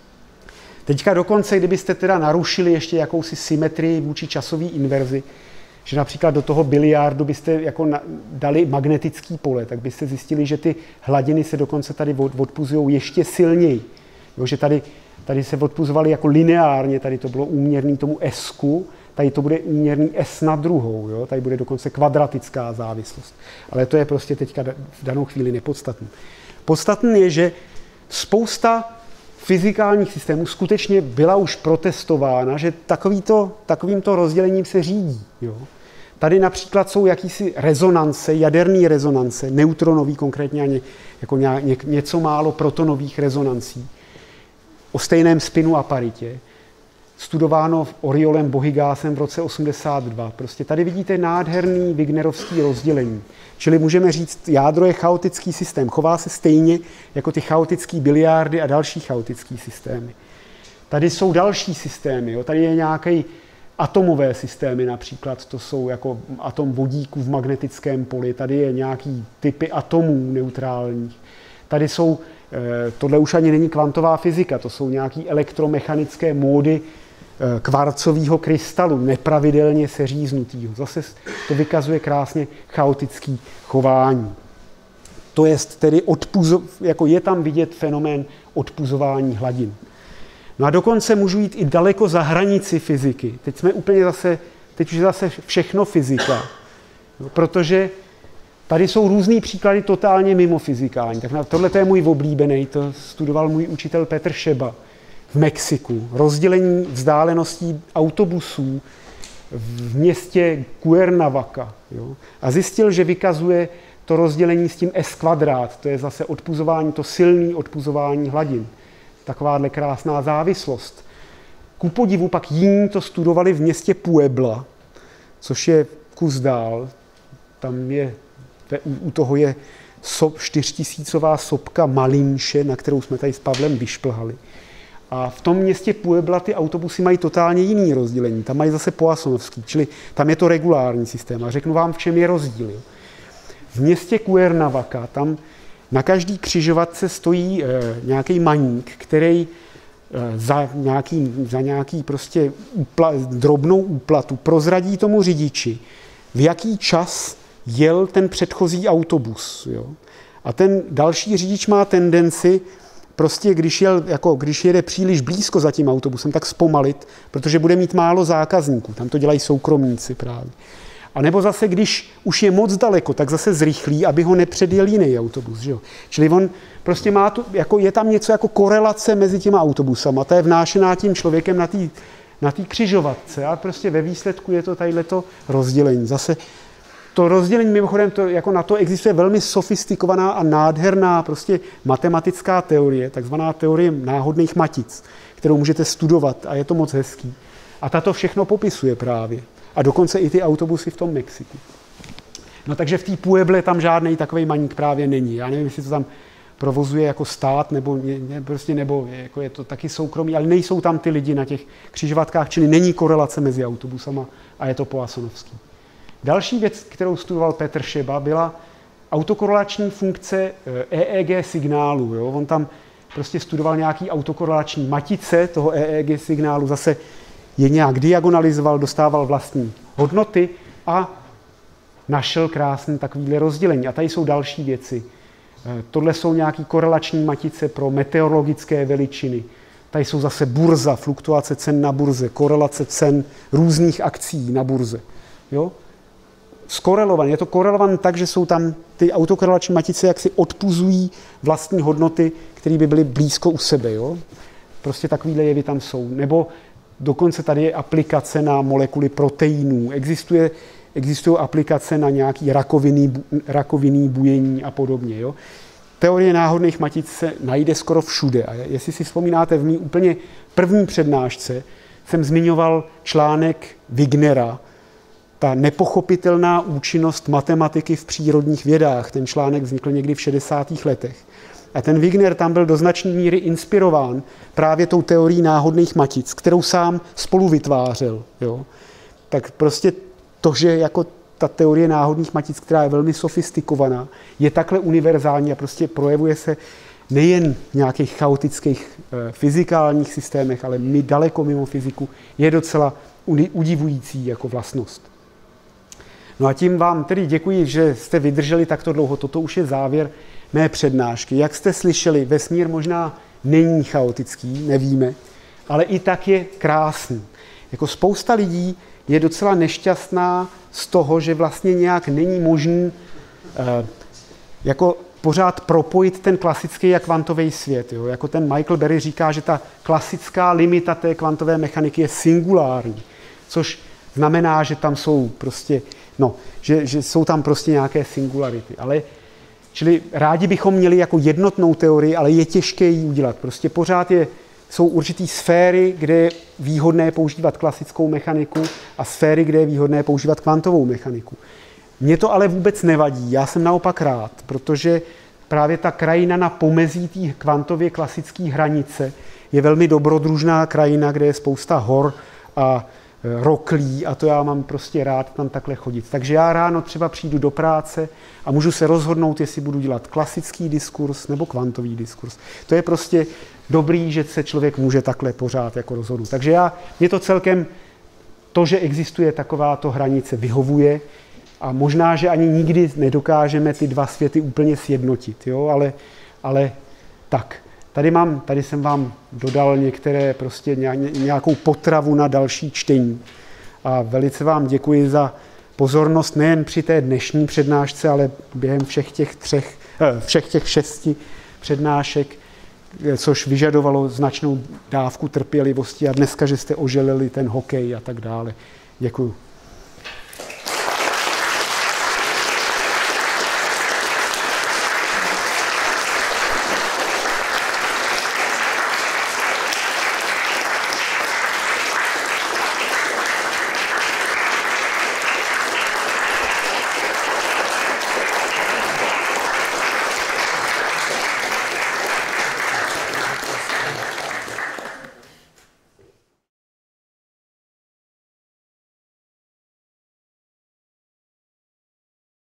Speaker 3: Teďka dokonce, kdybyste teda narušili ještě jakousi symetrii vůči časové inverzi, že například do toho biliardu byste jako na, dali magnetický pole, tak byste zjistili, že ty hladiny se dokonce tady od, odpuzují ještě silněji. Jo? Že tady, tady se odpuzovaly jako lineárně, tady to bylo úměrný tomu S-ku, tady to bude úměrný S na druhou, jo? Tady bude dokonce kvadratická závislost. Ale to je prostě teďka v danou chvíli nepodstatné. Podstatné je, že spousta fyzikálních systémů skutečně byla už protestována, že takovýto, takovýmto rozdělením se řídí. Jo? Tady například jsou jakýsi rezonance, jaderné rezonance, neutronový konkrétně ani jako ně, něco málo protonových rezonancí o stejném spinu a paritě. Studováno Oriolem Bohigásem v roce osmdesát dva. Prostě tady vidíte nádherný Wignerovský rozdělení. Čili můžeme říct, jádro je chaotický systém. Chová se stejně jako ty chaotický biliardy a další chaotický systémy. Tady jsou další systémy. Jo. Tady je nějaké atomové systémy například. To jsou jako atom vodíku v magnetickém poli. Tady je nějaký typy atomů neutrálních. Tady jsou, tohle už ani není kvantová fyzika, to jsou nějaké elektromechanické módy kvarcového krystalu, nepravidelně seříznutýho. Zase to vykazuje krásně chaotický chování. To je tedy odpuzo, jako je tam vidět fenomén odpuzování hladin. No a dokonce můžu jít i daleko za hranici fyziky. Teď jsme úplně zase, teď už je zase všechno fyzika. No, protože tady jsou různý příklady totálně mimo fyzikální. Tak tohle je můj oblíbený, to studoval můj učitel Petr Šeba v Mexiku. Rozdělení vzdáleností autobusů v městě Cuernavaca. Jo? A zjistil, že vykazuje to rozdělení s tím S kvadrát. To je zase odpuzování, to silné odpuzování hladin. Takováhle krásná závislost. Ku podivu pak jiní to studovali v městě Puebla, což je kus dál. Tam je, u toho je so, čtyřtisícová sopka Malinše, na kterou jsme tady s Pavlem vyšplhali. A v tom městě Puebla ty autobusy mají totálně jiný rozdělení. Tam mají zase Poissonovský, čili tam je to regulární systém. A řeknu vám, v čem je rozdíl. Jo. V městě Cuernavaca tam na každý křižovatce stojí e, nějaký maník, který e, za nějaký, za nějaký prostě upla, drobnou úplatu prozradí tomu řidiči, v jaký čas jel ten předchozí autobus. Jo. A ten další řidič má tendenci prostě, když, jel, jako, když jede příliš blízko za tím autobusem, tak zpomalit, protože bude mít málo zákazníků. Tam to dělají soukromníci právě. A nebo zase, když už je moc daleko, tak zase zrychlí, aby ho nepředjel jiný autobus. Že jo? Čili on prostě má tu, jako, je tam něco jako korelace mezi těma autobusama. Ta je vnášená tím člověkem na té na té křižovatce a prostě ve výsledku je to tadyhleto rozdělení. Zase to rozdělení, mimochodem, to, jako na to existuje velmi sofistikovaná a nádherná prostě matematická teorie, takzvaná teorie náhodných matic, kterou můžete studovat a je to moc hezký. A ta to všechno popisuje právě. A dokonce i ty autobusy v tom Mexiku. No takže v té Pueble tam žádný takovej maník právě není. Já nevím, jestli to tam provozuje jako stát, nebo, ne, prostě, nebo jako je to taky soukromí, ale nejsou tam ty lidi na těch křižovatkách, čili není korelace mezi autobusama a je to Poissonovský. Další věc, kterou studoval Petr Šeba, byla autokorelační funkce E E G signálu. Jo? On tam prostě studoval nějaký autokorelační matice toho E E G signálu, zase je nějak diagonalizoval, dostával vlastní hodnoty a našel krásný takovýhle rozdělení. A tady jsou další věci. Tohle jsou nějaké korelační matice pro meteorologické veličiny. Tady jsou zase burza, fluktuace cen na burze, korelace cen různých akcí na burze. Jo? Skorelované. Je to korelované tak, že jsou tam ty autokorelační matice, jak si odpuzují vlastní hodnoty, které by byly blízko u sebe. Jo? Prostě takovýhle jevy tam jsou. Nebo dokonce tady je aplikace na molekuly proteinů. Existuje, existují aplikace na nějaký rakovinný, rakovinný bujení a podobně. Jo? Teorie náhodných matic se najde skoro všude. A jestli si vzpomínáte, v mý úplně první přednášce jsem zmiňoval článek Wignera, ta nepochopitelná účinnost matematiky v přírodních vědách. Ten článek vznikl někdy v šedesátých letech. A ten Wigner tam byl do značné míry inspirován právě tou teorií náhodných matic, kterou sám spolu vytvářel. Jo? Tak prostě to, že jako ta teorie náhodných matic, která je velmi sofistikovaná, je takhle univerzální a prostě projevuje se nejen v nějakých chaotických e, fyzikálních systémech, ale my daleko mimo fyziku, je docela udivující jako vlastnost. No a tím vám tedy děkuji, že jste vydrželi takto dlouho. Toto už je závěr mé přednášky. Jak jste slyšeli, vesmír možná není chaotický, nevíme, ale i tak je krásný. Jako spousta lidí je docela nešťastná z toho, že vlastně nějak není možný eh, jako pořád propojit ten klasický a kvantový svět. Jo? Jako ten Michael Berry říká, že ta klasická limita té kvantové mechaniky je singulární, což znamená, že tam jsou prostě, no, že, že jsou tam prostě nějaké singularity. Ale, čili rádi bychom měli jako jednotnou teorii, ale je těžké ji udělat. Prostě pořád je, jsou určitý sféry, kde je výhodné používat klasickou mechaniku a sféry, kde je výhodné používat kvantovou mechaniku. Mně to ale vůbec nevadí, já jsem naopak rád, protože právě ta krajina na pomezí té kvantově klasické hranice je velmi dobrodružná krajina, kde je spousta hor a roklí a to já mám prostě rád tam takhle chodit. Takže já ráno třeba přijdu do práce a můžu se rozhodnout, jestli budu dělat klasický diskurs nebo kvantový diskurs. To je prostě dobrý, že se člověk může takhle pořád jako rozhodnout. Takže já, mě to celkem, to, že existuje takováto hranice, vyhovuje a možná, že ani nikdy nedokážeme ty dva světy úplně sjednotit, jo? Ale, ale tak. Tady, mám, tady jsem vám dodal některé prostě nějakou potravu na další čtení. A velice vám děkuji za pozornost nejen při té dnešní přednášce, ale během všech těch třech, všech těch šesti přednášek, což vyžadovalo značnou dávku trpělivosti a dneska, že jste oželili ten hokej a tak dále. Děkuji.